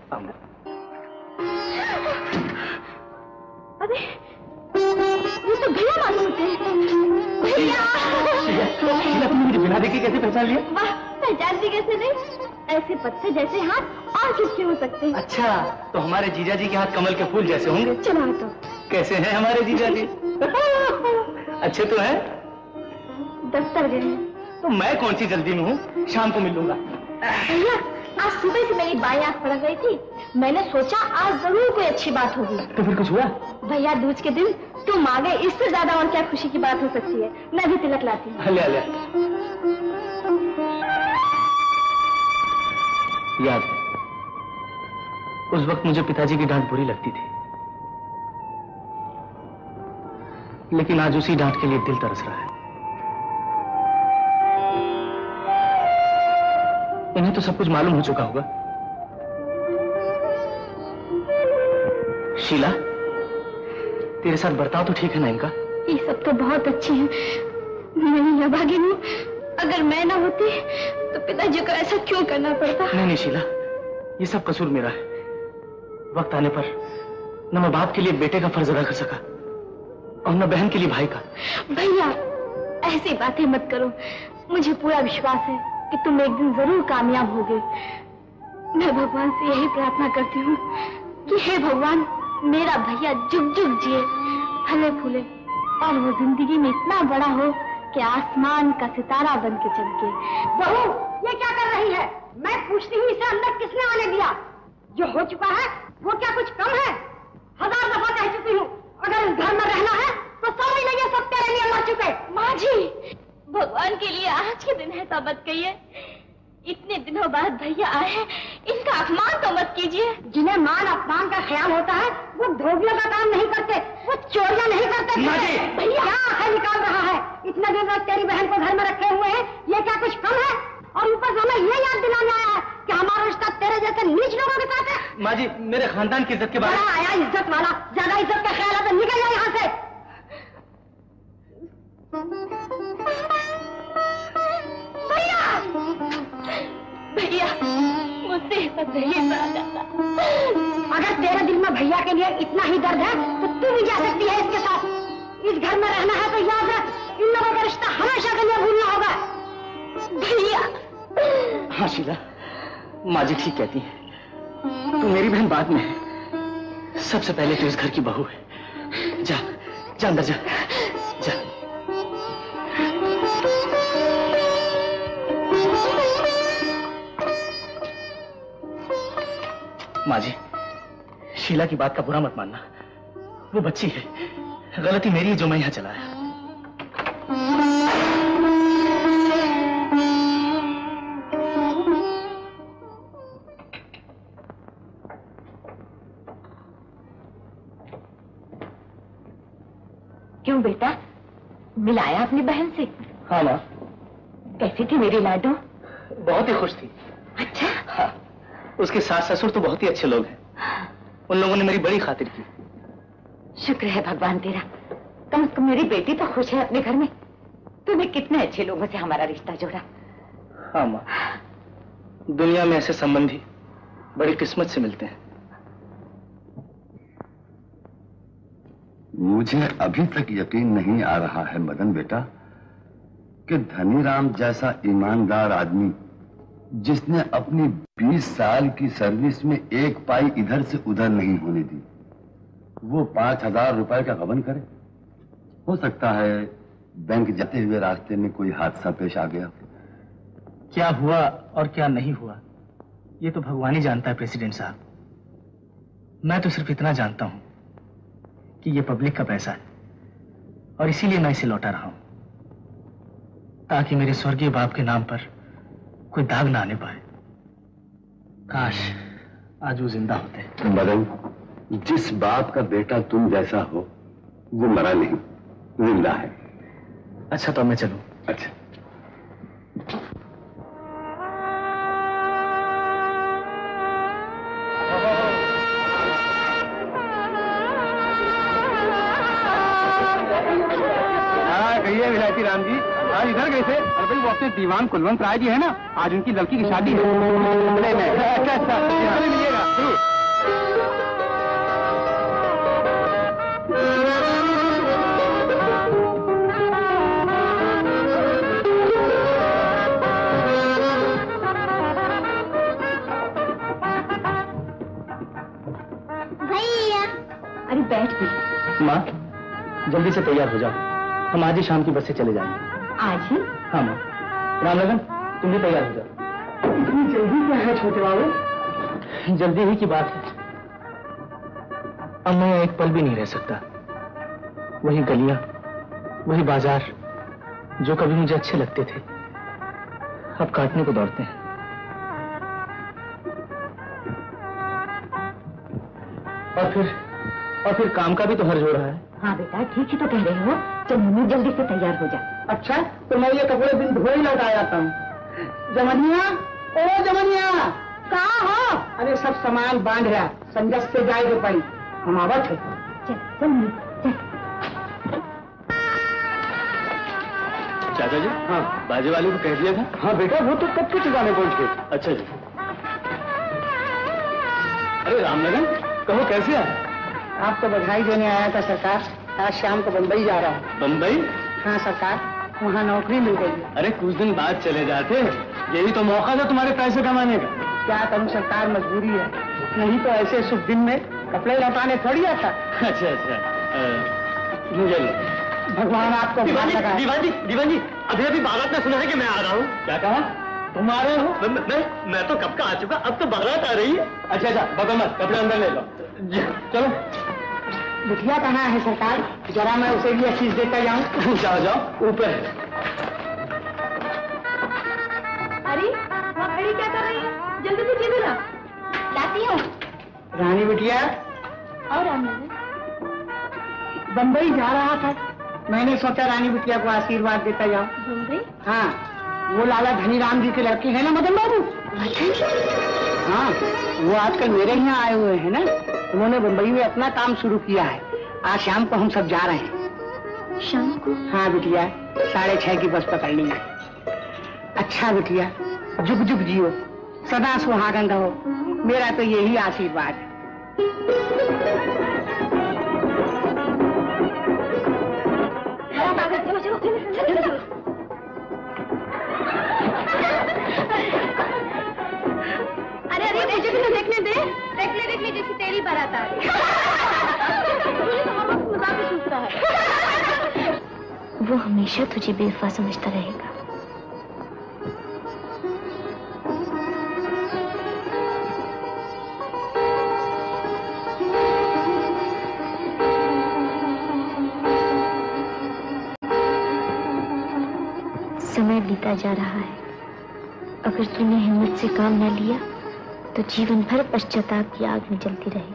अबे ये तो भैया मालूम होते हैं। भैया शीला, तुमने मुझे बिना देखे कैसे पहचान लिया? वाह, पहचानती कैसे नहीं? ऐसे पत्थर जैसे हाथ और किसके हो सकते हैं? अच्छा, तो हमारे जीजा जी के हाथ कमल के फूल जैसे होंगे। चलो तो कैसे हैं हमारे जीजा जी? अच्छे तो हैं? दफ्तर गए हैं। तो मैं कौन सी जल्दी में हूँ, शाम को मिल लूंगा। भैया आज सुबह से मेरी बाई आंख पड़ गई थी, मैंने सोचा आज जरूर कोई अच्छी बात होगी। तो फिर कुछ हुआ? भैया दूज के दिन तुम आ गए, इससे ज्यादा और क्या खुशी की बात हो सकती है। मैं भी तिलक लाती हूँ। ले ले। याद है उस वक्त मुझे पिताजी की डांट बुरी लगती थी, लेकिन आज उसी डांट के लिए दिल तरस रहा है। इन्हें तो सब कुछ मालूम हो चुका होगा। शीला, तेरे साथ बर्ताव तो ठीक है ना इनका? ये सब तो बहुत अच्छे हैं। मैं अभागिन हूँ। अगर मैं ना होती तो पिताजी को ऐसा क्यों करना पड़ता? नहीं नहीं शीला, ये सब कसूर मेरा है। वक्त आने पर न मैं बाप के लिए बेटे का फर्ज अदा कर सका और न बहन के लिए भाई का। भैया, ऐसी बातें मत करो। मुझे पूरा विश्वास है कि तुम एक दिन जरूर कामयाब होगे। मैं भगवान से यही प्रार्थना करती हूँ कि हे भगवान, मेरा भैया जुग जुग जिए, फले फूले और वो जिंदगी में इतना बड़ा हो कि आसमान का सितारा बन के चमके। बहू, ये क्या कर रही है? मैं पूछती हूँ, इसे अंदर किसने आने दिया? जो हो चुका है वो क्या कुछ कम है? हजार दफा कह चुकी हूँ, अगर इस घर में रहना है तो समझ लीजिए सब तेरे लिए मर चुके। माँ जी, भगवान के लिए आज के दिन ऐसा मत कहिए। इतने दिनों बाद भैया आए हैं, इनका अपमान तो मत कीजिए। जिन्हें मान अपमान का ख्याल होता है वो धोबियों का काम नहीं करते, वो चोरियां नहीं करते। भैया क्या आंखें निकाल रहा है? इतने दिन तक तेरी बहन को घर में रखे हुए हैं, ये क्या कुछ कम है? और ऊपर से हमें ये याद दिलाने आया है कि हमारा रिश्ता तेरे जैसे नीच लोगों के साथ है। माँ जी, मेरे खानदान की इज्जत के बारे में आया इज्जत वाला, ज्यादा इज्जत का ख्याल है तो निकल जाए यहाँ से। भैया, भैया, मुझसे सब दहेज आ जाता। अगर तेरे दिल में भैया के लिए इतना ही दर्द है तो तू भी जा सकती है इसके साथ। इस घर में रहना है तो याद रख, इन लोगों का रिश्ता हमेशा के लिए भूलना होगा। भैया। हाँ शीला, माँ जी ठीक कहती है। तू मेरी बहन बाद में है, सबसे पहले तू इस घर की बहू है। जा, जा अंदर जा, जा। माँ जी, शीला की बात का बुरा मत मानना। वो बच्ची है, गलती मेरी है जो मैं यहाँ चला आया। क्यों बेटा, मिलाया अपनी बहन से? हाँ माँ। कैसी थी मेरी लाडो? बहुत ही खुश थी। अच्छा? हाँ, उसके सास ससुर तो बहुत ही अच्छे लोग हैं। उन लोगों ने मेरी बड़ी खातिर की। शुक्र है भगवान तेरा, कम से कम मेरी बेटी तो खुश है अपने घर में। तूने कितने अच्छे लोगों से हमारा रिश्ता जोड़ा। हाँ माँ, दुनिया में ऐसे संबंधी बड़ी किस्मत से मिलते हैं। मुझे अभी तक यकीन नहीं आ रहा है मदन बेटा कि धनीराम जैसा ईमानदार आदमी, जिसने अपनी बीस साल की सर्विस में एक पाई इधर से उधर नहीं होने दी, वो पांच हजार रुपए का गबन करे। हो सकता है बैंक जाते हुए रास्ते में कोई हादसा पेश आ गया। क्या हुआ और क्या नहीं हुआ ये तो भगवान ही जानता है प्रेसिडेंट साहब। मैं तो सिर्फ इतना जानता हूं कि ये पब्लिक का पैसा है और इसीलिए मैं इसे लौटा रहा हूं, ताकि मेरे स्वर्गीय बाप के नाम पर कोई दाग ना आने पाए। काश आज वो जिंदा होते। मदन, जिस बाप का बेटा तुम जैसा हो वो मरा नहीं, जिंदा है। अच्छा तो मैं चलूं? अच्छा। कहिए विलायती राम जी, आज इधर गए थे? अरे भाई वो अपने दीवान कुलवंत राय जी है ना, आज उनकी लड़की की शादी है। नहीं नहीं, अच्छा अच्छा, मिलिएगा जरूर। भैया। अरे बैठ भी। माँ, जल्दी से तैयार हो जाओ, हम आज ही शाम की बस से चले जाएंगे। आज ही? हाँ माँ। राम लगन, तुम भी तैयार हो जाओ। इतनी जल्दी क्या है छोटे बाबू? जल्दी ही की बात है। अब मैं एक पल भी नहीं रह सकता। वही गलियां, वही बाजार जो कभी मुझे अच्छे लगते थे, अब काटने को दौड़ते हैं। और फिर और फिर काम का भी तो हर्ज हो रहा है। हाँ बेटा, ठीक ही तो कह रहे हो। चल मम्मी जल्दी से तैयार हो जा। अच्छा, तो मैं ये कपड़े बिन धोए ही लौटा जाता हूँ। जमनिया, ओ जमनिया, कहाँ हो? अरे सब सामान बांध रहा, संजस से जाएगी पड़ी, हम आवत है। चल चल मम्मी चल। चाचा जी, हाँ बाजे वाले को कह दिया था? हाँ बेटा, वो तो कब के ठिकाने पहुंच गए। अच्छा जी। अरे रामनगन, कहो कैसे है? आपको बधाई देने आया था सरकार, आज शाम को बम्बई जा रहा हूँ। बम्बई? हाँ सरकार, वहाँ नौकरी मिल गई है। अरे कुछ दिन बाद चले जाते, यही तो मौका था तुम्हारे पैसे कमाने का। क्या करूँ सरकार, मजबूरी है, नहीं तो ऐसे शुभ दिन में कपड़े लौटाने थोड़ी आता। अच्छा अच्छा, मुझे भगवान आपको दीवान जी, दीवान जी, दीवान जी, अभी अभी बारात ने सुना है कि मैं आ रहा हूँ। क्या कहा? तुम आ रहे हो? मैं, मैं, मैं तो कब का आ चुका, अब तो बारात आ रही है। अच्छा अच्छा, बगल मत, कपड़े अंदर ले लो। चलो। बिटिया कहाँ है सरकार, जरा मैं उसे भी चीज देता जाऊँ। जाओ जाओ, ऊपर है। अरे वहाँ खड़ी क्या कर रही है? जल्दी से चीजें ला। लाती हूँ। रानी बिटिया। और रामनगन? बम्बई जा रहा था, मैंने सोचा रानी बिटिया को आशीर्वाद देता जाऊँ। बम्बई? हाँ, वो लाला धनीराम जी के लड़के हैं ना मदन बाबू। हाँ, वो आजकल मेरे यहाँ आए हुए हैं ना, उन्होंने बम्बई में अपना काम शुरू किया है। आज शाम को हम सब जा रहे हैं। शाम को? हाँ बिटिया, साढ़े छह की बस पकड़ लेंगे। अच्छा बिटिया, जुग जुग जियो, सदा सुहागन रहो, मेरा तो यही आशीर्वाद है। चलो चलो चलो चलो। अरे अरे मुझे भी तो देखने दे। देख ले देख ले, जैसे तेरी बारात आ रही है। मजाक ही सोचता है। वो हमेशा तुझे बेवफा समझता रहेगा। समय बीता जा रहा है, अगर तूने हिम्मत से काम न लिया तो जीवन भर पश्चाताप की आग में जलती रहेगी।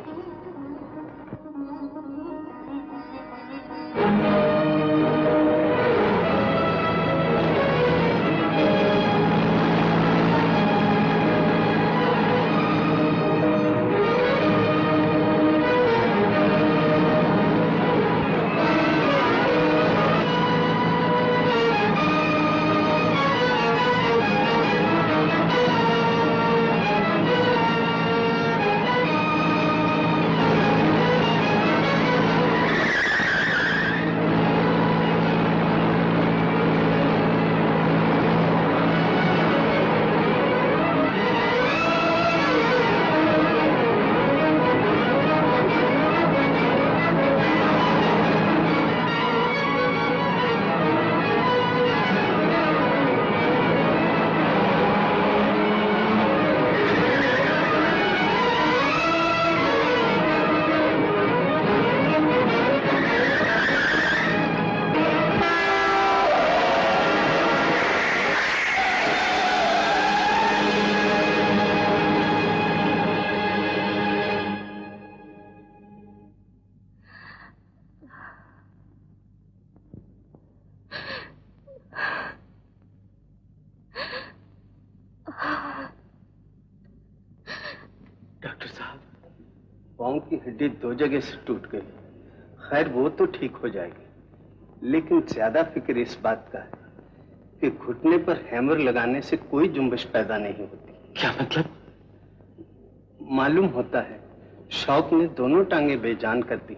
पांव की हड्डी दो जगह से टूट गई। खैर वो तो ठीक हो जाएगी, लेकिन ज्यादा फिक्र इस बात का है कि घुटने पर हैमर लगाने से कोई जुम्बश पैदा नहीं होती। क्या मतलब? मालूम होता है शौक ने दोनों टांगे बेजान कर दी।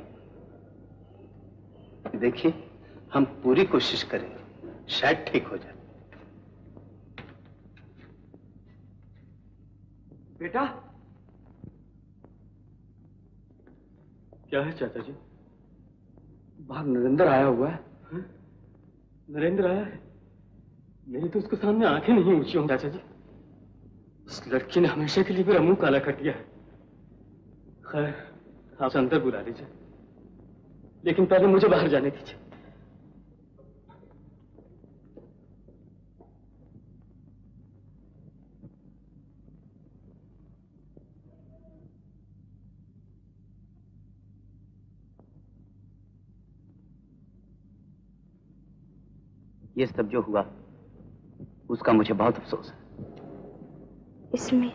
देखिए, हम पूरी कोशिश करेंगे, शायद ठीक हो जाए। बेटा, क्या है चाचा जी? बाहर नरेंद्र आया हुआ है। हा? नरेंद्र आया है? मेरी तो उसके सामने आंखें नहीं ऊंची हों चाचा जी। उस लड़की ने हमेशा के लिए मेरा मुंह काला कर दिया है। खैर, आप अंदर बुला लीजिए, लेकिन पहले मुझे बाहर जाने दीजिए। ये सब जो हुआ उसका मुझे बहुत अफसोस है। इसमें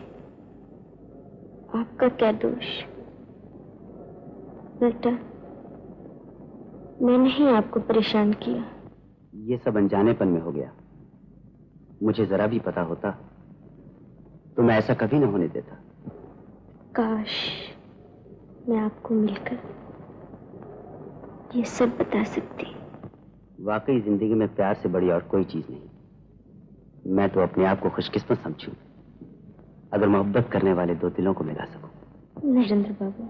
आपका क्या दोष? बेटा, मैंने ही आपको परेशान किया। ये सब अनजानेपन में हो गया। मुझे जरा भी पता होता तो मैं ऐसा कभी न होने देता। काश मैं आपको मिलकर ये सब बता सकती। वाकई जिंदगी में प्यार से बड़ी और कोई चीज नहीं। मैं तो अपने आप को खुशकिस्मत समझूं अगर मोहब्बत करने वाले दो दिलों को मिला सकूं। नरेंद्र बाबू,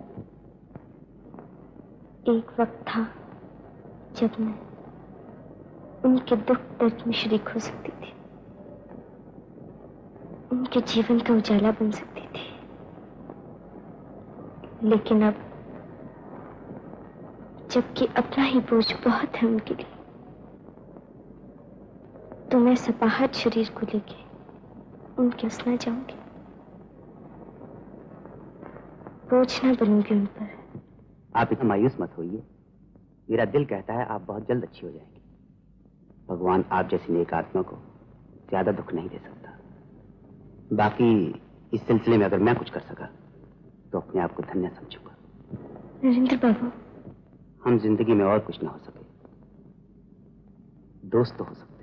एक वक्त था जब मैं उनके दुख दर्द में शरीक हो सकती थी, उनके जीवन का उजाला बन सकती थी। लेकिन अब जबकि अपना ही बोझ बहुत है उनके लिए, तो मैं सपाहट शरीर को लेके उनके पास ना जाऊंगी, बोझ ना बनूंगी उन पर। आप इतना मायूस मत होइए। मेरा दिल कहता है आप बहुत जल्द अच्छी हो जाएंगी। भगवान आप जैसी नेक आत्मा को ज्यादा दुख नहीं दे सकता। बाकी इस सिलसिले में अगर मैं कुछ कर सका तो अपने आप को धन्य समझूंगा। नरेंद्र बाबू, हम जिंदगी में और कुछ ना हो सके, दोस्त तो हो सकते हैं।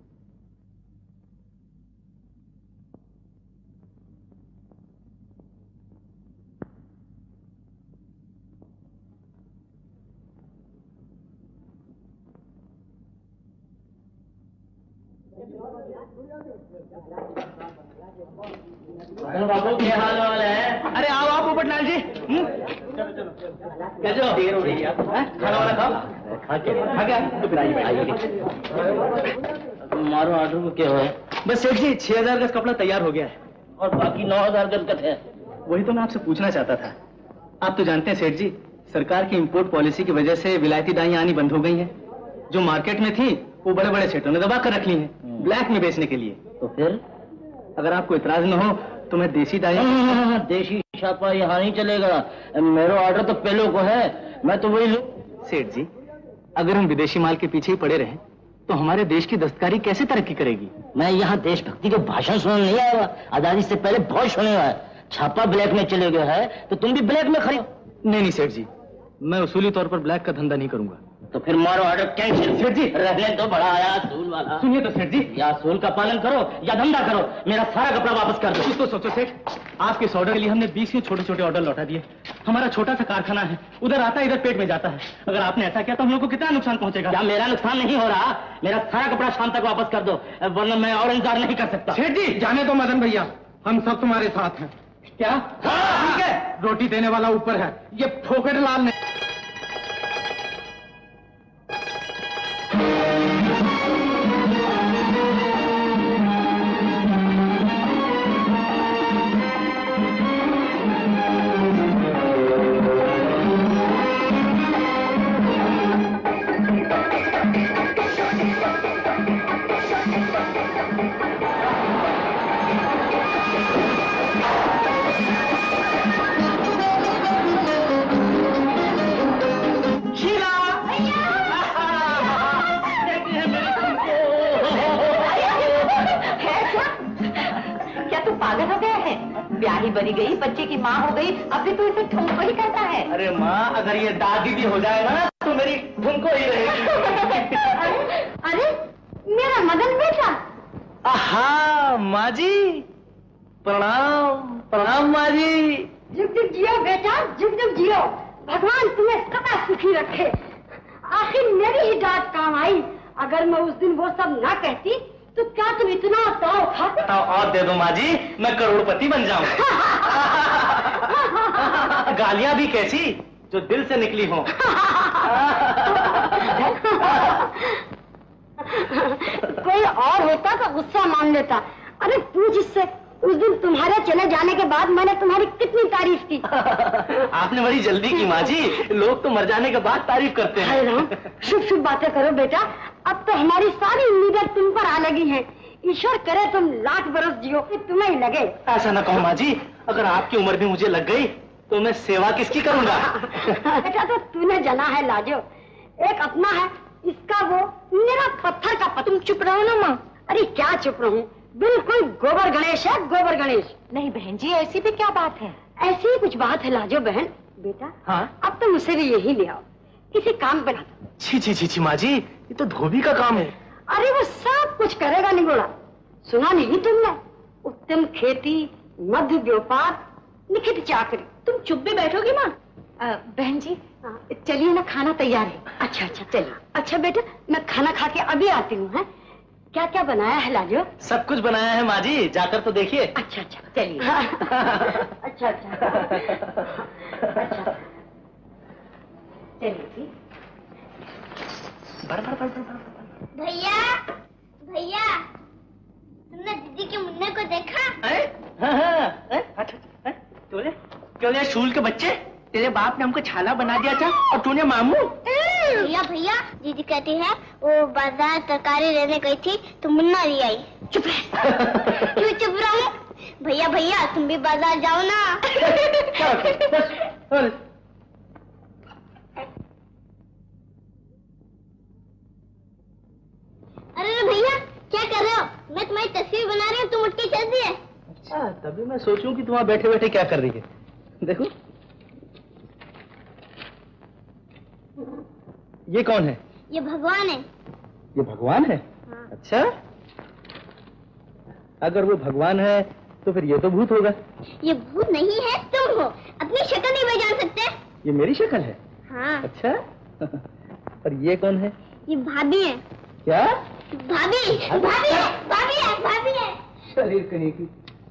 बाबू क्या हाल वाल है? अरे आओ आप पोपटलाल जी। कैसे हो? देर हो रही है आप? खाना वाला खाओ। खा के खा गया तो फिर आइए आइए। मारो ऑर्डर को क्या है? बस सेठ जी छह हजार गज कपड़ा तैयार हो गया है और बाकी नौ हजार गज का है। वही तो मैं आपसे पूछना चाहता था। आप तो जानते हैं सेठ जी, सरकार की इंपोर्ट पॉलिसी की वजह से विलायती डाई आनी बंद हो गई है। जो मार्केट में थी वो बड़े बड़े सेठों ने दबा कर रख ली है ब्लैक में बेचने के लिए। तो फिर अगर आपको इतराज न हो तो मैं देसी डाई। देसी छापा यहाँ नहीं चलेगा। मेरा ऑर्डर तो पहले को है, मैं तो वही लूं। सेठ जी, अगर हम विदेशी माल के पीछे ही पड़े रहे तो हमारे देश की दस्तकारी कैसे तरक्की करेगी? मैं यहाँ देशभक्ति के भाषण सुनने नहीं आया। आजादी से पहले बहुत सुने हुआ है। छापा ब्लैक में चले गया है तो तुम भी ब्लैक में खरीदो। नहीं नहीं सेठ जी, मैं उसूली तौर पर ब्लैक का धंधा नहीं करूंगा। तो फिर मारो ऑर्डर कैंसिल। सेठ जी रहने तो बड़ा आया असूल वाला। सुनिए तो सेठ जी, या असूल का पालन करो या धंधा करो। मेरा सारा कपड़ा वापस कर दो। कुछ तो सोचो सेठ, आपके इस ऑर्डर के लिए हमने बीस में छोटे छोटे ऑर्डर लौटा दिए। हमारा छोटा सा कारखाना है, उधर आता है इधर पेट में जाता है। अगर आपने ऐसा किया तो हम लोग को कितना नुकसान पहुंचेगा? क्या मेरा नुकसान नहीं हो रहा? मेरा सारा कपड़ा शाम तक वापस कर दो, वरना मैं और इंतजार नहीं कर सकता। सेठ जी जाने दो मदन भैया, हम सब तुम्हारे साथ हैं। क्या? ठीक है, रोटी देने वाला ऊपर है, ये फोकट लाल नहीं। ब्याही बनी गई, बच्चे की माँ हो गई, अब भी तो इसे ठुमको ही करता है। अरे माँ, अगर ये दादी भी हो जाएगा ना तो मेरी ठुमको ही रहेगी। अरे, अरे मेरा मदन बेटा। आहा माँ जी, प्रणाम प्रणाम माँ जी। जुग जुग जियो बेटा, जुग जुग जियो। भगवान तुम्हें सदा सुखी रखे। आखिर मेरी ही डांट काम आई। अगर मैं उस दिन वो सब ना कहती तो क्या तुम इतना ताव खाते? और दे दो माँ जी, मैं करोड़पति बन जाऊं। गालियां भी कैसी जो दिल से निकली हो। कोई और होता तो गुस्सा मान लेता। अरे पूछ इससे, उस दिन तुम्हारे चले जाने के बाद मैंने तुम्हारी कितनी तारीफ की। आपने बड़ी जल्दी की माँ जी, लोग तो मर जाने के बाद तारीफ करते हैं। शुभ शुभ बातें करो बेटा, अब तो हमारी सारी उम्मीदें तुम पर आ लगी हैं। ईश्वर करे तुम लाख बरस जियो, तुम्हें ही लगे। ऐसा न कहो माँ जी, अगर आपकी उम्र भी मुझे लग गई तो मैं सेवा किसकी करूँगा? बेटा तो तूने जना है लाजो, एक अपना है इसका वो, मेरा पत्थर का पत्थर। तुम चुप रहो ना माँ। अरे क्या चुप रहूं, बिल्कुल गोबर गणेश है, गोबर गणेश। नहीं बहन जी, ऐसी भी क्या बात है? ऐसी ही कुछ बात है लाजो बहन। बेटा हाँ? अब तो मुझसे भी यही ले आओ, किसी काम पे ना। छी छी छी छी माँ जी, ये तो धोबी का काम है। अरे वो सब कुछ करेगा निगोड़ा। सुना नहीं तुमने? उत्तम खेती, मध्य व्यापार, निखित चाकरी। तुम चुप भी बैठोगी माँ? बहन जी चलिए ना, खाना तैयार है। अच्छा अच्छा चलिए। अच्छा बेटा, मैं खाना खा के अभी आती हूँ। है क्या क्या बनाया है लाजो? सब कुछ बनाया है माँ जी, जाकर तो देखिए। अच्छा अच्छा चलिए। अच्छा अच्छा अच्छा चलिए जी। बर बर बर बर। भैया भैया, तुमने दीदी के मुन्ने को देखा? हाँ हाँ, अच्छा तूने क्यों ये शूल के बच्चे, तेरे बाप ने हमको छाला बना दिया था और तूने मामू। भैया भैया, दीदी कहती है वो बाजार तरकारी लेने गई थी तो मुन्ना नहीं आई। चुप रह। क्यों चुप रहूं? भैया भैया, तुम भी बाजार जाओ ना। अरे भैया क्या कर रहे हो? मैं तुम्हारी तस्वीर बना रही हूँ, तुम उठ के चल दिए। अच्छा, तभी मैं सोचूं कि तुम वहां बैठे बैठे क्या कर रही है। देखो ये कौन है? ये भगवान है। ये भगवान है? हाँ। अच्छा, अगर वो भगवान है तो फिर ये तो भूत होगा। ये भूत नहीं है, तुम हो। अपनी शक्ल नहीं पहचान सकते? ये मेरी शक्ल है? हाँ। अच्छा और ये कौन है? ये भाभी है। क्या? भाभी भाभी है, भाभी है, भाभी है। शरीर कहीं की।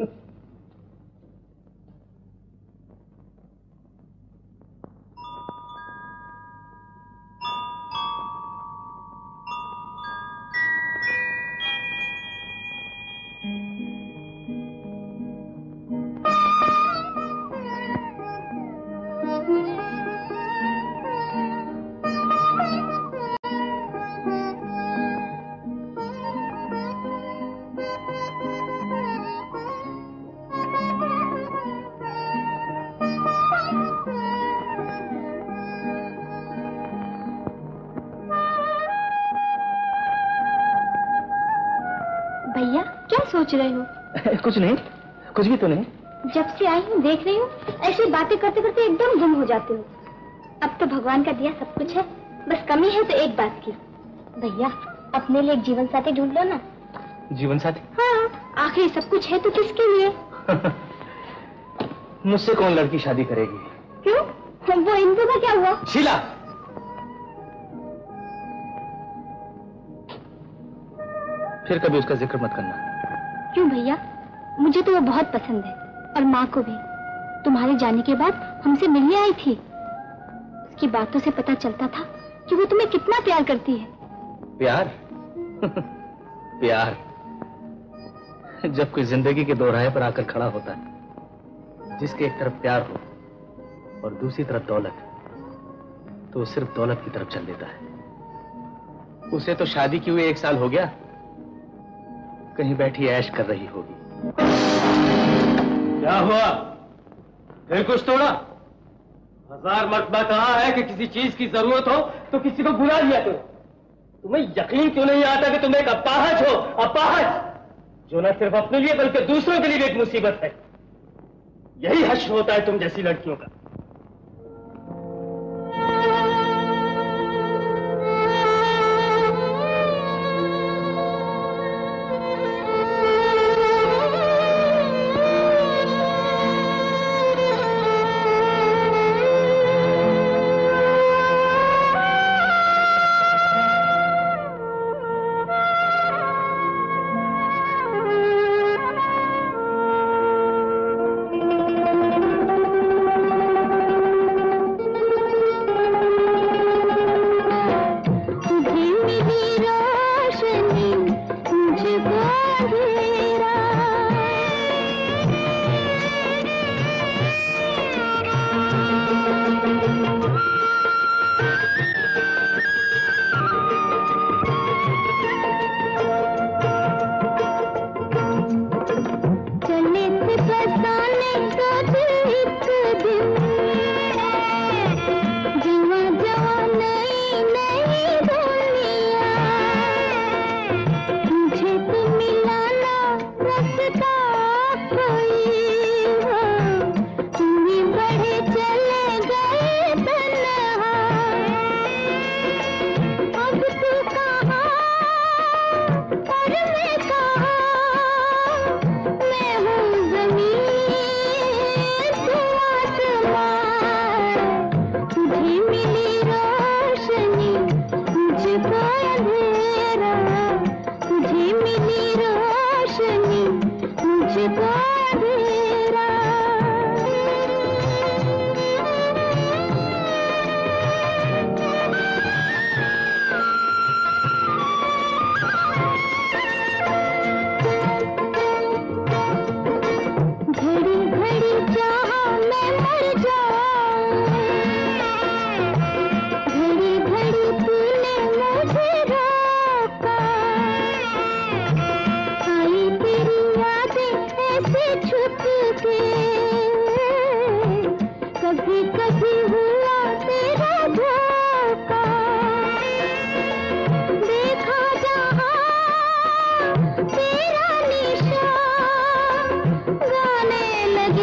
भैया क्या सोच रहे हो? कुछ नहीं, कुछ भी तो नहीं। जब से आई हूँ देख रही हूँ, ऐसी बातें करते करते एकदम गुम हो जाते हो। अब तो भगवान का दिया सब कुछ है, बस कमी है तो एक बात की। भैया अपने लिए एक जीवन साथी ढूंढ लो ना। जीवन साथी? हाँ, आखिर सब कुछ है तो किसके लिए? मुझसे कौन लड़की शादी करेगी? क्यों? वो इनको का क्या हुआ? शीला, फिर कभी उसका जिक्र मत करना। क्यों भैया? मुझे तो वो बहुत पसंद है और माँ को भी। तुम्हारे जाने के बाद हमसे मिलने आई थी। उसकी बातों से पता चलता था कि वो तुम्हें कितना प्यार करती है। प्यार? प्यार जब कोई जिंदगी के दो राह पर आकर खड़ा होता है, जिसके एक तरफ प्यार हो और दूसरी तरफ दौलत, तो वो सिर्फ दौलत की तरफ चल देता है। उसे तो शादी किए हुए एक साल हो गया, कहीं बैठी ऐश कर रही होगी। क्या हुआ? फिर कुछ तोड़ा? हजार मर्तबा कहा है कि किसी चीज की जरूरत हो तो किसी को बुला लिया करो। तुम्हें यकीन क्यों नहीं आता कि तुम एक अपाहज हो? अपाहज जो न सिर्फ अपने लिए बल्कि दूसरों के लिए भी एक मुसीबत है। यही हश्र होता है तुम जैसी लड़कियों का।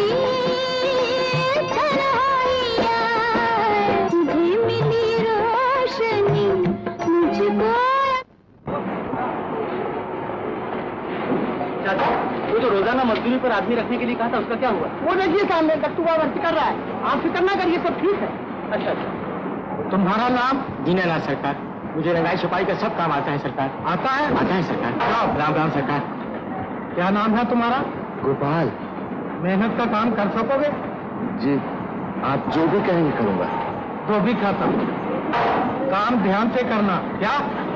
वो जो रोजाना मजदूरी पर आदमी रखने के लिए कहा था उसका क्या हुआ? वो देखिए सामने दत्तूबा वर्ती कर रहा है। आप फिक्र ना करिए, सब ठीक है। अच्छा अच्छा। तुम्हारा नाम? दीनानाथ सरकार। मुझे रंगाई छपाई का सब काम आता है सरकार। आता है? आता है सरकार। राम राम सरकार। क्या नाम है तुम्हारा? गोपाल। मेहनत का काम कर सकोगे? जी, आप जो भी कहेंगे करूंगा। जो भी कहता हूँ, काम ध्यान से करना। क्या?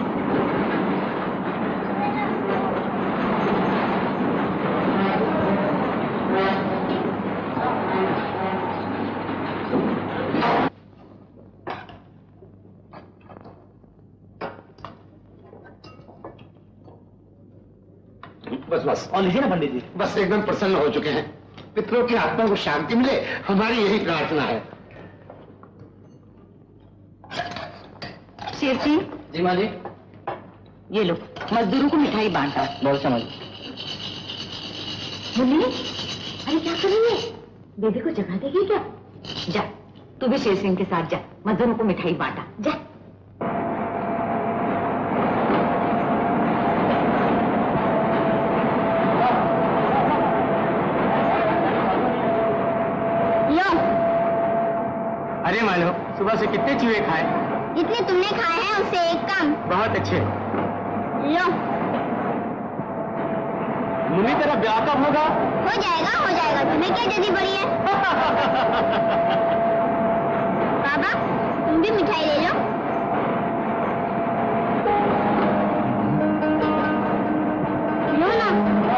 बस बस और लीजिए ना पंडित जी। बस एकदम प्रसन्न हो चुके हैं। पितरों की आत्मा को शांति मिले, हमारी यही प्रार्थना है। शेर सिंह। जी माँ जी। ये लो, मजदूरों को मिठाई बांटा। बहुत समझ। मुन्नी, अरे क्या कर रही है? बेबी को जगा देगी क्या? जा, तू भी शेर सिंह के साथ जा, मजदूरों को मिठाई बांटा। जा। अरे मानो, सुबह से कितने चूहे खाए? जितने तुमने खाए हैं उससे एक कम। बहुत अच्छे। लो। मुन्नी तेरा ब्याह कब होगा? हो जाएगा हो जाएगा, तुम्हें क्या जल्दी पड़ी है? बाबा, तुम भी मिठाई ले लो। लो ना।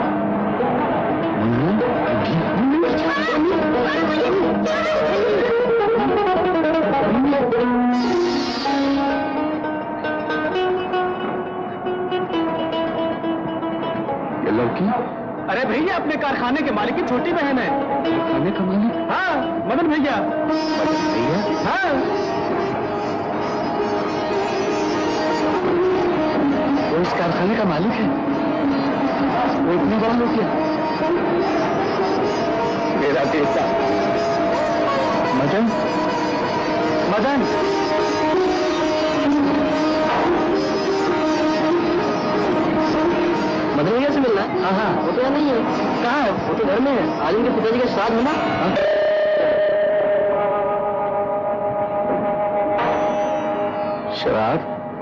ये लड़की? अरे भैया, अपने कारखाने के मालिक की छोटी बहन है। कारखाने का मालिक? हाँ, मदन भैया। मदन भैया? हाँ। वो इस कारखाने का मालिक है? वो इतनी बड़ा हो गया? मेरा बेटा मदन। मदन। मदन भैया से मिलना? हाँ हाँ। वो तो यहाँ नहीं है। कहाँ है? वो तो घर में है। आज उनके पिताजी का श्राद्ध है ना। श्राद्ध?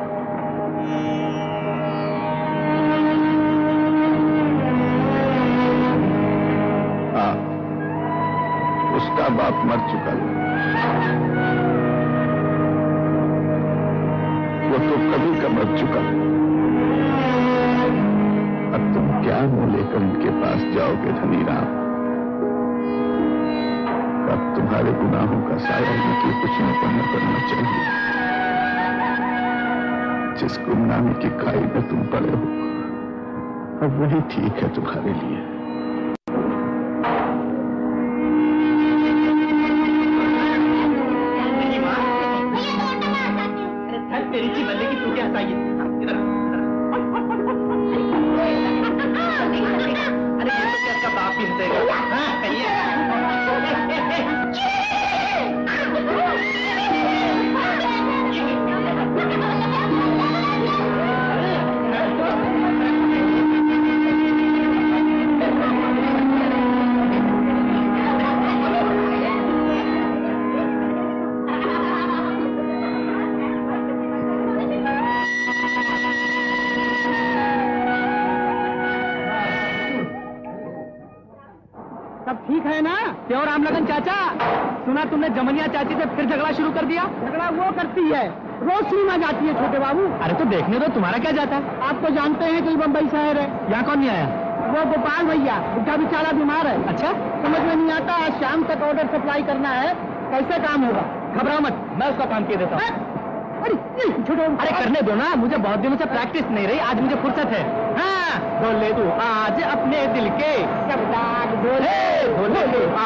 हाँ, उसका बाप मर चुका है। वो तो कभी का मर चुका। अब तुम क्या मुंह लेकर इनके पास जाओगे धनी राम? अब तुम्हारे गुनाहों का साया इनके कुछ न करना पड़ना चाहिए। जिस गुमनामी की खाई में तुम पड़े हो, अब वही ठीक है तुम्हारे लिए। तेरी की बल्ले की तू क्या हंसाइए? अरे ये तो क्या इसका बाप भी हंसेगा? हाँ, कहिए। सब ठीक है ना? क्यों रामलगन चाचा, सुना तुमने जमनिया चाची से फिर झगड़ा शुरू कर दिया? झगड़ा वो करती है, रोज सिनेमा जाती है छोटे बाबू। अरे तो देखने दो, तुम्हारा क्या जाता है? आप तो जानते हैं कि बम्बई शहर है। यहाँ कौन नहीं आया? वो गोपाल भैया, बुढ़ा बेचारा बीमार है। अच्छा, समझ में नहीं आता, आज शाम तक ऑर्डर सप्लाई करना है, कैसे काम होगा? घबराओ मत, मैं उसका काम किए देता हूँ। अरे छोड़ो। अरे करने दो ना, मुझे बहुत दिनों से प्रैक्टिस नहीं रही, आज मुझे फुर्सत है। हाँ, बोले तू आज अपने दिल के सब दाग बोले, बोले तू आज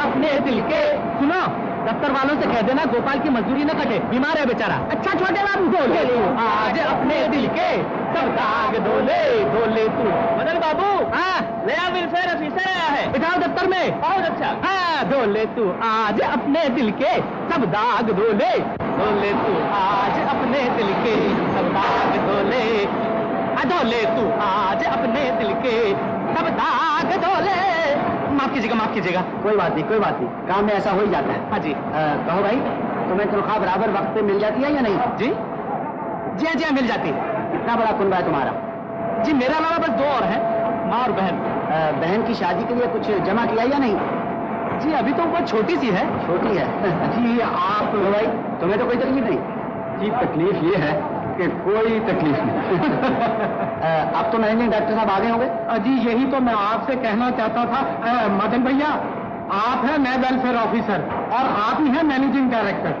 अपने दिल के। सुनो, दफ्तर वालों से कह देना गोपाल की मजदूरी न कटे, बीमार है बेचारा। अच्छा छोटे बाबू, धोले तू आज अपने दिल के सब दाग धोले धोले तू। मदन बाबू, हाँ नया वेलफेयर ऑफिसर आया है। बिठाओ दफ्तर में। बहुत अच्छा। हाँ, धोले तू आज अपने दिल के सब दाग धोले धोले तू आज अपने दिल के सब दाग धोले। धोले तू आज अपने दिल के सब दाग धोले। माफ कीजिएगा, माफ कीजिएगा। कोई बात नहीं, कोई बात नहीं, काम में ऐसा हो ही जाता है। हाँ जी। आ, कहो भाई, तुम्हें तनख्वाह बराबर वक्त पे मिल जाती है या नहीं? जी जी हाँ जी हाँ, मिल जाती है। कितना बड़ा कुनबा है तुम्हारा? जी मेरा अलावा बस दो और हैं, माँ और बहन। आ, बहन की शादी के लिए कुछ जमा किया या नहीं? जी अभी तो बहुत छोटी सी है। छोटी है? जी आप तो भाई, तुम्हें तो कोई तकलीफ नहीं? जी तकलीफ ये है कि कोई तकलीफ नहीं। अब तो मैनेजिंग डॉक्टर साहब आ गए होंगे? जी यही तो मैं आपसे कहना चाहता था। आ, मदन भैया, आप हैं नए वेलफेयर ऑफिसर और आप ही हैं मैनेजिंग डायरेक्टर।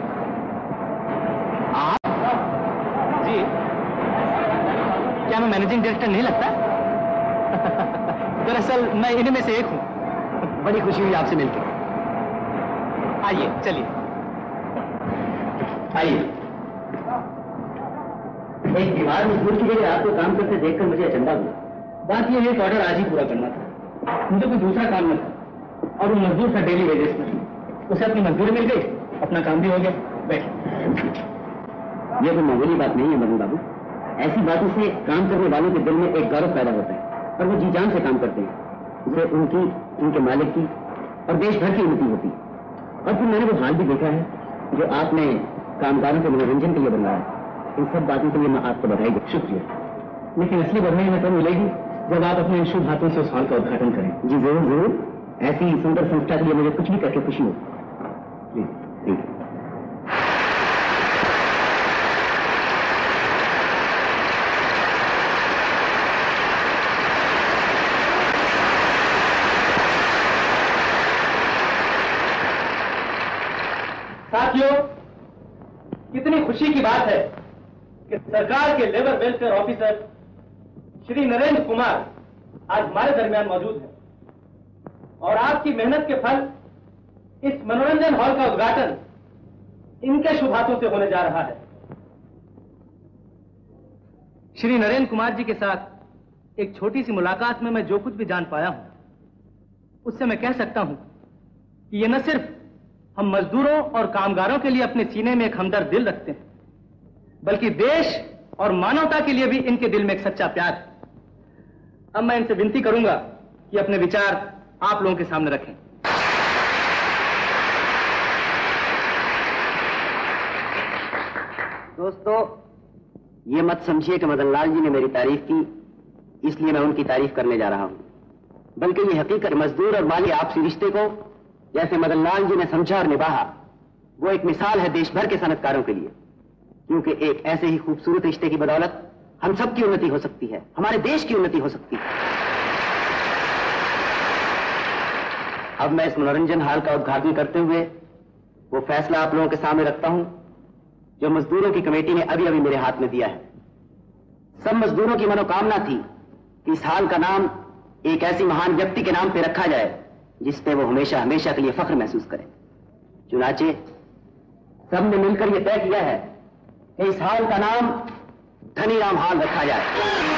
आप? जी क्या मैं मैनेजिंग डायरेक्टर नहीं लगता? दरअसल मैं इन्हीं में से एक हूँ। बड़ी खुशी हुई आपसे मिलकर। आइए, चलिए आइए। एक बीमार मजदूर की जगह आपको काम करते देखकर मुझे अचंभा हुआ। बात यह है कि ऑर्डर आज ही पूरा करना था, मुझे कोई दूसरा काम न था और वो मजदूर था डेली वेजेस पर। उसे अपनी मजदूरी मिल गई, अपना काम भी हो गया। बैठ। यह कोई मामूली बात नहीं है मदन बाबू। ऐसी बातों से काम करने वालों के दिल में एक गौरव पैदा होता है और वो जी जान से काम करते हैं, जिससे उनकी, उनके मालिक की और देश भर की उन्नति होती है। और फिर मैंने वो हाल भी देखा है जो आपने कामगारों के मनोरंजन के लिए बनवाया। इन सब बातों के लिए मैं आपको बधाई दूं। शुक्रिया। लेकिन असली बधाई हमें तब मिलेगी जब आप अपने इन शुभ हाथों से उस हॉल का उद्घाटन करें। जी जरूर जरूर। ऐसी सुंदर संस्था के लिए मुझे कुछ भी करके खुशी हो। प्लीज। Thank you. साथियों, कितनी खुशी की बात है कि सरकार के labour welfare officer Shri Narendra Kumar आज हमारे दरमियान मौजूद हैं और आपकी मेहनत के फल इस मनोरंजन हॉल का उद्घाटन इनके शुभ हाथों से होने जा रहा है। श्री नरेंद्र कुमार जी के साथ एक छोटी सी मुलाकात में मैं जो कुछ भी जान पाया हूं उससे मैं कह सकता हूं कि ये न सिर्फ हम मजदूरों और कामगारों के लिए अपने सीने में एक हमदर्द दिल रखते हैं, बल्कि देश और मानवता के लिए भी इनके दिल में एक सच्चा प्यार है। अब मैं इनसे विनती करूंगा कि अपने विचार आप लोगों के सामने रखें। दोस्तों, ये मत समझिए कि मदन लाल जी ने मेरी तारीफ की इसलिए मैं उनकी तारीफ करने जा रहा हूं, बल्कि ये हकीकत मजदूर और माली आपसी रिश्ते को जैसे मदन लाल जी ने समझा और निभाया, वो एक मिसाल है देश भर के सनतकारों के लिए। क्योंकि एक ऐसे ही खूबसूरत रिश्ते की बदौलत हम सब की उन्नति हो सकती है, हमारे देश की उन्नति हो सकती है। अब मैं इस मनोरंजन हॉल का उद्घाटन करते हुए वो फैसला आप लोगों के सामने रखता हूं जो मजदूरों की कमेटी ने अभी अभी मेरे हाथ में दिया है। सब मजदूरों की मनोकामना थी कि इस हॉल का नाम एक ऐसी महान व्यक्ति के नाम पर रखा जाए जिस पे वो हमेशा हमेशा के लिए फख्र महसूस करें। चुनाचे सबने मिलकर यह तय किया है कि इस हॉल का नाम धनीराम हॉल रखा जाए।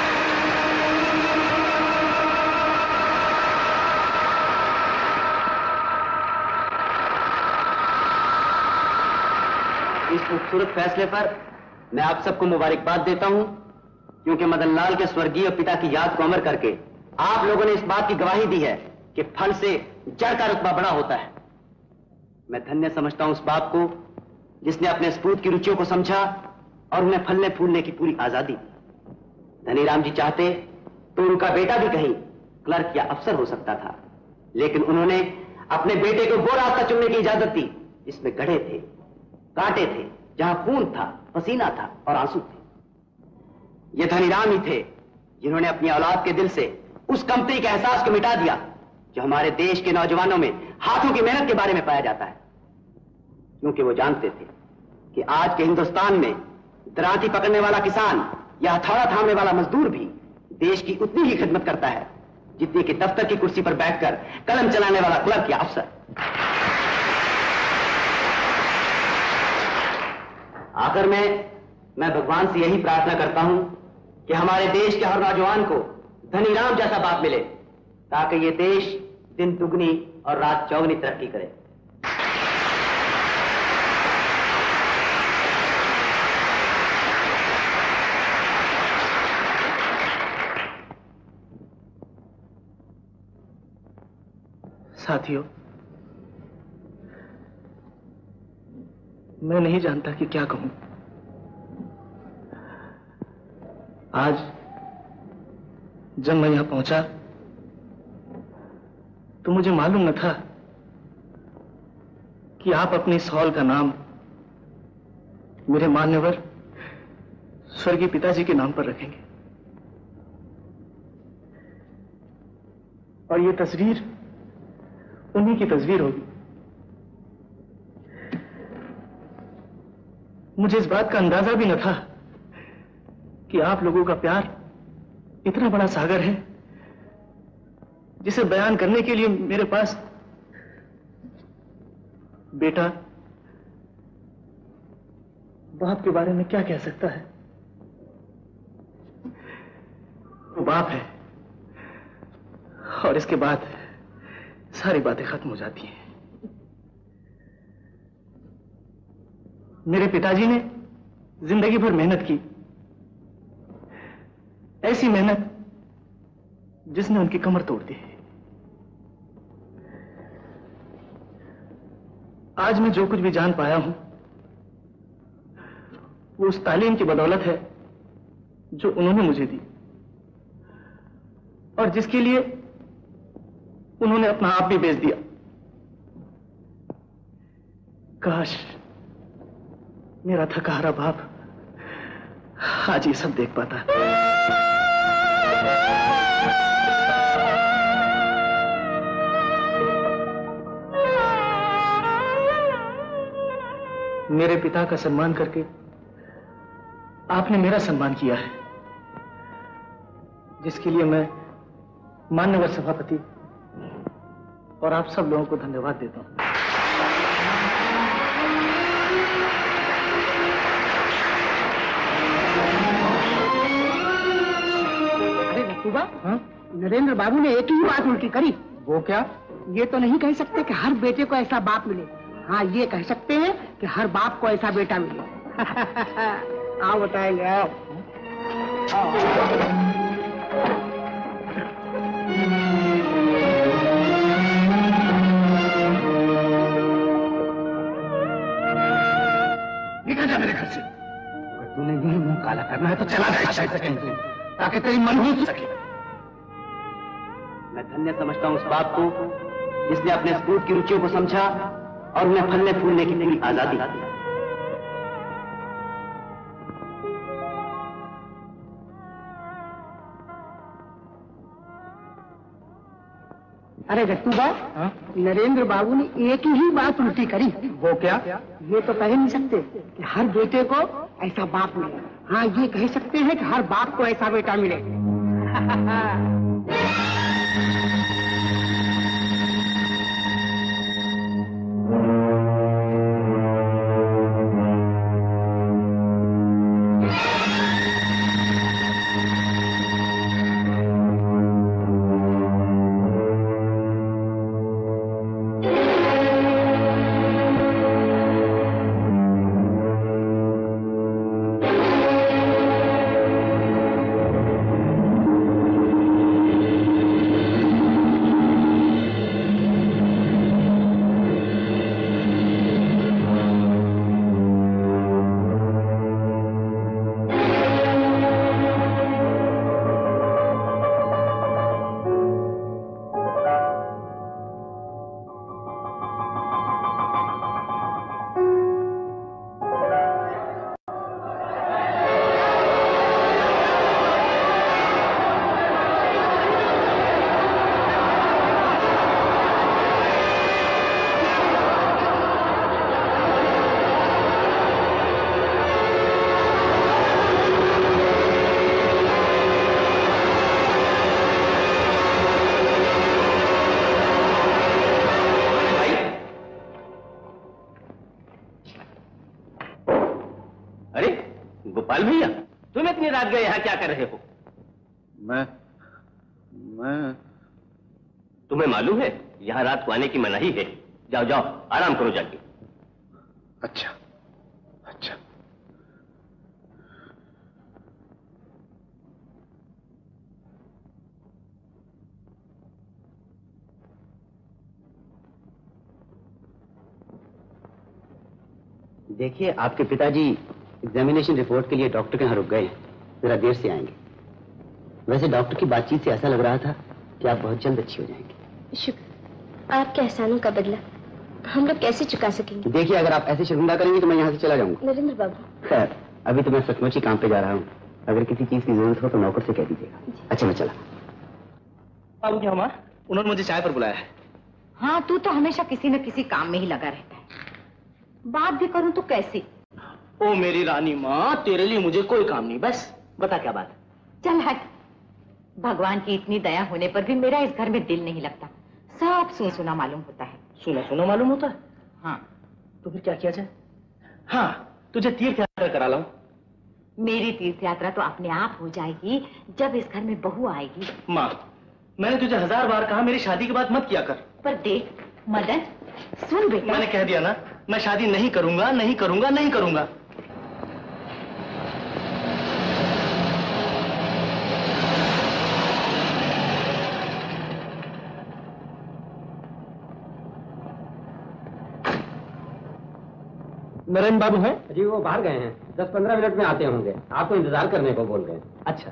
इस खूबसूरत फैसले पर मैं आप सबको मुबारकबाद देता हूं, क्योंकि मदन लाल के स्वर्गीय पिता की याद को अमर करके आप लोगों ने इस बात की गवाही दी है कि फल से जड़ का रुतबा बड़ा होता है। मैं धन्य समझता हूं उस बाप को जिसने अपने सपूत की रुचियों को समझा और उन्हें फलने फूलने की पूरी आजादी दी। धनीराम जी चाहते तो उनका बेटा भी कहीं क्लर्क या अफसर हो सकता था, लेकिन उन्होंने अपने बेटे को वो रास्ता चुनने की इजाजत दी जिसमें गड्ढे थे, कांटे थे, जहां खून था, पसीना था और आंसू थे। ये धनीराम ही थे जिन्होंने अपनी औलाद के दिल से उस कमतरी के एहसास को मिटा दिया जो हमारे देश के नौजवानों में हाथों की मेहनत के बारे में पाया जाता है। क्योंकि वो जानते थे कि आज के हिंदुस्तान में दरांती पकड़ने वाला किसान या हथौड़ा थामने वाला मजदूर भी देश की उतनी ही खिदमत करता है जितनी कि दफ्तर की कुर्सी पर बैठकर कलम चलाने वाला क्लर्क या अफसर। आखिर में मैं भगवान से यही प्रार्थना करता हूं कि हमारे देश के हर नौजवान को धनीराम जैसा बाप मिले, ताकि ये देश दिन दुगनी और रात चौगनी तरक्की करे। साथियों, मैं नहीं जानता कि क्या कहूं। आज जब मैं यहां पहुंचा तो मुझे मालूम न था कि आप अपने इस हॉल का नाम मेरे मान्यवर स्वर्गीय पिताजी के नाम पर रखेंगे। और ये तस्वीर उन्हीं की तस्वीर होगी। मुझे इस बात का अंदाजा भी न था कि आप लोगों का प्यार इतना बड़ा सागर है जिसे बयान करने के लिए मेरे पास बेटा बाप के बारे में क्या कह सकता है। वो बाप है और इसके बाद सारी बातें खत्म हो जाती हैं। मेरे पिताजी ने जिंदगी भर मेहनत की, ऐसी मेहनत जिसने उनकी कमर तोड़ दी। आज मैं जो कुछ भी जान पाया हूं वो उस तालीम की बदौलत है जो उन्होंने मुझे दी और जिसके लिए उन्होंने अपना आप भी बेच दिया। काश मेरा थका हारा बाप आज ये सब देख पाता। मेरे पिता का सम्मान करके आपने मेरा सम्मान किया है, जिसके लिए मैं मान्यवर सभापति और आप सब लोगों को धन्यवाद देता हूं। अरे रतुबा, हाँ? नरेंद्र बाबू ने एक ही बात उल्टी करी। वो क्या? ये तो नहीं कह सकते कि हर बेटे को ऐसा बाप मिले। हाँ, ये कह सकते हैं कि हर बाप को ऐसा बेटा मिले। आओ बताएंगे, आओ। निकल जा मेरे घर से। अगर तूने यही मुंह काला करना है तो चला जाए शायद ताकि तेरी मन हो सके। मैं धन्य समझता हूं उस बाप को जिसने अपने स्कूल की रुचियों को समझा और उन्हें फलने फूलने की पूरी आजादी दी। अरे गट्टूबा, नरेंद्र बाबू ने एक ही बात उल्टी करी। वो क्या? ये तो कह नहीं सकते कि हर बेटे को ऐसा बाप मिले। हाँ, ये कह सकते हैं कि हर बाप को ऐसा बेटा मिले। गोपाल भैया, तुम इतनी रात गए यहाँ क्या कर रहे हो? मैं मैं तुम्हें मालूम है यहाँ रात को आने की मनाही है। जाओ जाओ, आराम करो जाके। अच्छा अच्छा। देखिए, आपके पिताजी एग्जामिनेशन रिपोर्ट के लिए डॉक्टर के यहाँ रुक गए हैं, जरा देर से आएंगे। वैसे डॉक्टर की बातचीत से ऐसा लग रहा था कि आप बहुत जल्द अच्छी हो जाएंगे। शुक्र, आपके एहसानों का बदला हम लोग कैसे चुका सकेंगे? देखिए, अगर आप ऐसे शर्मिंदा करेंगे तो मैं यहाँ से चला जाऊंगा। नरेंद्र बाबू, खैर, अभी तो मैं सचमुच ही काम पे जा रहा हूँ। अगर किसी चीज की जरूरत हो तो नौकर से कह दीजिएगा। अच्छा, मैं चला। बाबू जी, हमारा उन्होंने मुझे चाय पर बुलाया है। हाँ, तू तो हमेशा किसी न किसी काम में ही लगा रहता है। बात भी करूं तो कैसे? ओ मेरी रानी माँ, तेरे लिए मुझे कोई काम नहीं, बस बता क्या बात। चल हट। भगवान की इतनी दया होने पर भी मेरा इस घर में दिल नहीं लगता। सब सुन सुना मालूम होता है। सुना सुना मालूम होता है? हाँ। तो फिर क्या किया जाए? हाँ, तुझे तीर्थ यात्रा करा लाऊं? मेरी तीर्थ यात्रा तो अपने आप हो जाएगी जब इस घर में बहू आएगी। माँ, मैंने तुझे हजार बार कहा मेरी शादी की बात मत किया कर। पर देख मदन, सुन बेटा, मैंने कह दिया ना, मैं शादी नहीं करूंगा, नहीं करूंगा, नहीं करूंगा। नरेंद्र बाबू हैं? जी, वो बाहर गए हैं। दस पंद्रह मिनट में आते होंगे। आपको इंतजार करने को बोल रहे हैं। अच्छा।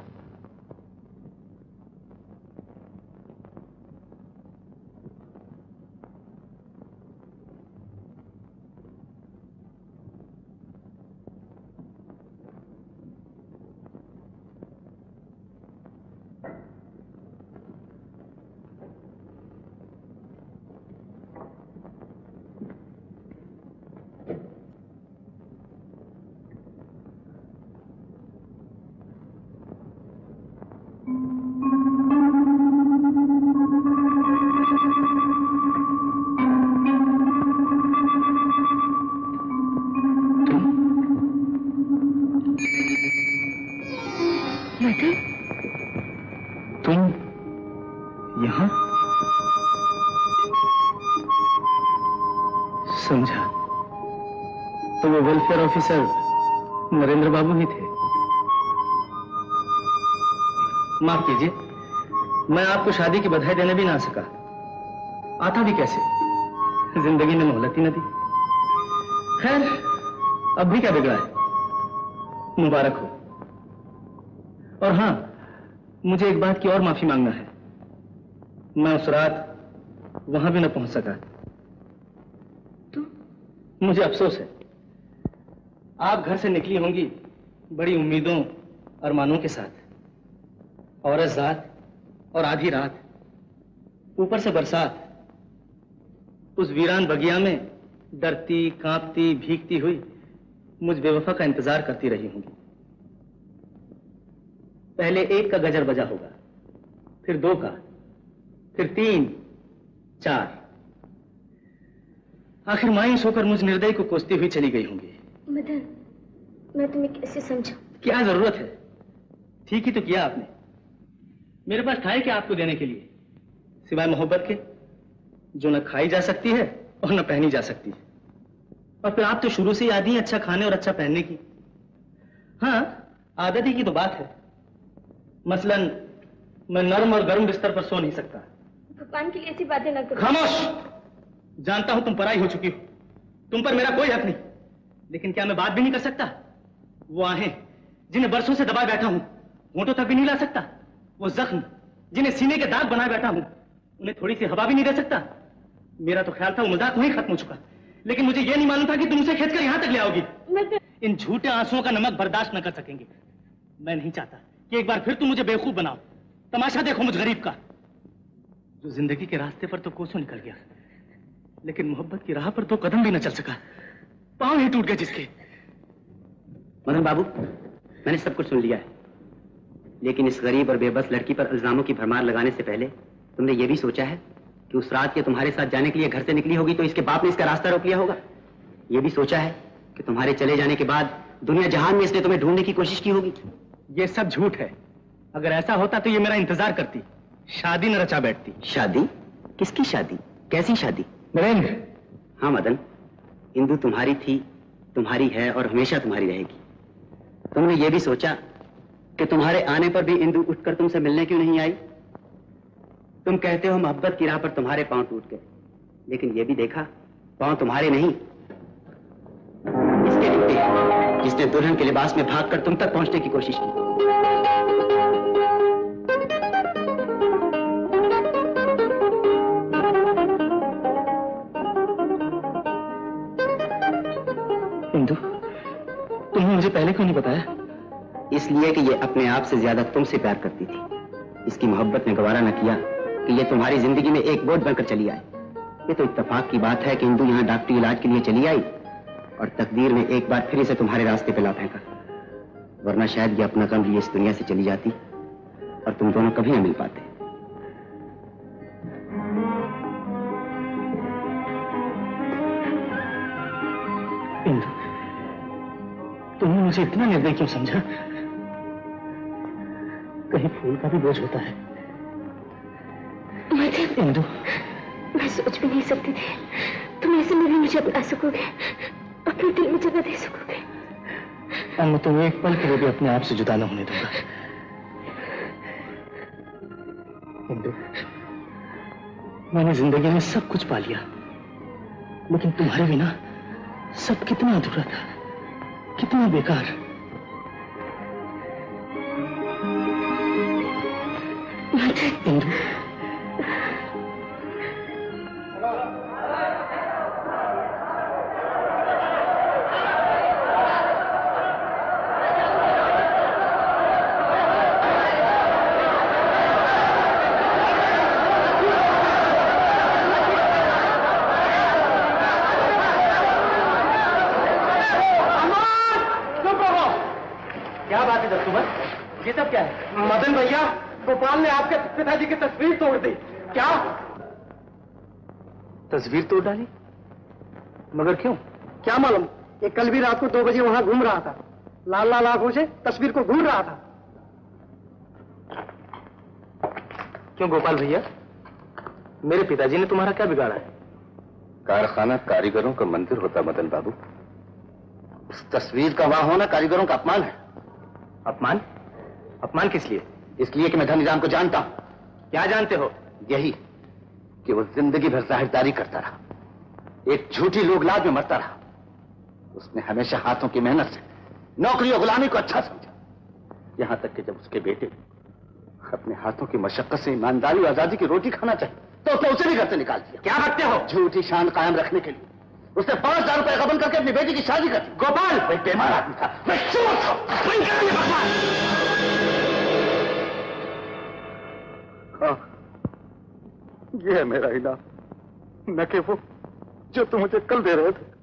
समझा, तो वो वेलफेयर ऑफिसर नरेंद्र बाबू ही थे। माफ कीजिए, मैं आपको शादी की बधाई देने भी ना सका। आता भी कैसे, जिंदगी ने मोहलत ही न दी। खैर, अब भी क्या बिगड़ा है, मुबारक हो। और हां, मुझे एक बात की और माफी मांगना है। मैं उस रात वहां भी न पहुंच सका। मुझे अफसोस है। आप घर से निकली होंगी बड़ी उम्मीदों और अरमानों के साथ। औरत जात और आधी रात, ऊपर से बरसात, उस वीरान बगिया में डरती, कांपती, भीगती हुई मुझ बेवफा का इंतजार करती रही होंगी। पहले एक का गजर बजा होगा, फिर दो का, फिर तीन, चार। आखिर मायूस होकर मुझ निर्दयी को कोसती हुई चली गई होंगी। मदन, मैं तुम्हें कैसे समझाऊं? क्या जरूरत है, ठीक ही तो किया आपने। मेरे पास था क्या आपको देने के लिए, सिवाय मोहब्बत के, जो न खाई जा सकती है और न पहनी जा सकती है। और फिर आप तो शुरू से ही आदी हैं अच्छा खाने और अच्छा पहनने की। हाँ, आदत ही की तो बात है। मसलन मैं नरम और गर्म बिस्तर पर सो नहीं सकता। भगवान के लिए ऐसी बातें न करो। खामोश! जानता हूं तुम पराई हो चुकी हो, तुम पर मेरा कोई हक नहीं, लेकिन क्या मैं बात भी नहीं कर सकता? वो आहें जिन्हें बरसों से दबाए बैठा हूं, होंठों तक भी नहीं ला सकता। वो जख्म जिन्हें सीने के दाग बनाए बैठा हूं, उन्हें थोड़ी सी हवा भी नहीं दे सकता। मेरा तो ख्याल था वो मजाक वहीं खत्म हो चुका, लेकिन मुझे यह नहीं मालूम था कि तुम उसे खींचकर यहां तक ले आओगी। इन झूठे आंसुओं का नमक बर्दाश्त न कर सकेंगे। मैं नहीं चाहता कि एक बार फिर तुम मुझे बेवकूफ बनाओ। तमाशा देखो मुझ गरीब का, जो जिंदगी के रास्ते पर तो कोसों निकल गया, लेकिन मोहब्बत की राह पर तो कदम भी न चल सका। पांव ही टूट गए जिसके। मदन बाबू, मैंने सब कुछ सुन लिया है, लेकिन इस गरीब और बेबस लड़की पर इल्जामों की भरमार लगाने से पहले तुमने ये भी सोचा है कि उस रात के तुम्हारे साथ जाने के लिए घर से निकली होगी तो इसके बाप ने इसका रास्ता रोक लिया होगा? ये भी सोचा है कि तुम्हारे चले जाने के बाद दुनिया जहान में इसने तुम्हें ढूंढने की कोशिश की होगी। ये सब झूठ है। अगर ऐसा होता तो ये मेरा इंतजार करती, शादी न रचा बैठती। शादी? किसकी शादी? कैसी शादी? नरेंद्र। हाँ मदन, इंदु तुम्हारी थी, तुम्हारी है और हमेशा तुम्हारी रहेगी। तुमने ये भी सोचा कि तुम्हारे आने पर भी इंदु उठकर तुमसे मिलने क्यों नहीं आई? तुम कहते हो मोहब्बत की राह पर तुम्हारे पांव टूट गए, लेकिन ये भी देखा पांव तुम्हारे नहीं, इसके टूटे जिसने दुल्हन के लिबास में भागकर तुम तक पहुंचने की कोशिश की। इंदु, तुमने मुझे पहले क्यों नहीं बताया? इसलिए कि ये अपने आप से ज्यादा तुमसे प्यार करती थी। इसकी मोहब्बत ने गवारा न किया कि ये तुम्हारी जिंदगी में एक बोझ बनकर चली आई। ये तो इत्तेफाक की बात है कि इंदु यहाँ डॉक्टरी इलाज के लिए चली आई और तकदीर ने एक बार फिर इसे तुम्हारे रास्ते पे ला फेंका, वरना शायद ये अपना गम लिए इस दुनिया से चली जाती और तुम दोनों कभी न मिल पाते। इंदु, तुमने मुझे इतना निर्दयी क्यों समझा? कहीं फूल का भी बोझ होता है। इंदु, मैं सोच भी नहीं सकती थी तुम ऐसे में भी मुझे अपना सकोगे, अपने दिल में जगह दे सकोगे। और मैं तुम्हें एक पल के लिए भी अपने आप से जुदा न होने दूंगा। इंदु, मैंने जिंदगी में सब कुछ पा लिया, लेकिन तुम्हारे बिना सब कितना अधूरा था, कितना बेकार। इंदु, ये सब क्या है? मदन भैया, गोपाल ने आपके पिताजी की तस्वीर तोड़ दी। क्या तस्वीर तोड़ डाली? मगर क्यों? क्या मालूम, ये कल भी रात को दो बजे वहां घूम रहा था, लाल लाल आंखों से तस्वीर को घूर रहा था। क्यों गोपाल भैया, मेरे पिताजी ने तुम्हारा क्या बिगाड़ा है? कारखाना कारीगरों का मंदिर होता मदन बाबू। उस तस्वीर का वहां होना कारीगरों का अपमान है। अपमान? अपमान किस लिए? इसलिए कि मैं धनीराम को जानता हूं। क्या जानते हो? यही कि वो जिंदगी भर जाहिरदारी करता रहा, एक झूठी लोगलाज में मरता रहा। उसने हमेशा हाथों की मेहनत से नौकरी और गुलामी को अच्छा समझा, यहां तक कि जब उसके बेटे अपने हाथों की मशक्कत से ईमानदारी और आजादी की रोटी खाना चाहिए तो उसने उसे भी घर से निकाल दिया। क्या बकते हो? झूठी शान कायम रखने के लिए उसने पांच हजार रुपए गबन करके अपनी बेटी की शादी कर दी। गोपाल, मैं बेईमान आदमी था, मैं चोर था। हाँ, ये है मेरा इनाम, न कि वो जो तुम मुझे कल दे रहे थे।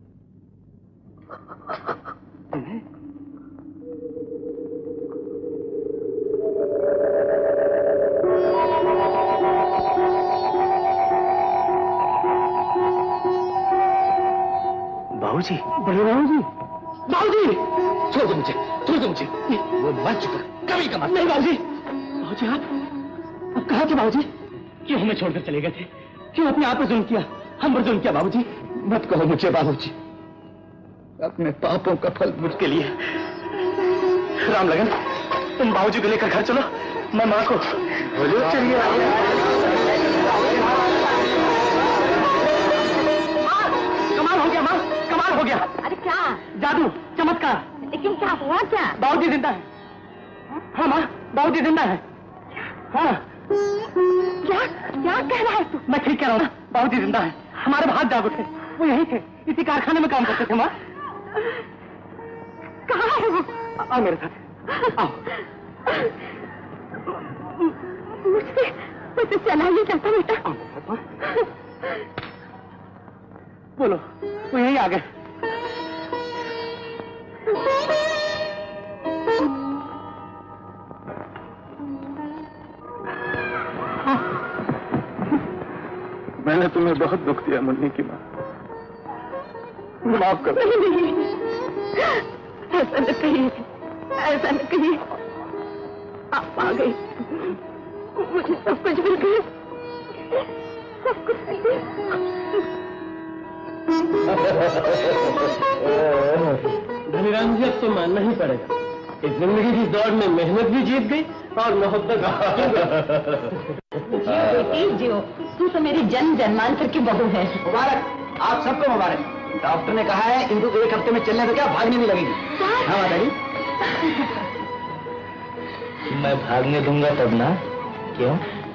बाबूजी, बड़े बाबूजी, बाबूजी, छोड़ दो मुझे, छोड़ दो मुझे, वो मर चुका, कभी का मर। नहीं बाबूजी, बाबूजी आप अब कहा थे बाबूजी? क्यों हमें छोड़कर चले गए थे? क्यों अपने आप पर जुल्म किया, हम पर जुल्म किया? बाबूजी मत कहो मुझे बाबूजी, अपने पापों का फल मुझके लिए। राम लगन, तुम बाबूजी को लेकर घर चलो, मैं माँ को बोलो चलिए। कमाल हो गया माँ, कमाल हो गया। अरे क्या? जादू, चमत्कार। लेकिन क्या हुआ? क्या बाबूजी जिंदा है? हाँ माँ, बाबूजी जिंदा है। हाँ। क्या क्या कह रहा है तू? मैं ठीक कह रहा हूँ, बाबूजी जिंदा है। हमारे हाथ जाग उठे, वो यही थे, इसी कारखाने में काम करते थे। माँ कहाँ है वो? आओ मेरे साथ, आओ। मुझसे मुझसे चला नहीं जाता बेटा। आओ मेरे साथ, माँ। बोलो, वो यही आ गए। मैंने तुम्हें बहुत दुख दिया मुन्नी की माँ, माफ कर। ऐसा न कहिए, ऐसा न कहिए। आप आ गई, मुझे सब कुछ मिल गया, सब कुछ मिल गया। धनीराम जी, अब तो मानना ही पड़ेगा, इस जिंदगी की दौड़ में मेहनत भी जीत गई और मोहब्बत जियो बेटी जियो, तू तो मेरी जन्म जन्मांतर की बहू है। मुबारक, आप सबको मुबारक। डॉक्टर ने कहा है इनको एक हफ्ते में चलने तो क्या भागने भी लगेगी। हाँ बताइए। मैं भागने दूंगा तब ना, क्यों?